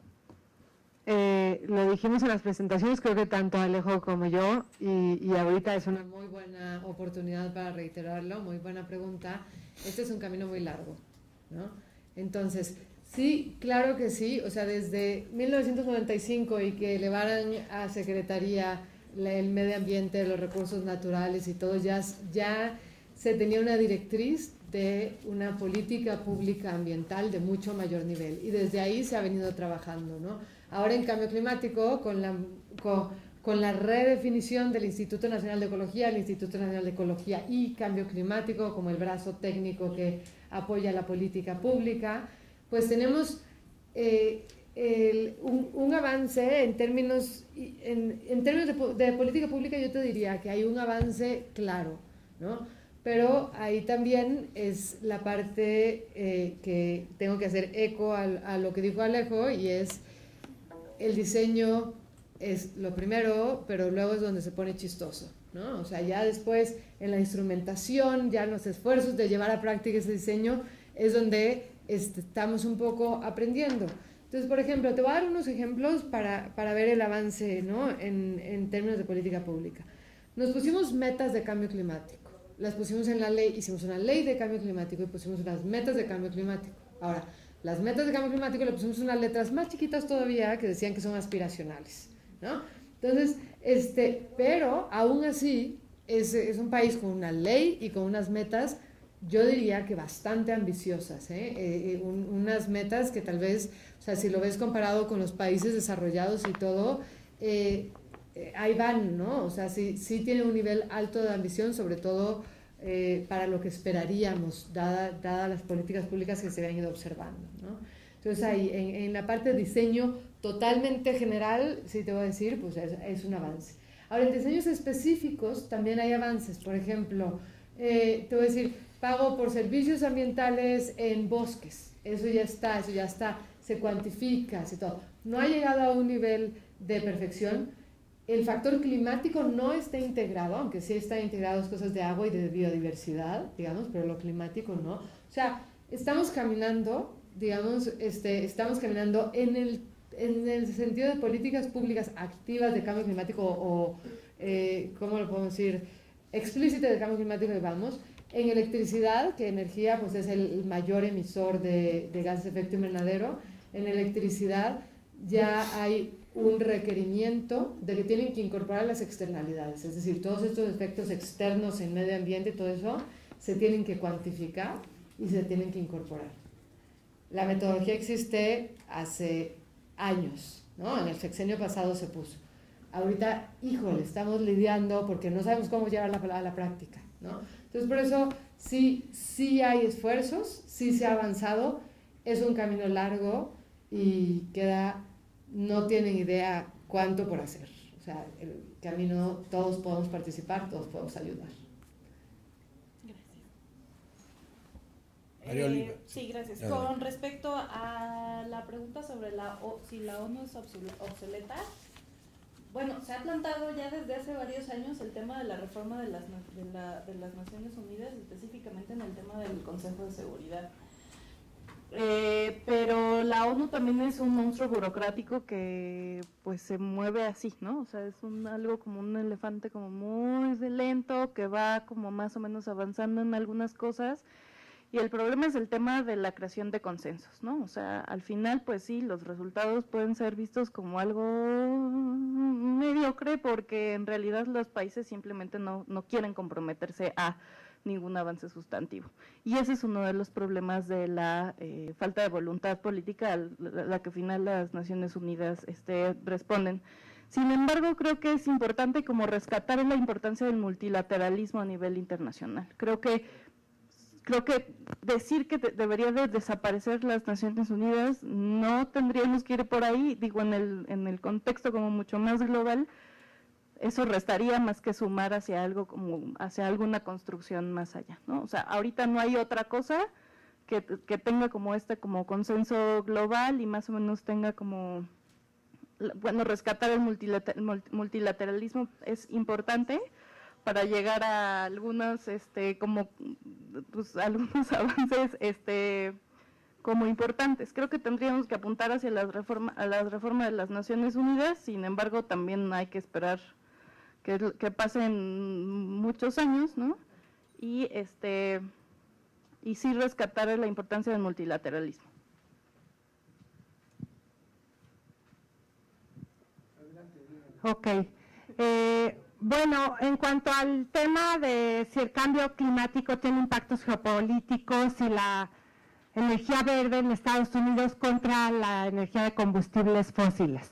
eh, lo dijimos en las presentaciones, creo que tanto Alejo como yo, y, y ahorita es una muy buena oportunidad para reiterarlo, muy buena pregunta. Este es un camino muy largo, ¿no? Entonces, sí, claro que sí, o sea, desde mil novecientos noventa y cinco y que elevaran a Secretaría el medio ambiente, los recursos naturales y todo, ya, ya se tenía una directriz de una política pública ambiental de mucho mayor nivel y desde ahí se ha venido trabajando, ¿no? Ahora en cambio climático, con la, con, con la redefinición del Instituto Nacional de Ecología, el Instituto Nacional de Ecología y Cambio Climático como el brazo técnico que apoya la política pública, pues tenemos eh, el, un, un avance en términos, en, en términos de, de política pública. Yo te diría que hay un avance claro, ¿no? Pero ahí también es la parte eh, que tengo que hacer eco a, a lo que dijo Alejo, y es el diseño es lo primero, pero luego es donde se pone chistoso, ¿no? O sea, ya después en la instrumentación, ya en los esfuerzos de llevar a práctica ese diseño, es donde este, estamos un poco aprendiendo. Entonces, por ejemplo, te voy a dar unos ejemplos para, para ver el avance, ¿no? en, en términos de política pública. Nos pusimos metas de cambio climático, las pusimos en la ley, hicimos una ley de cambio climático y pusimos unas metas de cambio climático. Ahora, las metas de cambio climático le pusimos unas letras más chiquitas todavía que decían que son aspiracionales, ¿no? Entonces, este, pero aún así es, es un país con una ley y con unas metas, yo diría que bastante ambiciosas, ¿eh? Eh, un, unas metas que tal vez, o sea, si lo ves comparado con los países desarrollados y todo, eh, eh, ahí van, ¿no? O sea, sí, sí tiene un nivel alto de ambición, sobre todo eh, para lo que esperaríamos, dadas dada las políticas públicas que se habían ido observando, ¿no? Entonces, ahí, en, en la parte de diseño totalmente general, sí te voy a decir, pues es, es un avance. Ahora, en diseños específicos también hay avances. Por ejemplo, eh, te voy a decir, pago por servicios ambientales en bosques. Eso ya está, eso ya está, se cuantifica, así todo. No ha llegado a un nivel de perfección, el factor climático no está integrado, aunque sí están integradas cosas de agua y de biodiversidad, digamos, pero lo climático no. O sea, estamos caminando, digamos, este, estamos caminando en el, en el sentido de políticas públicas activas de cambio climático o, eh, ¿cómo lo podemos decir?, explícita de cambio climático, digamos, en electricidad, que energía pues es el mayor emisor de, de gases de efecto invernadero. En electricidad ya hay un requerimiento de que tienen que incorporar las externalidades, es decir, todos estos efectos externos en medio ambiente y todo eso se tienen que cuantificar y se tienen que incorporar. La metodología existe hace años, ¿no? En el sexenio pasado se puso. Ahorita, híjole, estamos lidiando porque no sabemos cómo llevarla a la práctica, ¿no? Entonces, por eso sí, sí hay esfuerzos, sí se ha avanzado, es un camino largo y queda, no tienen idea cuánto por hacer. O sea, el camino, todos podemos participar, todos podemos ayudar. María Oliva. Eh, sí, gracias. Adelante. Con respecto a la pregunta sobre la o, si la ONU es obsoleta, bueno, se ha plantado ya desde hace varios años el tema de la reforma de las, de, la, de las Naciones Unidas, específicamente en el tema del Consejo de Seguridad. Eh, pero la ONU también es un monstruo burocrático que pues se mueve así, ¿no? O sea, es un, algo como un elefante como muy lento que va como más o menos avanzando en algunas cosas. Y el problema es el tema de la creación de consensos, ¿no? O sea, al final, pues sí, los resultados pueden ser vistos como algo mediocre porque en realidad los países simplemente no, no quieren comprometerse a ningún avance sustantivo. Y ese es uno de los problemas de la eh, falta de voluntad política a la, la que al final las Naciones Unidas este, responden. Sin embargo, creo que es importante como rescatar la importancia del multilateralismo a nivel internacional. Creo que Creo que decir que de, debería de desaparecer las Naciones Unidas, no tendríamos que ir por ahí, digo, en el, en el contexto como mucho más global, eso restaría más que sumar hacia algo como, hacia alguna construcción más allá, ¿no? O sea, ahorita no hay otra cosa que, que tenga como este como consenso global y más o menos tenga como, bueno, rescatar el multilater, multilateralismo es importante para llegar a algunos este como pues, algunos avances este como importantes. Creo que tendríamos que apuntar hacia la reforma a la reforma de las Naciones Unidas. Sin embargo, también hay que esperar que, que pasen muchos años, ¿no? Y este y sí rescatar la importancia del multilateralismo. Ok. Eh, Bueno, en cuanto al tema de si el cambio climático tiene impactos geopolíticos y la energía verde en Estados Unidos contra la energía de combustibles fósiles.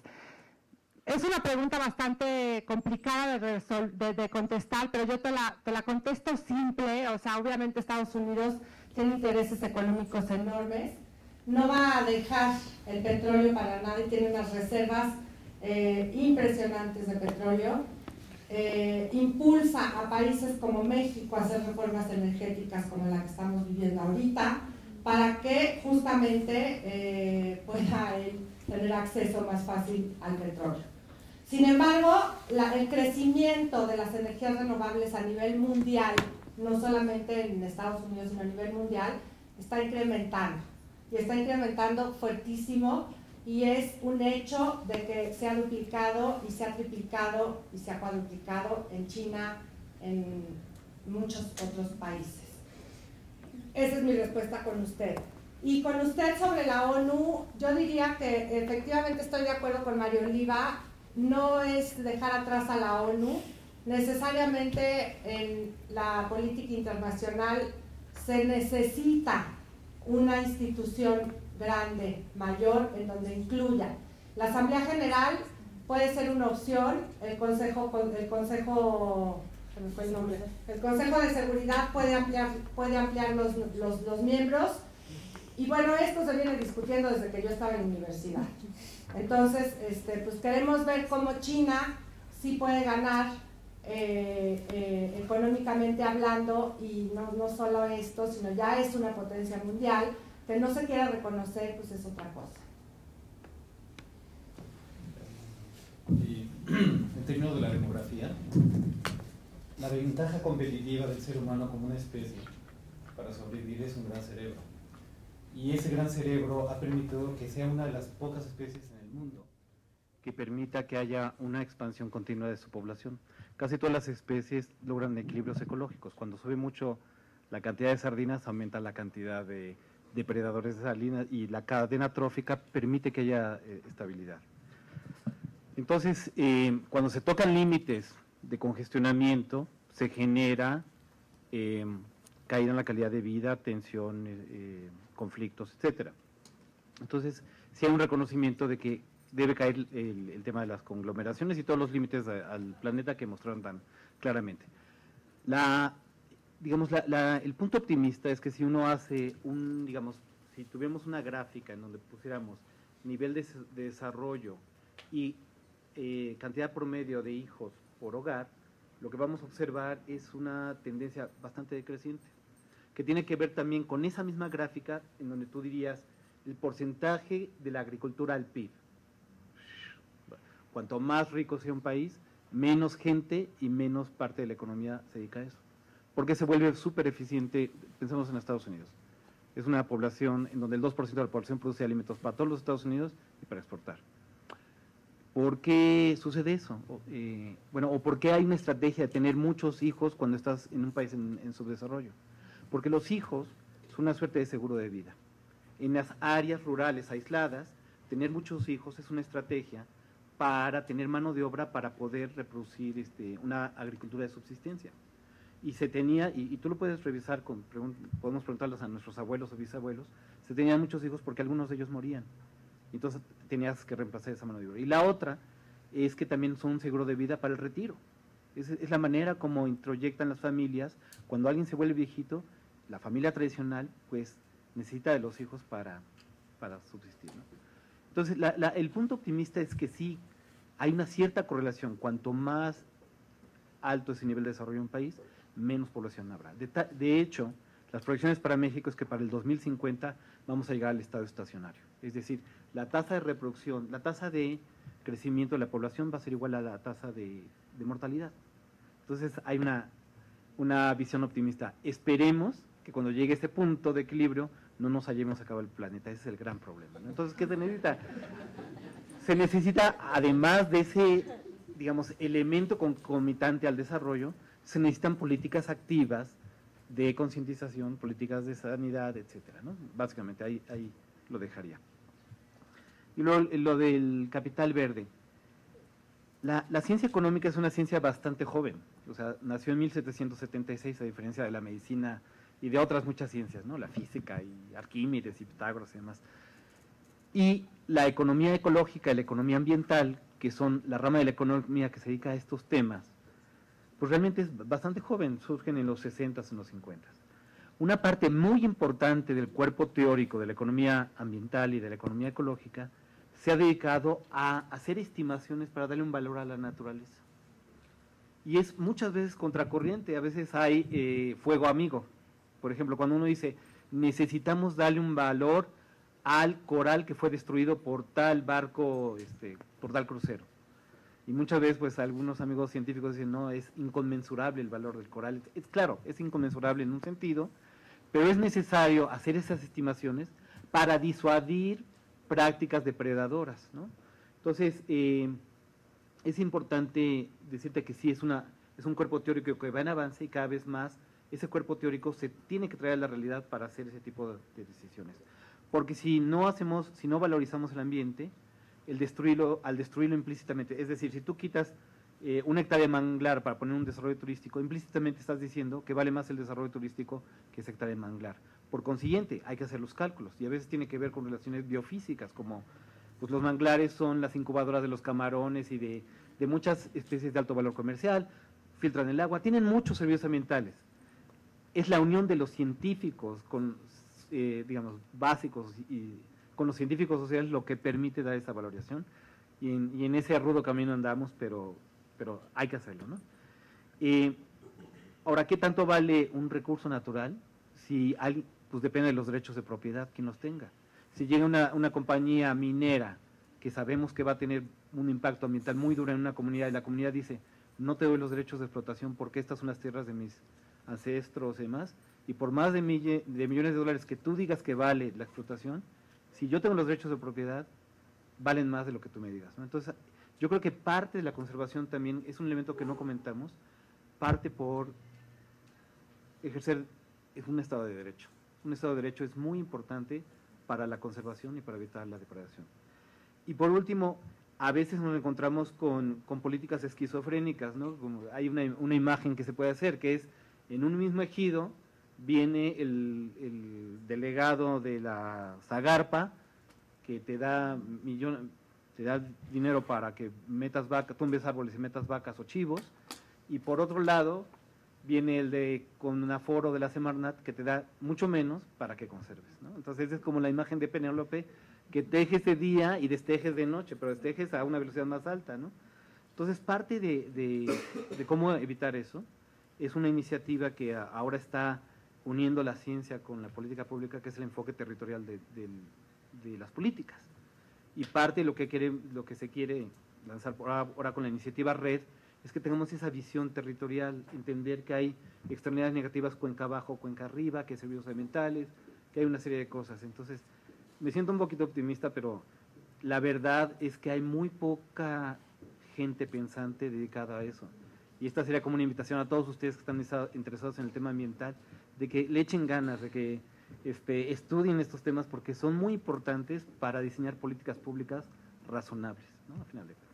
Es una pregunta bastante complicada de, de, de contestar, pero yo te la, te la contesto simple. O sea, obviamente Estados Unidos tiene intereses económicos enormes. No va a dejar el petróleo para nada y tiene unas reservas eh, impresionantes de petróleo. Eh, impulsa a países como México a hacer reformas energéticas como la que estamos viviendo ahorita para que justamente eh, pueda él tener acceso más fácil al petróleo. Sin embargo, la, el crecimiento de las energías renovables a nivel mundial, no solamente en Estados Unidos sino a nivel mundial, está incrementando y está incrementando fuertísimo. Y es un hecho de que se ha duplicado y se ha triplicado y se ha cuadruplicado en China, en muchos otros países. Esa es mi respuesta con usted. Y con usted sobre la ONU, yo diría que efectivamente estoy de acuerdo con María Oliva, no es dejar atrás a la ONU, necesariamente en la política internacional se necesita una institución grande, mayor, en donde incluya. La Asamblea General puede ser una opción, el Consejo, el Consejo, se me fue el nombre, el Consejo de Seguridad puede ampliar, puede ampliar los, los, los miembros, y bueno, esto se viene discutiendo desde que yo estaba en la universidad. Entonces, este, pues queremos ver cómo China sí puede ganar eh, eh, económicamente hablando, y no, no solo esto, sino ya es una potencia mundial. Que no se quiera reconocer, pues es otra cosa. Y en términos de la demografía, la ventaja competitiva del ser humano como una especie para sobrevivir es un gran cerebro. Y ese gran cerebro ha permitido que sea una de las pocas especies en el mundo que permita que haya una expansión continua de su población. Casi todas las especies logran equilibrios ecológicos. Cuando sube mucho la cantidad de sardinas, aumenta la cantidad de depredadores de sardinas y la cadena trófica permite que haya eh, estabilidad. Entonces, eh, cuando se tocan límites de congestionamiento, se genera eh, caída en la calidad de vida, tensión, eh, conflictos, etcétera. Entonces, sí hay un reconocimiento de que debe caer el, el tema de las conglomeraciones y todos los límites a, al planeta que mostraron tan claramente. La, digamos, la, la, el punto optimista es que si uno hace un, digamos, si tuviéramos una gráfica en donde pusiéramos nivel de, de desarrollo y eh, cantidad promedio de hijos por hogar, lo que vamos a observar es una tendencia bastante decreciente, que tiene que ver también con esa misma gráfica en donde tú dirías el porcentaje de la agricultura al P I B. Cuanto más rico sea un país, menos gente y menos parte de la economía se dedica a eso. Porque se vuelve súper eficiente, pensemos en Estados Unidos. Es una población en donde el dos por ciento de la población produce alimentos para todos los Estados Unidos y para exportar. ¿Por qué sucede eso? O, eh, bueno, o por qué hay una estrategia de tener muchos hijos cuando estás en un país en, en subdesarrollo. Porque los hijos son una suerte de seguro de vida. En las áreas rurales aisladas, tener muchos hijos es una estrategia para tener mano de obra para poder reproducir este, una agricultura de subsistencia. Y se tenía, y, y tú lo puedes revisar, con, pregun podemos preguntarlos a nuestros abuelos o bisabuelos, se tenían muchos hijos porque algunos de ellos morían. Entonces tenías que reemplazar esa mano de obra. Y la otra es que también son un seguro de vida para el retiro. Es, es la manera como introyectan las familias. Cuando alguien se vuelve viejito, la familia tradicional pues necesita de los hijos para, para subsistir, ¿no? Entonces, la, la, el punto optimista es que sí hay una cierta correlación. Cuanto más alto es el nivel de desarrollo de un país, menos población habrá. De, de hecho, las proyecciones para México es que para el dos mil cincuenta vamos a llegar al estado estacionario. Es decir, la tasa de reproducción, la tasa de crecimiento de la población va a ser igual a la tasa de, de mortalidad. Entonces, hay una, una visión optimista. Esperemos que cuando llegue ese punto de equilibrio no nos hayamos acabado el planeta. Ese es el gran problema, ¿no? Entonces, ¿qué se necesita? Se necesita, además de ese, digamos, elemento concomitante al desarrollo, se necesitan políticas activas de concientización, políticas de sanidad, etcétera, ¿no? Básicamente, ahí, ahí lo dejaría. Y luego, lo del capital verde. La, la ciencia económica es una ciencia bastante joven. O sea, nació en mil setecientos setenta y seis, a diferencia de la medicina y de otras muchas ciencias, ¿no? La física y Arquímedes y Pitágoras y demás. Y la economía ecológica y la economía ambiental, que son la rama de la economía que se dedica a estos temas, pues realmente es bastante joven, surgen en los sesentas, en los cincuentas. Una parte muy importante del cuerpo teórico de la economía ambiental y de la economía ecológica se ha dedicado a hacer estimaciones para darle un valor a la naturaleza. Y es muchas veces contracorriente, a veces hay eh, fuego amigo. Por ejemplo, cuando uno dice, necesitamos darle un valor al coral que fue destruido por tal barco, este, por tal crucero. Y muchas veces, pues, algunos amigos científicos dicen, no, es inconmensurable el valor del coral. Es, es claro, es inconmensurable en un sentido, pero es necesario hacer esas estimaciones para disuadir prácticas depredadoras, ¿no? Entonces, eh, es importante decirte que sí, es, una, es un cuerpo teórico que va en avance y cada vez más ese cuerpo teórico se tiene que traer a la realidad para hacer ese tipo de, de decisiones. Porque si no hacemos, si no valorizamos el ambiente, el destruirlo, al destruirlo implícitamente, es decir, si tú quitas eh, una hectárea de manglar para poner un desarrollo turístico, implícitamente estás diciendo que vale más el desarrollo turístico que esa hectárea de manglar. Por consiguiente, hay que hacer los cálculos, y a veces tiene que ver con relaciones biofísicas, como pues, los manglares son las incubadoras de los camarones y de, de muchas especies de alto valor comercial, filtran el agua, tienen muchos servicios ambientales. Es la unión de los científicos con, eh, digamos, básicos y con los científicos sociales lo que permite dar esa valoración, y en, y en ese rudo camino andamos, pero, pero hay que hacerlo, ¿no? Eh, ahora, ¿qué tanto vale un recurso natural? Si alguien, pues depende de los derechos de propiedad, quien los tenga. Si llega una, una compañía minera que sabemos que va a tener un impacto ambiental muy duro en una comunidad, y la comunidad dice, no te doy los derechos de explotación porque estas son las tierras de mis ancestros y demás, y por más de, mille, de millones de dólares que tú digas que vale la explotación, si yo tengo los derechos de propiedad, valen más de lo que tú me digas, ¿no? Entonces, yo creo que parte de la conservación también es un elemento que no comentamos, parte por ejercer un Estado de Derecho. Un Estado de Derecho es muy importante para la conservación y para evitar la depredación. Y por último, a veces nos encontramos con, con políticas esquizofrénicas, ¿no? Como hay una, una imagen que se puede hacer, que es, en un mismo ejido, viene el, el delegado de la Zagarpa, que te da millón, te da dinero para que metas vacas, tumbes árboles y metas vacas o chivos, y por otro lado viene el de con un aforo de la Semarnat que te da mucho menos para que conserves, ¿no? Entonces es como la imagen de Penélope, que tejes de día y destejes de noche, pero destejes a una velocidad más alta, ¿no? Entonces parte de, de, de cómo evitar eso es una iniciativa que a, ahora está uniendo la ciencia con la política pública, que es el enfoque territorial de, de, de las políticas. Y parte de lo que, quiere, lo que se quiere lanzar por ahora con la iniciativa RED es que tengamos esa visión territorial, entender que hay externalidades negativas cuenca abajo, cuenca arriba, que hay servicios ambientales, que hay una serie de cosas. Entonces, me siento un poquito optimista, pero la verdad es que hay muy poca gente pensante dedicada a eso. Y esta sería como una invitación a todos ustedes que están interesados en el tema ambiental, de que le echen ganas, de que este, estudien estos temas, porque son muy importantes para diseñar políticas públicas razonables, ¿no? A final de cuentas.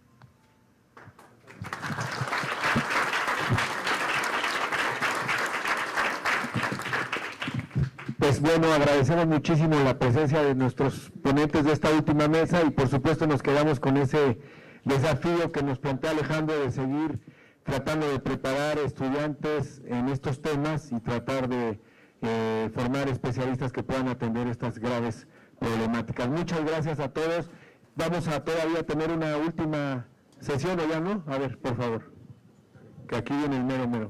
Pues bueno, agradecemos muchísimo la presencia de nuestros ponentes de esta última mesa y por supuesto nos quedamos con ese desafío que nos plantea Alejandro de seguir tratando de preparar estudiantes en estos temas y tratar de eh, formar especialistas que puedan atender estas graves problemáticas. Muchas gracias a todos. Vamos a todavía tener una última sesión, ¿o ya no? A ver, por favor, que aquí viene el mero mero.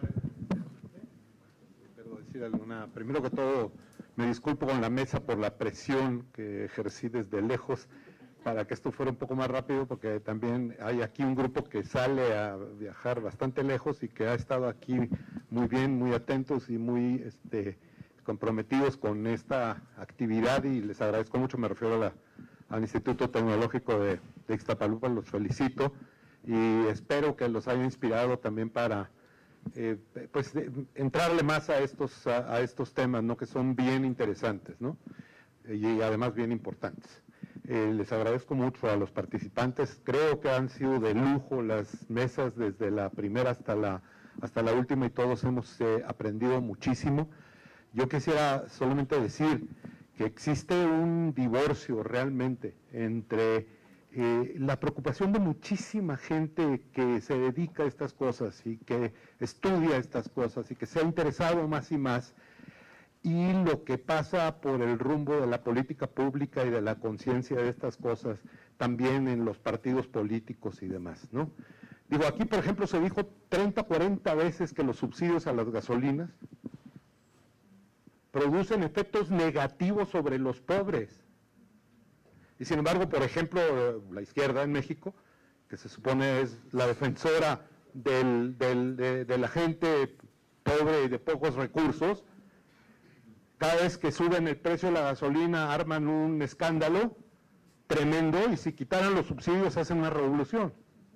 Decir alguna, primero que todo, me disculpo con la mesa por la presión que ejercí desde lejos para que esto fuera un poco más rápido, porque también hay aquí un grupo que sale a viajar bastante lejos y que ha estado aquí muy bien, muy atentos y muy este, comprometidos con esta actividad, y les agradezco mucho. Me refiero a la, al Instituto Tecnológico de, de Ixtapaluca, los felicito y espero que los haya inspirado también para eh, pues de, entrarle más a estos, a, a estos temas, ¿no? Que son bien interesantes, ¿no? Y además bien importantes. Eh, les agradezco mucho a los participantes, creo que han sido de lujo las mesas desde la primera hasta la, hasta la última, y todos hemos eh, aprendido muchísimo. Yo quisiera solamente decir que existe un divorcio realmente entre eh, la preocupación de muchísima gente que se dedica a estas cosas y que estudia estas cosas y que se ha interesado más y más, y lo que pasa por el rumbo de la política pública y de la conciencia de estas cosas también en los partidos políticos y demás, ¿no? Digo, aquí por ejemplo se dijo treinta, cuarenta veces que los subsidios a las gasolinas producen efectos negativos sobre los pobres. Y sin embargo, por ejemplo, la izquierda en México, que se supone es la defensora del, del, de, de la gente pobre y de pocos recursos, cada vez que suben el precio de la gasolina arman un escándalo tremendo, y si quitaran los subsidios hacen una revolución.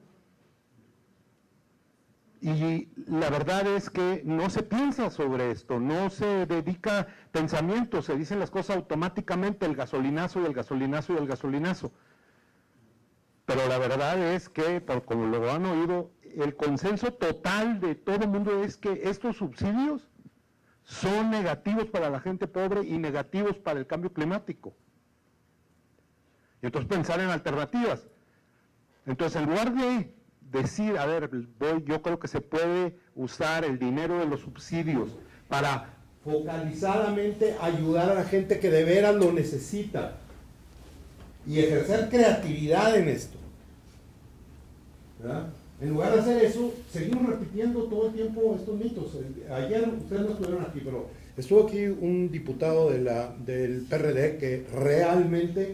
Y la verdad es que no se piensa sobre esto, no se dedica pensamiento, se dicen las cosas automáticamente, el gasolinazo y el gasolinazo y el gasolinazo. Pero la verdad es que, por como lo han oído, el consenso total de todo el mundo es que estos subsidios son negativos para la gente pobre y negativos para el cambio climático. Y entonces pensar en alternativas. Entonces, en lugar de decir, a ver, voy, yo creo que se puede usar el dinero de los subsidios para focalizadamente ayudar a la gente que de veras lo necesita y ejercer creatividad en esto, ¿verdad? En lugar de hacer eso, seguimos repitiendo todo el tiempo estos mitos. Ayer ustedes no estuvieron aquí, pero estuvo aquí un diputado de la, del P R D que realmente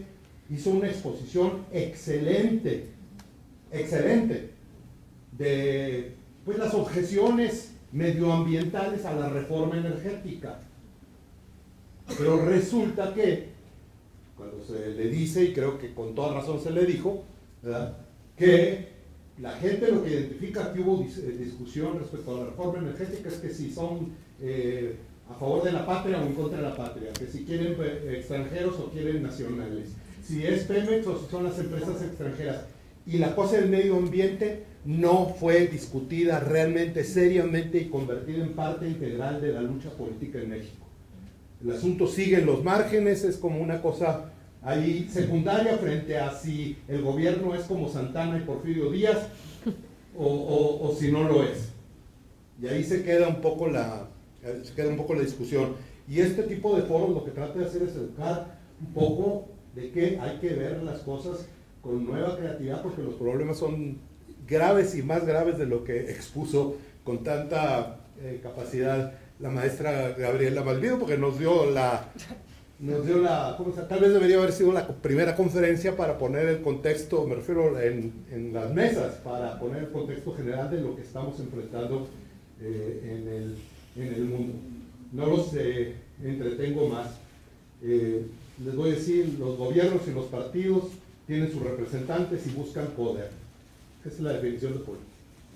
hizo una exposición excelente, excelente, de pues, las objeciones medioambientales a la reforma energética. Pero resulta que, cuando se le dice, y creo que con toda razón se le dijo, ¿verdad?, que la gente lo que identifica que hubo dis discusión respecto a la reforma energética es que si son eh, a favor de la patria o en contra de la patria, que si quieren eh, extranjeros o quieren nacionales, si es Pemex o si son las empresas extranjeras. Y la cosa del medio ambiente no fue discutida realmente, seriamente y convertida en parte integral de la lucha política en México. El asunto sigue en los márgenes, es como una cosa ahí secundaria frente a si el gobierno es como Santana y Porfirio Díaz o, o, o si no lo es. Y ahí se queda un poco la, se queda un poco la discusión. Y este tipo de foros lo que trata de hacer es educar un poco de que hay que ver las cosas con nueva creatividad, porque los problemas son graves y más graves de lo que expuso con tanta eh, capacidad la maestra Gabriela Malvido, porque nos dio la, nos dio la, ¿cómo se, tal vez debería haber sido la primera conferencia para poner el contexto, me refiero en, en las mesas, para poner el contexto general de lo que estamos enfrentando eh, en, el, en el mundo. No los eh, entretengo más. Eh, les voy a decir, los gobiernos y los partidos tienen sus representantes y buscan poder. Esa es la definición de poder.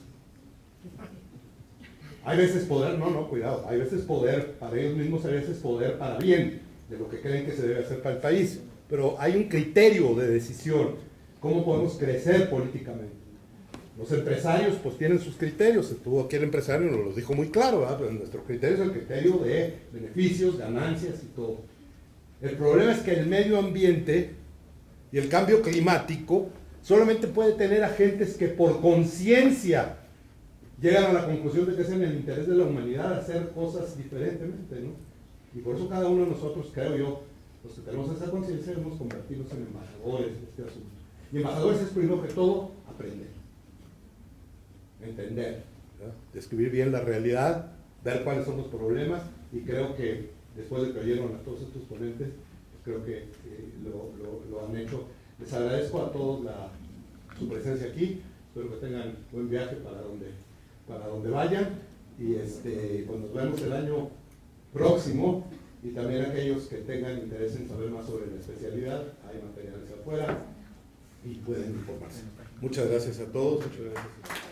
Hay veces poder, no, no, cuidado, hay veces poder para ellos mismos, hay veces poder para bien, de lo que creen que se debe hacer para el país. Pero hay un criterio de decisión, cómo podemos crecer políticamente. Los empresarios pues tienen sus criterios, estuvo aquí el empresario y nos los dijo muy claro, ¿verdad? Pero nuestro criterio es el criterio de beneficios, ganancias y todo. El problema es que el medio ambiente y el cambio climático solamente puede tener agentes que por conciencia llegan a la conclusión de que es en el interés de la humanidad hacer cosas diferentemente, ¿no? Y por eso cada uno de nosotros, creo yo, los que tenemos esa conciencia, debemos convertirnos en embajadores de este asunto. Y embajadores es primero que todo aprender, entender, ¿verdad?, describir bien la realidad, ver cuáles son los problemas, y creo que después de que oyeron a todos estos ponentes, pues creo que eh, lo, lo, lo han hecho. Les agradezco a todos la, su presencia aquí, espero que tengan buen viaje para donde, para donde vayan, y este, pues nos vemos el año próximo, y también aquellos que tengan interés en saber más sobre la especialidad, hay materiales afuera y pueden informarse. Muchas gracias a todos, muchas gracias.